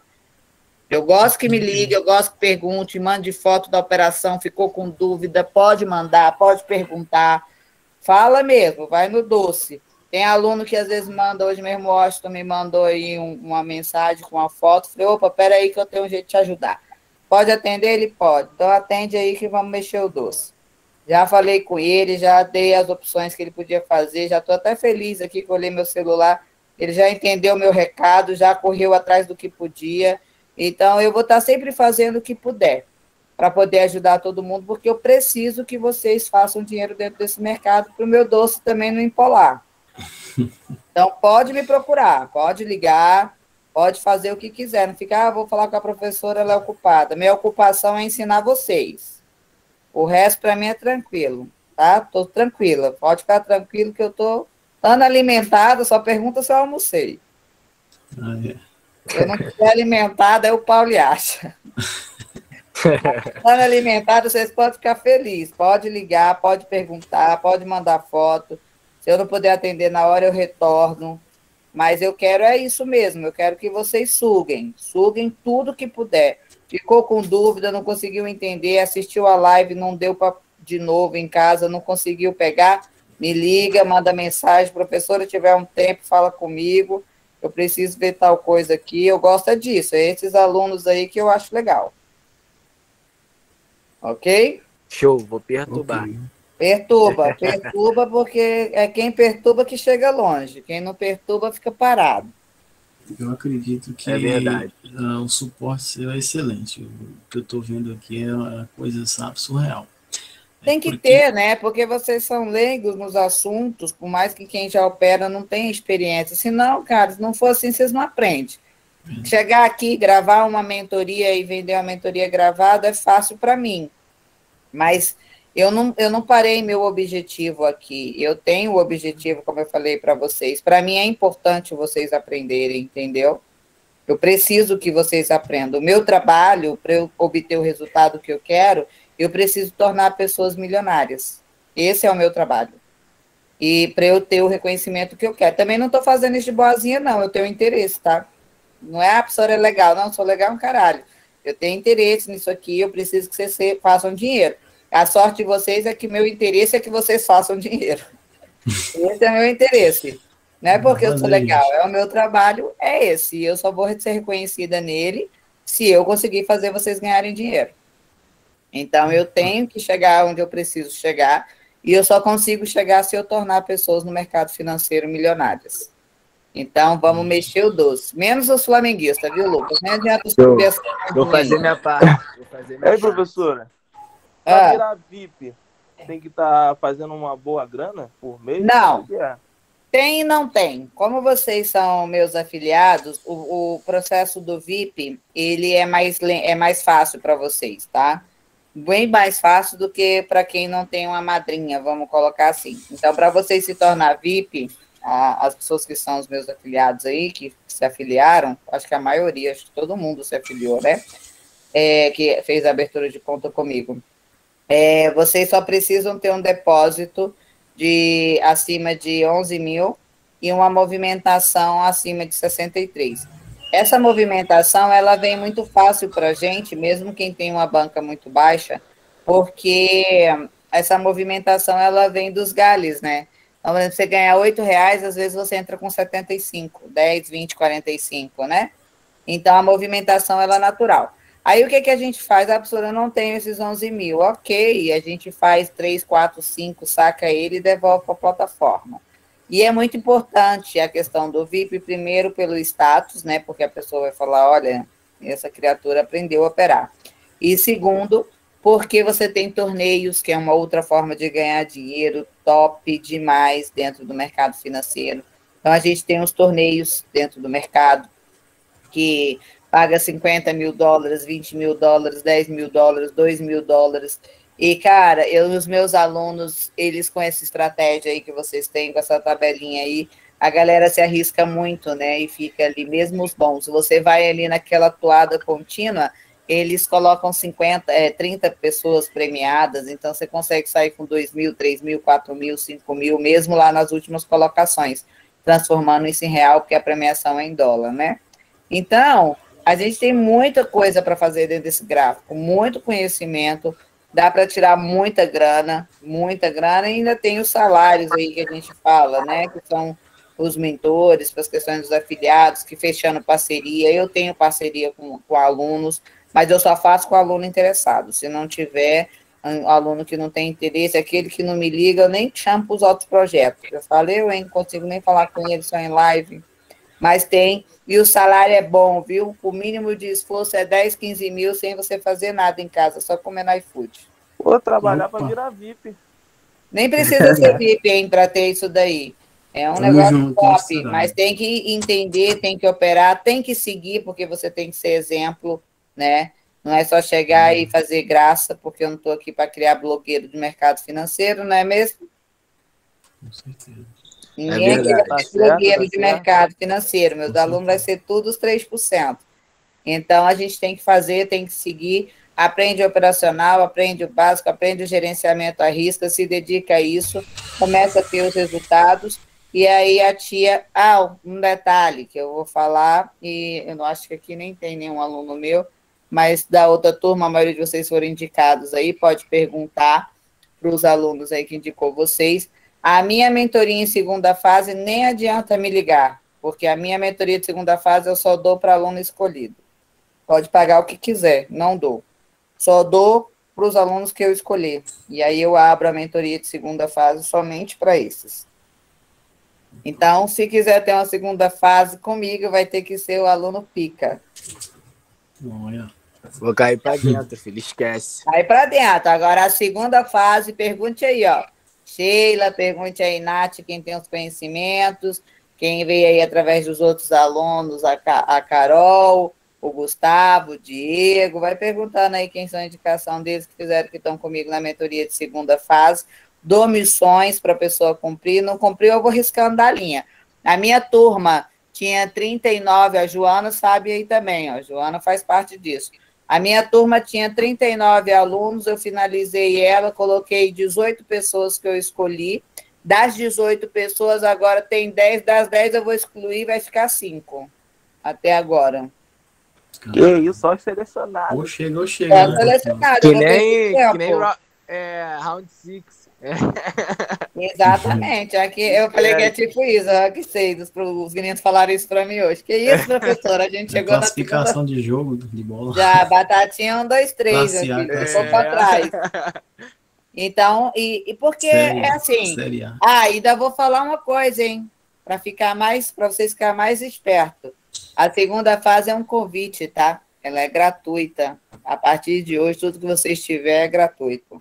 Speaker 1: Eu gosto que me ligue, eu gosto que pergunte, mande foto da operação, ficou com dúvida, pode mandar, pode perguntar. Fala mesmo, vai no doce. Tem aluno que às vezes manda, hoje mesmo o Washington me mandou aí um, uma mensagem com uma foto, falei, opa, peraí que eu tenho um jeito de te ajudar. Pode atender? Ele pode. Então, atende aí que vamos mexer o doce. Já falei com ele, já dei as opções que ele podia fazer, já estou até feliz aqui que eu olhei meu celular, ele já entendeu o meu recado, já correu atrás do que podia. Então, eu vou estar sempre fazendo o que puder para poder ajudar todo mundo, porque eu preciso que vocês façam dinheiro dentro desse mercado para o meu doce também não empolar. Então, pode me procurar, pode ligar, pode fazer o que quiser, não fica, ah, vou falar com a professora, ela é ocupada. Minha ocupação é ensinar vocês. O resto, para mim, é tranquilo, tá? Estou tranquila, pode ficar tranquilo que eu estou estando alimentada, só pergunta se eu almocei.
Speaker 9: Ah, é.
Speaker 1: Se eu não estiver alimentada, é o Paulo acha. Estando alimentada, vocês podem ficar felizes, pode ligar, pode perguntar, pode mandar foto. Se eu não puder atender na hora, eu retorno. Mas eu quero é isso mesmo, eu quero que vocês suguem, suguem tudo que puder. Ficou com dúvida, não conseguiu entender, assistiu a live, não deu para de novo em casa, não conseguiu pegar, me liga, manda mensagem, professora, tiver um tempo, fala comigo, eu preciso ver tal coisa aqui, eu gosto é disso, é esses alunos aí que eu acho legal. Ok?
Speaker 5: Show, vou perturbar.
Speaker 9: Ok.
Speaker 1: Perturba, perturba, porque é quem perturba que chega longe, quem não perturba fica parado.
Speaker 9: Eu acredito que
Speaker 5: É verdade.
Speaker 9: ah, o suporte seu é excelente. O que eu estou vendo aqui é uma coisa, sabe, surreal.
Speaker 1: Tem que
Speaker 9: Porque-
Speaker 1: ter, né? Porque vocês são leigos nos assuntos, por mais que quem já opera não tenha experiência. Se não, cara, se não for assim, vocês não aprendem. Chegar aqui, gravar uma mentoria e vender uma mentoria gravada é fácil para mim. Mas eu não, eu não parei meu objetivo aqui. Eu tenho o objetivo, como eu falei para vocês. Para mim é importante vocês aprenderem, entendeu? Eu preciso que vocês aprendam. O meu trabalho, para eu obter o resultado que eu quero, eu preciso tornar pessoas milionárias. Esse é o meu trabalho. e para eu ter o reconhecimento que eu quero. Também não estou fazendo isso de boazinha, não, eu tenho interesse, tá? Não é a pessoa é legal, não, sou legal um caralho. Eu tenho interesse nisso aqui, eu preciso que vocês façam dinheiro. A sorte de vocês é que meu interesse é que vocês façam dinheiro. Esse é meu interesse. Não é porque eu sou legal, é o meu trabalho, é esse. E eu só vou ser reconhecida nele se eu conseguir fazer vocês ganharem dinheiro. Então, eu tenho que chegar onde eu preciso chegar, e eu só consigo chegar se eu tornar pessoas no mercado financeiro milionárias. Então, vamos mexer o doce. Menos os flamenguistas, viu, Lucas? Nem adianta os
Speaker 5: Eu vou fazer minha parte. Vou fazer minha
Speaker 13: Ei,
Speaker 5: parte.
Speaker 13: professora,
Speaker 1: Ah.
Speaker 13: para virar V I P, tem que estar fazendo uma boa grana por mês?
Speaker 1: Não.
Speaker 13: Como é que é?
Speaker 1: Tem e não tem. Como vocês são meus afiliados, o, o processo do V I P, ele é mais, le- é mais fácil para vocês, tá? Bem mais fácil do que para quem não tem uma madrinha, vamos colocar assim. Então, para vocês se tornar V I P, a- as pessoas que são os meus afiliados aí, que se afiliaram, acho que a maioria, acho que todo mundo se afiliou, né? É, que fez a abertura de conta comigo. É, vocês só precisam ter um depósito de acima de onze mil e uma movimentação acima de sessenta e três. Essa movimentação, ela vem muito fácil para a gente, mesmo quem tem uma banca muito baixa, porque essa movimentação, ela vem dos galhos, né? Então, por exemplo, você ganhar oito reais, às vezes você entra com setenta e cinco, dez, vinte, quarenta e cinco, né? Então, a movimentação, ela é natural. Aí, o que, que a gente faz? A professora não tem esses onze mil. Ok, a gente faz três, quatro, cinco, saca ele e devolve para a plataforma. E é muito importante a questão do V I P, primeiro pelo status, né? Porque a pessoa vai falar, olha, essa criatura aprendeu a operar. E segundo, porque você tem torneios, que é uma outra forma de ganhar dinheiro, top demais dentro do mercado financeiro. Então, a gente tem os torneios dentro do mercado, que paga cinquenta mil dólares, vinte mil dólares, dez mil dólares, dois mil dólares. E, cara, eu, os meus alunos, eles com essa estratégia aí que vocês têm, com essa tabelinha aí, a galera se arrisca muito, né? E fica ali, mesmo os bons. Você vai ali naquela toada contínua, eles colocam cinquenta, é, trinta pessoas premiadas, então você consegue sair com dois mil, três mil, quatro mil, cinco mil, mesmo lá nas últimas colocações, transformando isso em real, porque a premiação é em dólar, né? Então, a gente tem muita coisa para fazer dentro desse gráfico, muito conhecimento, dá para tirar muita grana, muita grana, e ainda tem os salários aí que a gente fala, né, que são os mentores, para as questões dos afiliados, que fechando parceria, eu tenho parceria com, com alunos, mas eu só faço com aluno interessado, se não tiver um aluno que não tem interesse, aquele que não me liga, eu nem chamo para os outros projetos, eu falei, eu não consigo nem falar com ele só em live, mas tem, e o salário é bom, viu? O mínimo de esforço é dez, quinze mil sem você fazer nada em casa, só comer no iFood.
Speaker 13: Vou trabalhar para virar V I P.
Speaker 1: Nem precisa ser V I P, hein, para ter isso daí. É um
Speaker 9: Tamo
Speaker 1: negócio
Speaker 9: junto,
Speaker 1: top,
Speaker 9: misturado.
Speaker 1: mas tem que entender, tem que operar, tem que seguir, porque você tem que ser exemplo, né? Não é só chegar e fazer graça, porque eu não estou aqui para criar blogueiro de mercado financeiro, não é mesmo?
Speaker 9: Com certeza.
Speaker 1: Ninguém
Speaker 5: É
Speaker 1: quer
Speaker 5: verdade.
Speaker 13: Tá
Speaker 1: ser
Speaker 13: certo,
Speaker 1: blogueiro
Speaker 13: tá
Speaker 1: de
Speaker 13: certo.
Speaker 1: mercado financeiro. Meus alunos vai ser tudo os três por cento. Então, a gente tem que fazer, tem que seguir, aprende o operacional, aprende o básico, aprende o gerenciamento à risca, se dedica a isso, começa a ter os resultados, e aí a tia... Ah, um detalhe que eu vou falar, e eu não acho que aqui nem tem nenhum aluno meu, mas da outra turma, a maioria de vocês foram indicados aí, pode perguntar para os alunos aí que indicou vocês. A minha mentoria em segunda fase nem adianta me ligar, porque a minha mentoria de segunda fase eu só dou para aluno escolhido. Pode pagar o que quiser, não dou. Só dou para os alunos que eu escolher. E aí eu abro a mentoria de segunda fase somente para esses. Então, se quiser ter uma segunda fase comigo, vai ter que ser o aluno pica.
Speaker 9: Olha.
Speaker 5: Vou cair pra dentro, filho, esquece.
Speaker 1: Aí para dentro. Agora, a segunda fase, pergunte aí, ó. Sheila, pergunte aí, Nath, quem tem os conhecimentos, quem veio aí através dos outros alunos, a, Ca- a Carol, o Gustavo, o Diego, vai perguntando aí quem são a indicação deles que fizeram, que estão comigo na mentoria de segunda fase. Dou missões para a pessoa cumprir, não cumpriu, eu vou riscando da linha. A minha turma tinha trinta e nove, a Joana sabe aí também, ó, a Joana faz parte disso. A minha turma tinha trinta e nove alunos, eu finalizei ela, coloquei dezoito pessoas que eu escolhi, Das dezoito pessoas, agora tem dez. Das dez eu vou excluir, vai ficar cinco. Até agora.
Speaker 13: Que isso, só selecionado.
Speaker 9: Ou chega ou chega.
Speaker 1: É
Speaker 9: né,
Speaker 1: selecionado.
Speaker 5: Que
Speaker 1: eu vou
Speaker 5: nem,
Speaker 1: ter
Speaker 5: que nem
Speaker 1: tempo.
Speaker 5: ro- é, Round Six.
Speaker 1: Exatamente. Aqui eu falei que é tipo isso. Ó, que sei, os, os meninos falaram isso para mim hoje. Que isso, professora? A gente
Speaker 9: É
Speaker 1: chegou na
Speaker 9: classificação
Speaker 1: segunda.
Speaker 9: de jogo de bola.
Speaker 1: Já, batatinha um, dois, três.
Speaker 9: Classe A,
Speaker 1: Aqui,
Speaker 9: classe
Speaker 1: ficou
Speaker 9: A.
Speaker 1: para trás. Então, e, e porque
Speaker 9: Série
Speaker 1: é
Speaker 9: A,
Speaker 1: assim.
Speaker 9: Série A.
Speaker 1: Ah, ainda vou falar uma coisa, hein? Para ficar mais, para vocês ficarem mais espertos. A segunda fase é um convite, tá? Ela é gratuita. A partir de hoje, tudo que vocês tiverem é gratuito.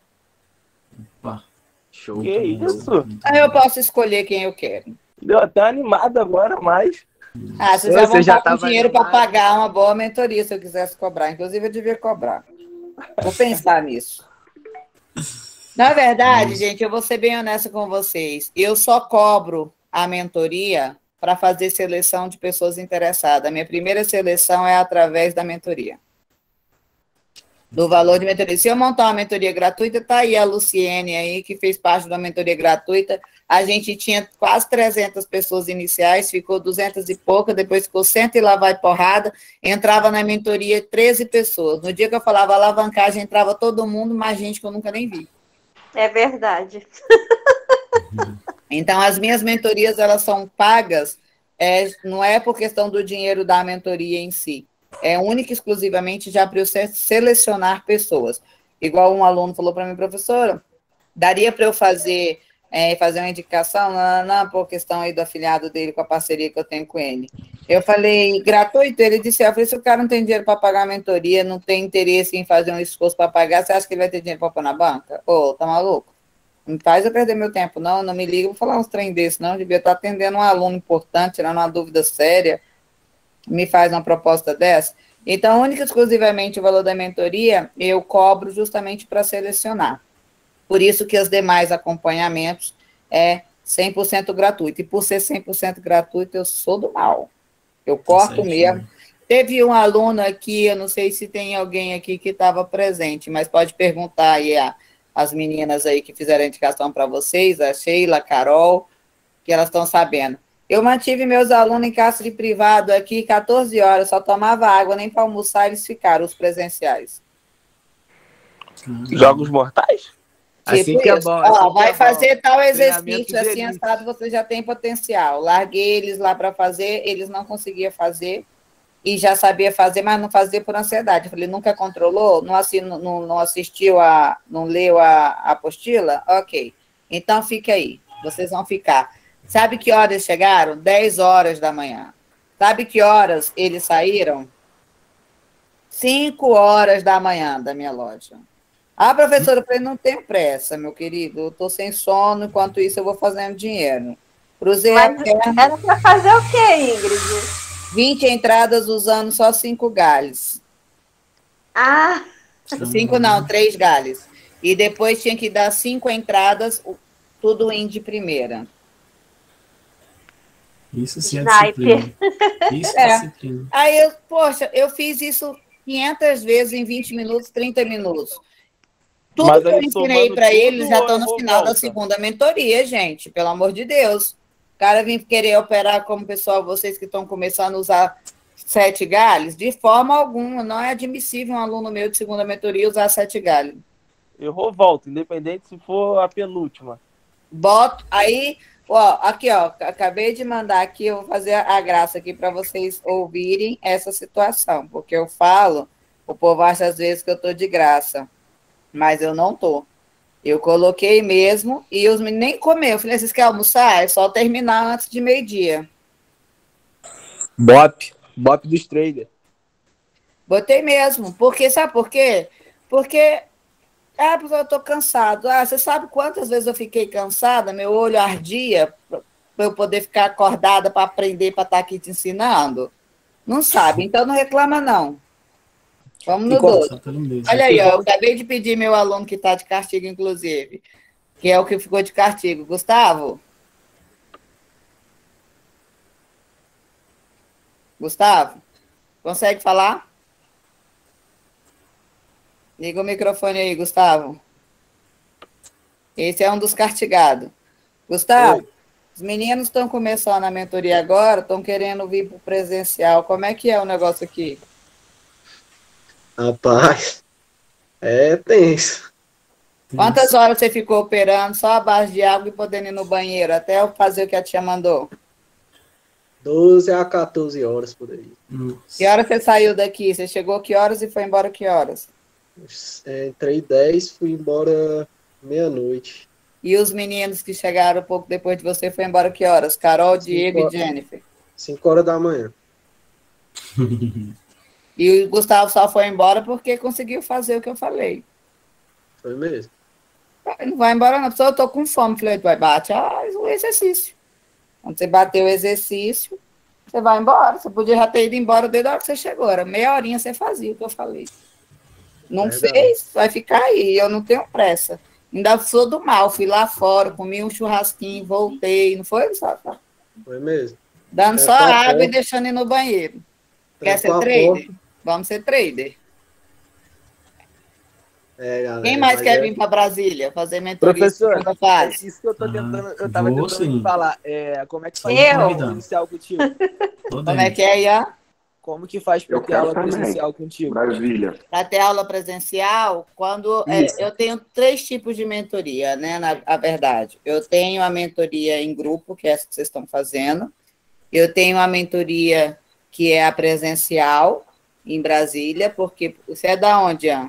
Speaker 9: Show.
Speaker 13: Que isso?
Speaker 1: Aí eu posso escolher quem eu quero.
Speaker 13: Deu até animado agora, mas.
Speaker 1: Ah, vocês já
Speaker 13: Você
Speaker 1: vão
Speaker 13: já
Speaker 1: estar com
Speaker 13: tava
Speaker 1: dinheiro para
Speaker 13: animado.
Speaker 1: pagar uma boa mentoria, se eu quisesse cobrar. Inclusive, eu devia cobrar. Vou pensar nisso. Na verdade, gente, eu vou ser bem honesta com vocês. Eu só cobro a mentoria para fazer seleção de pessoas interessadas. A minha primeira seleção é através da mentoria. Do valor de mentoria. Se eu montar uma mentoria gratuita, tá aí a Luciene aí, que fez parte da mentoria gratuita. A gente tinha quase trezentas pessoas iniciais, ficou duzentas e pouca, depois ficou cento e lá vai porrada. Entrava na mentoria treze pessoas. No dia que eu falava alavancagem, entrava todo mundo, mais gente que eu nunca nem vi.
Speaker 20: É verdade.
Speaker 1: Então, as minhas mentorias, elas são pagas, é, não é por questão do dinheiro da mentoria em si, é única e exclusivamente já para eu se- selecionar pessoas. Igual um aluno falou para mim, professora, daria para eu fazer, é, fazer uma indicação? Não, não, por questão aí do afiliado dele, com a parceria que eu tenho com ele. Eu falei, gratuito? Ele disse, eu falei, se o cara não tem dinheiro para pagar a mentoria, não tem interesse em fazer um esforço para pagar, você acha que ele vai ter dinheiro para pôr na banca? Ô, tá maluco? Não faz eu perder meu tempo, não, não me liga, vou falar uns trem desses, não, eu devia estar atendendo um aluno importante, tirando uma dúvida séria, me faz uma proposta dessa. Então, única e exclusivamente o valor da mentoria, eu cobro justamente para selecionar. Por isso que os demais acompanhamentos é cem por cento gratuito, e por ser cem por cento gratuito, eu sou do mal, eu corto
Speaker 9: Certinho.
Speaker 1: mesmo. Teve um aluno aqui, eu não sei se tem alguém aqui que estava presente, mas pode perguntar aí a as meninas aí que fizeram a indicação para vocês, a Sheila, a Carol, que elas estão sabendo. Eu mantive meus alunos em cárcere privado aqui quatorze horas, só tomava água, nem para almoçar eles ficaram, os presenciais.
Speaker 13: Jogos mortais?
Speaker 5: Assim
Speaker 1: Tipo
Speaker 5: que é
Speaker 1: isso.
Speaker 5: bom.
Speaker 1: Ó,
Speaker 5: assim que
Speaker 1: vai
Speaker 5: é bom.
Speaker 1: fazer tal
Speaker 5: Treinamento
Speaker 1: exercício,
Speaker 5: de
Speaker 1: assim,
Speaker 5: elite.
Speaker 1: assado, você já tem potencial. Larguei eles lá para fazer, eles não conseguiam fazer, e já sabia fazer, mas não fazia por ansiedade. Eu falei, nunca controlou? Não, assi- não, não assistiu, a, não leu a, a apostila? Ok. Então, fique aí. Vocês vão ficar. Sabe que horas eles chegaram? dez horas da manhã. Sabe que horas eles saíram? cinco horas da manhã da minha loja. Ah, professora, eu falei, não tem pressa, meu querido. Eu estou sem sono, enquanto isso eu vou fazendo dinheiro. Cruzei a
Speaker 20: Mas
Speaker 1: perna.
Speaker 20: era para fazer o quê, Ingrid?
Speaker 1: vinte entradas usando só cinco galhos.
Speaker 20: Ah,
Speaker 1: Cinco não, três galhos. E depois tinha que dar cinco entradas, o- tudo em de primeira.
Speaker 9: Isso sim é
Speaker 20: Sniper.
Speaker 9: disciplina. Isso é
Speaker 1: É.
Speaker 9: disciplina.
Speaker 1: Aí eu, poxa, eu fiz isso quinhentas vezes em vinte minutos, trinta minutos. Tudo
Speaker 13: Mas
Speaker 1: que eu
Speaker 13: aí
Speaker 1: ensinei
Speaker 13: somando
Speaker 1: para
Speaker 13: tudo
Speaker 1: eles já estão
Speaker 13: ou-
Speaker 1: no
Speaker 13: ou
Speaker 1: final da
Speaker 13: volta?
Speaker 1: segunda mentoria, gente, pelo amor de Deus. O cara vem querer operar como pessoal, vocês que estão começando a usar sete galhos, de forma alguma, não é admissível um aluno meu de segunda mentoria usar sete galhos.
Speaker 13: Errou, volta, independente se for a penúltima.
Speaker 1: Boto, aí, ó, aqui, ó, acabei de mandar aqui, eu vou fazer a graça aqui para vocês ouvirem essa situação, porque eu falo, o povo acha às vezes que eu tô de graça, mas eu não tô. Eu coloquei mesmo e os meninos nem comeram. Eu falei, vocês querem almoçar? É só terminar antes de meio-dia.
Speaker 5: Bop. Bop dos traders.
Speaker 1: Botei mesmo, porque, sabe por quê? Porque, ah, professor, eu tô cansado. Ah, você sabe quantas vezes eu fiquei cansada? Meu olho ardia para eu poder ficar acordada para aprender, para estar aqui te ensinando? Não sabe, então não reclama, não. Vamos no doze.
Speaker 9: Só pelo mês.
Speaker 1: Olha aí, ó, eu acabei de pedir meu aluno que está de castigo, inclusive, que é o que ficou de castigo. Gustavo? Gustavo? Consegue falar? Liga o microfone aí, Gustavo. Esse é um dos castigados. Gustavo,
Speaker 4: Oi.
Speaker 1: os meninos estão começando a mentoria agora, estão querendo vir para o presencial. Como é que é o negócio aqui?
Speaker 4: Rapaz, é tenso.
Speaker 1: Quantas horas você ficou operando só a base de água e podendo ir no banheiro, até eu fazer o que a tia mandou?
Speaker 4: doze a quatorze horas por aí.
Speaker 1: Que hora você saiu daqui? Você chegou que horas e foi embora que horas?
Speaker 4: É, entrei dez, fui embora meia-noite.
Speaker 1: E os meninos que chegaram um pouco depois de você foi embora que horas? Carol, Diego
Speaker 4: Cinco
Speaker 1: e Jennifer.
Speaker 4: cinco horas da manhã.
Speaker 1: E o Gustavo só foi embora porque conseguiu fazer o que eu falei.
Speaker 4: Foi mesmo.
Speaker 1: Não vai embora não, só eu tô com fome. Falei, vai, bate ah, o exercício. Quando você bateu o exercício, você vai embora. Você podia já ter ido embora desde a hora que você chegou. Era meia horinha você fazia o que eu falei. Não
Speaker 4: Verdade.
Speaker 1: fez, vai ficar aí. Eu não tenho pressa. Ainda sou do mal. Fui lá fora, comi um churrasquinho, voltei. Não foi, Gustavo?
Speaker 4: Foi mesmo.
Speaker 1: Dando
Speaker 4: É,
Speaker 1: só
Speaker 4: tá
Speaker 1: água
Speaker 4: bom.
Speaker 1: e deixando ir no banheiro. Quer ser
Speaker 4: Trancou a
Speaker 1: trader?
Speaker 4: porta.
Speaker 1: Vamos ser trader.
Speaker 4: É, galera,
Speaker 1: Quem mais
Speaker 4: mas
Speaker 1: quer
Speaker 4: é-
Speaker 1: vir para Brasília fazer mentoria
Speaker 5: Professor,
Speaker 1: segunda fase?
Speaker 5: é isso que eu tô tentando, eu tava
Speaker 9: vou
Speaker 5: tentando
Speaker 9: sim.
Speaker 5: te falar. É, como é que faz
Speaker 1: Eu?
Speaker 5: pra aula presencial contigo?
Speaker 1: Como é que é, Ian?
Speaker 5: Como que faz pra
Speaker 1: Eu
Speaker 5: ter
Speaker 1: quero
Speaker 5: aula
Speaker 1: também.
Speaker 5: presencial contigo?
Speaker 7: Brasília.
Speaker 1: Para ter aula presencial, quando é,
Speaker 5: Isso.
Speaker 1: eu tenho três tipos de mentoria, né? Na a verdade, eu tenho a mentoria em grupo, que é essa que vocês estão fazendo. Eu tenho a mentoria que é a presencial em Brasília, porque você é da onde, Ian?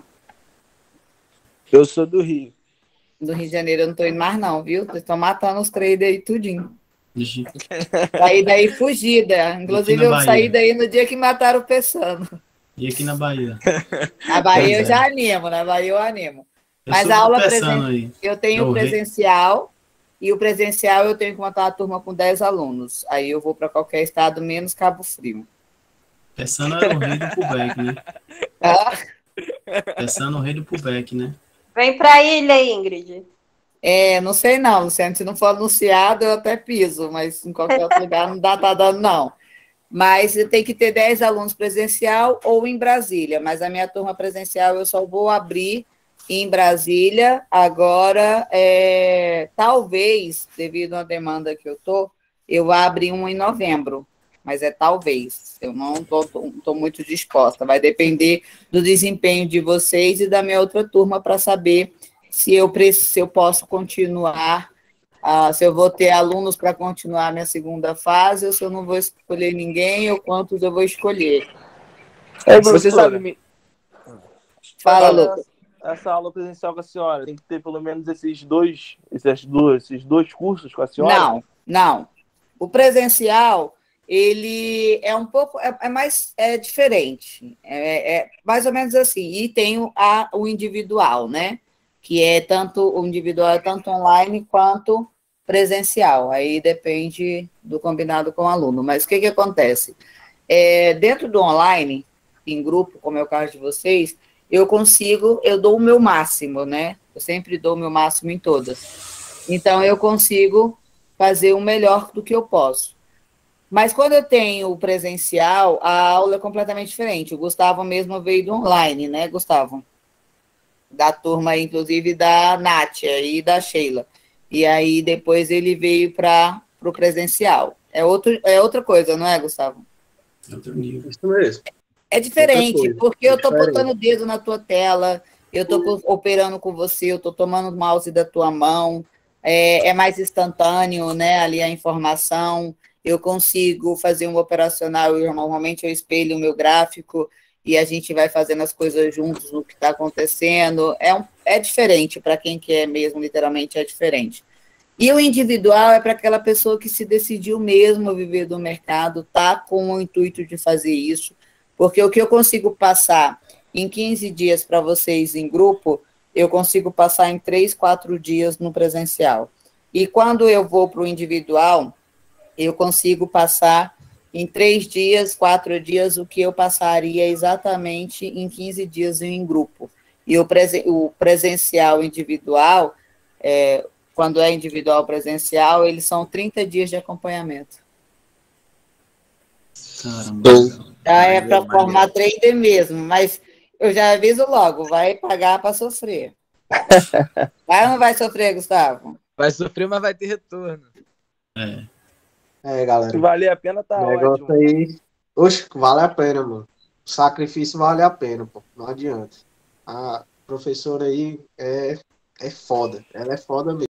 Speaker 5: Eu sou do Rio.
Speaker 1: Do Rio de Janeiro eu não estou indo mais, não, viu? Vocês estão matando os traders aí tudinho.
Speaker 9: Ixi.
Speaker 1: Saí daí fugida. Inclusive,
Speaker 9: na
Speaker 1: eu
Speaker 9: Bahia?
Speaker 1: saí daí no dia que mataram o Pessano.
Speaker 9: E aqui na Bahia?
Speaker 1: Na Bahia eu
Speaker 9: Pois é.
Speaker 1: já animo, na Bahia eu animo.
Speaker 9: Eu
Speaker 1: Mas
Speaker 9: sou
Speaker 1: a
Speaker 9: do
Speaker 1: aula
Speaker 9: Pessano
Speaker 1: presen...
Speaker 9: aí.
Speaker 1: eu tenho
Speaker 9: Eu
Speaker 1: o
Speaker 9: vi.
Speaker 1: presencial, e o presencial eu tenho que montar uma turma com dez alunos. Aí eu vou para qualquer estado, menos Cabo Frio.
Speaker 9: Pessano é o rei do pullback, né?
Speaker 1: Ah,
Speaker 9: Pessano é o rei do pullback, né?
Speaker 20: Vem pra ilha, Ingrid.
Speaker 1: é, não sei não, Luciano. Se não for anunciado, eu até piso, mas em qualquer outro lugar não dá, tá dando, não. Mas tem que ter dez alunos presencial ou em Brasília. Mas a minha turma presencial eu só vou abrir em Brasília. Agora, é, talvez, devido à demanda que eu tô, eu abro um em novembro. Mas é talvez. Eu não estou muito disposta. Vai depender do desempenho de vocês e da minha outra turma para saber se eu, preciso, se eu posso continuar, uh, se eu vou ter alunos para continuar a minha segunda fase, ou se eu não vou escolher ninguém, ou quantos eu vou escolher.
Speaker 13: É,
Speaker 5: Você sabe me...
Speaker 1: Fala,
Speaker 5: Essa-
Speaker 1: Lucas.
Speaker 5: Essa aula presencial com a senhora tem que ter pelo menos esses dois, esses dois, esses dois cursos com a senhora?
Speaker 1: Não, não. O presencial, ele é um pouco, é, é mais é diferente. É, é mais ou menos assim. E tem o, a, o individual, né? Que é tanto, o individual é tanto online quanto presencial. Aí depende do combinado com o aluno. Mas o que que acontece? É, dentro do online, em grupo, como é o caso de vocês, eu consigo, eu dou o meu máximo, né? Eu sempre dou o meu máximo em todas. Então, eu consigo fazer o melhor do que eu posso. Mas quando eu tenho o presencial, a aula é completamente diferente. O Gustavo mesmo veio do online, né, Gustavo? Da turma, inclusive, da Nátia e da Sheila. E aí, depois, ele veio para o presencial. É, outro, é outra coisa, não é, Gustavo?
Speaker 9: Outro nível.
Speaker 4: Isso mesmo.
Speaker 1: É diferente,
Speaker 4: Outra coisa,
Speaker 1: porque eu
Speaker 4: é
Speaker 1: estou
Speaker 4: diferente.
Speaker 1: botando o dedo na tua tela, eu estou operando com você, eu estou tomando o mouse da tua mão, é, é mais instantâneo, né, ali a informação, eu consigo fazer um operacional, eu, normalmente eu espelho o meu gráfico e a gente vai fazendo as coisas juntos no que está acontecendo, é, um, é diferente, para quem quer mesmo, literalmente, é diferente. E o individual é para aquela pessoa que se decidiu mesmo a viver do mercado, tá com o intuito de fazer isso, porque o que eu consigo passar em quinze dias para vocês em grupo, eu consigo passar em três, quatro dias no presencial. E quando eu vou para o individual, eu consigo passar em três dias, quatro dias, o que eu passaria exatamente em quinze dias em grupo. E o, presen o presencial individual, é, quando é individual presencial, eles são trinta dias de acompanhamento.
Speaker 9: Caramba.
Speaker 1: Já é para formar trader mesmo, mas eu já aviso logo, vai pagar para sofrer. Vai ou não vai sofrer, Gustavo?
Speaker 5: Vai sofrer, mas vai ter retorno.
Speaker 9: É.
Speaker 4: É, galera.
Speaker 13: Se valer a pena, tá
Speaker 4: O negócio
Speaker 13: ótimo.
Speaker 4: aí. Oxe, vale a pena, mano. O sacrifício vale a pena, pô. Não adianta. A professora aí é, é foda. Ela é foda mesmo.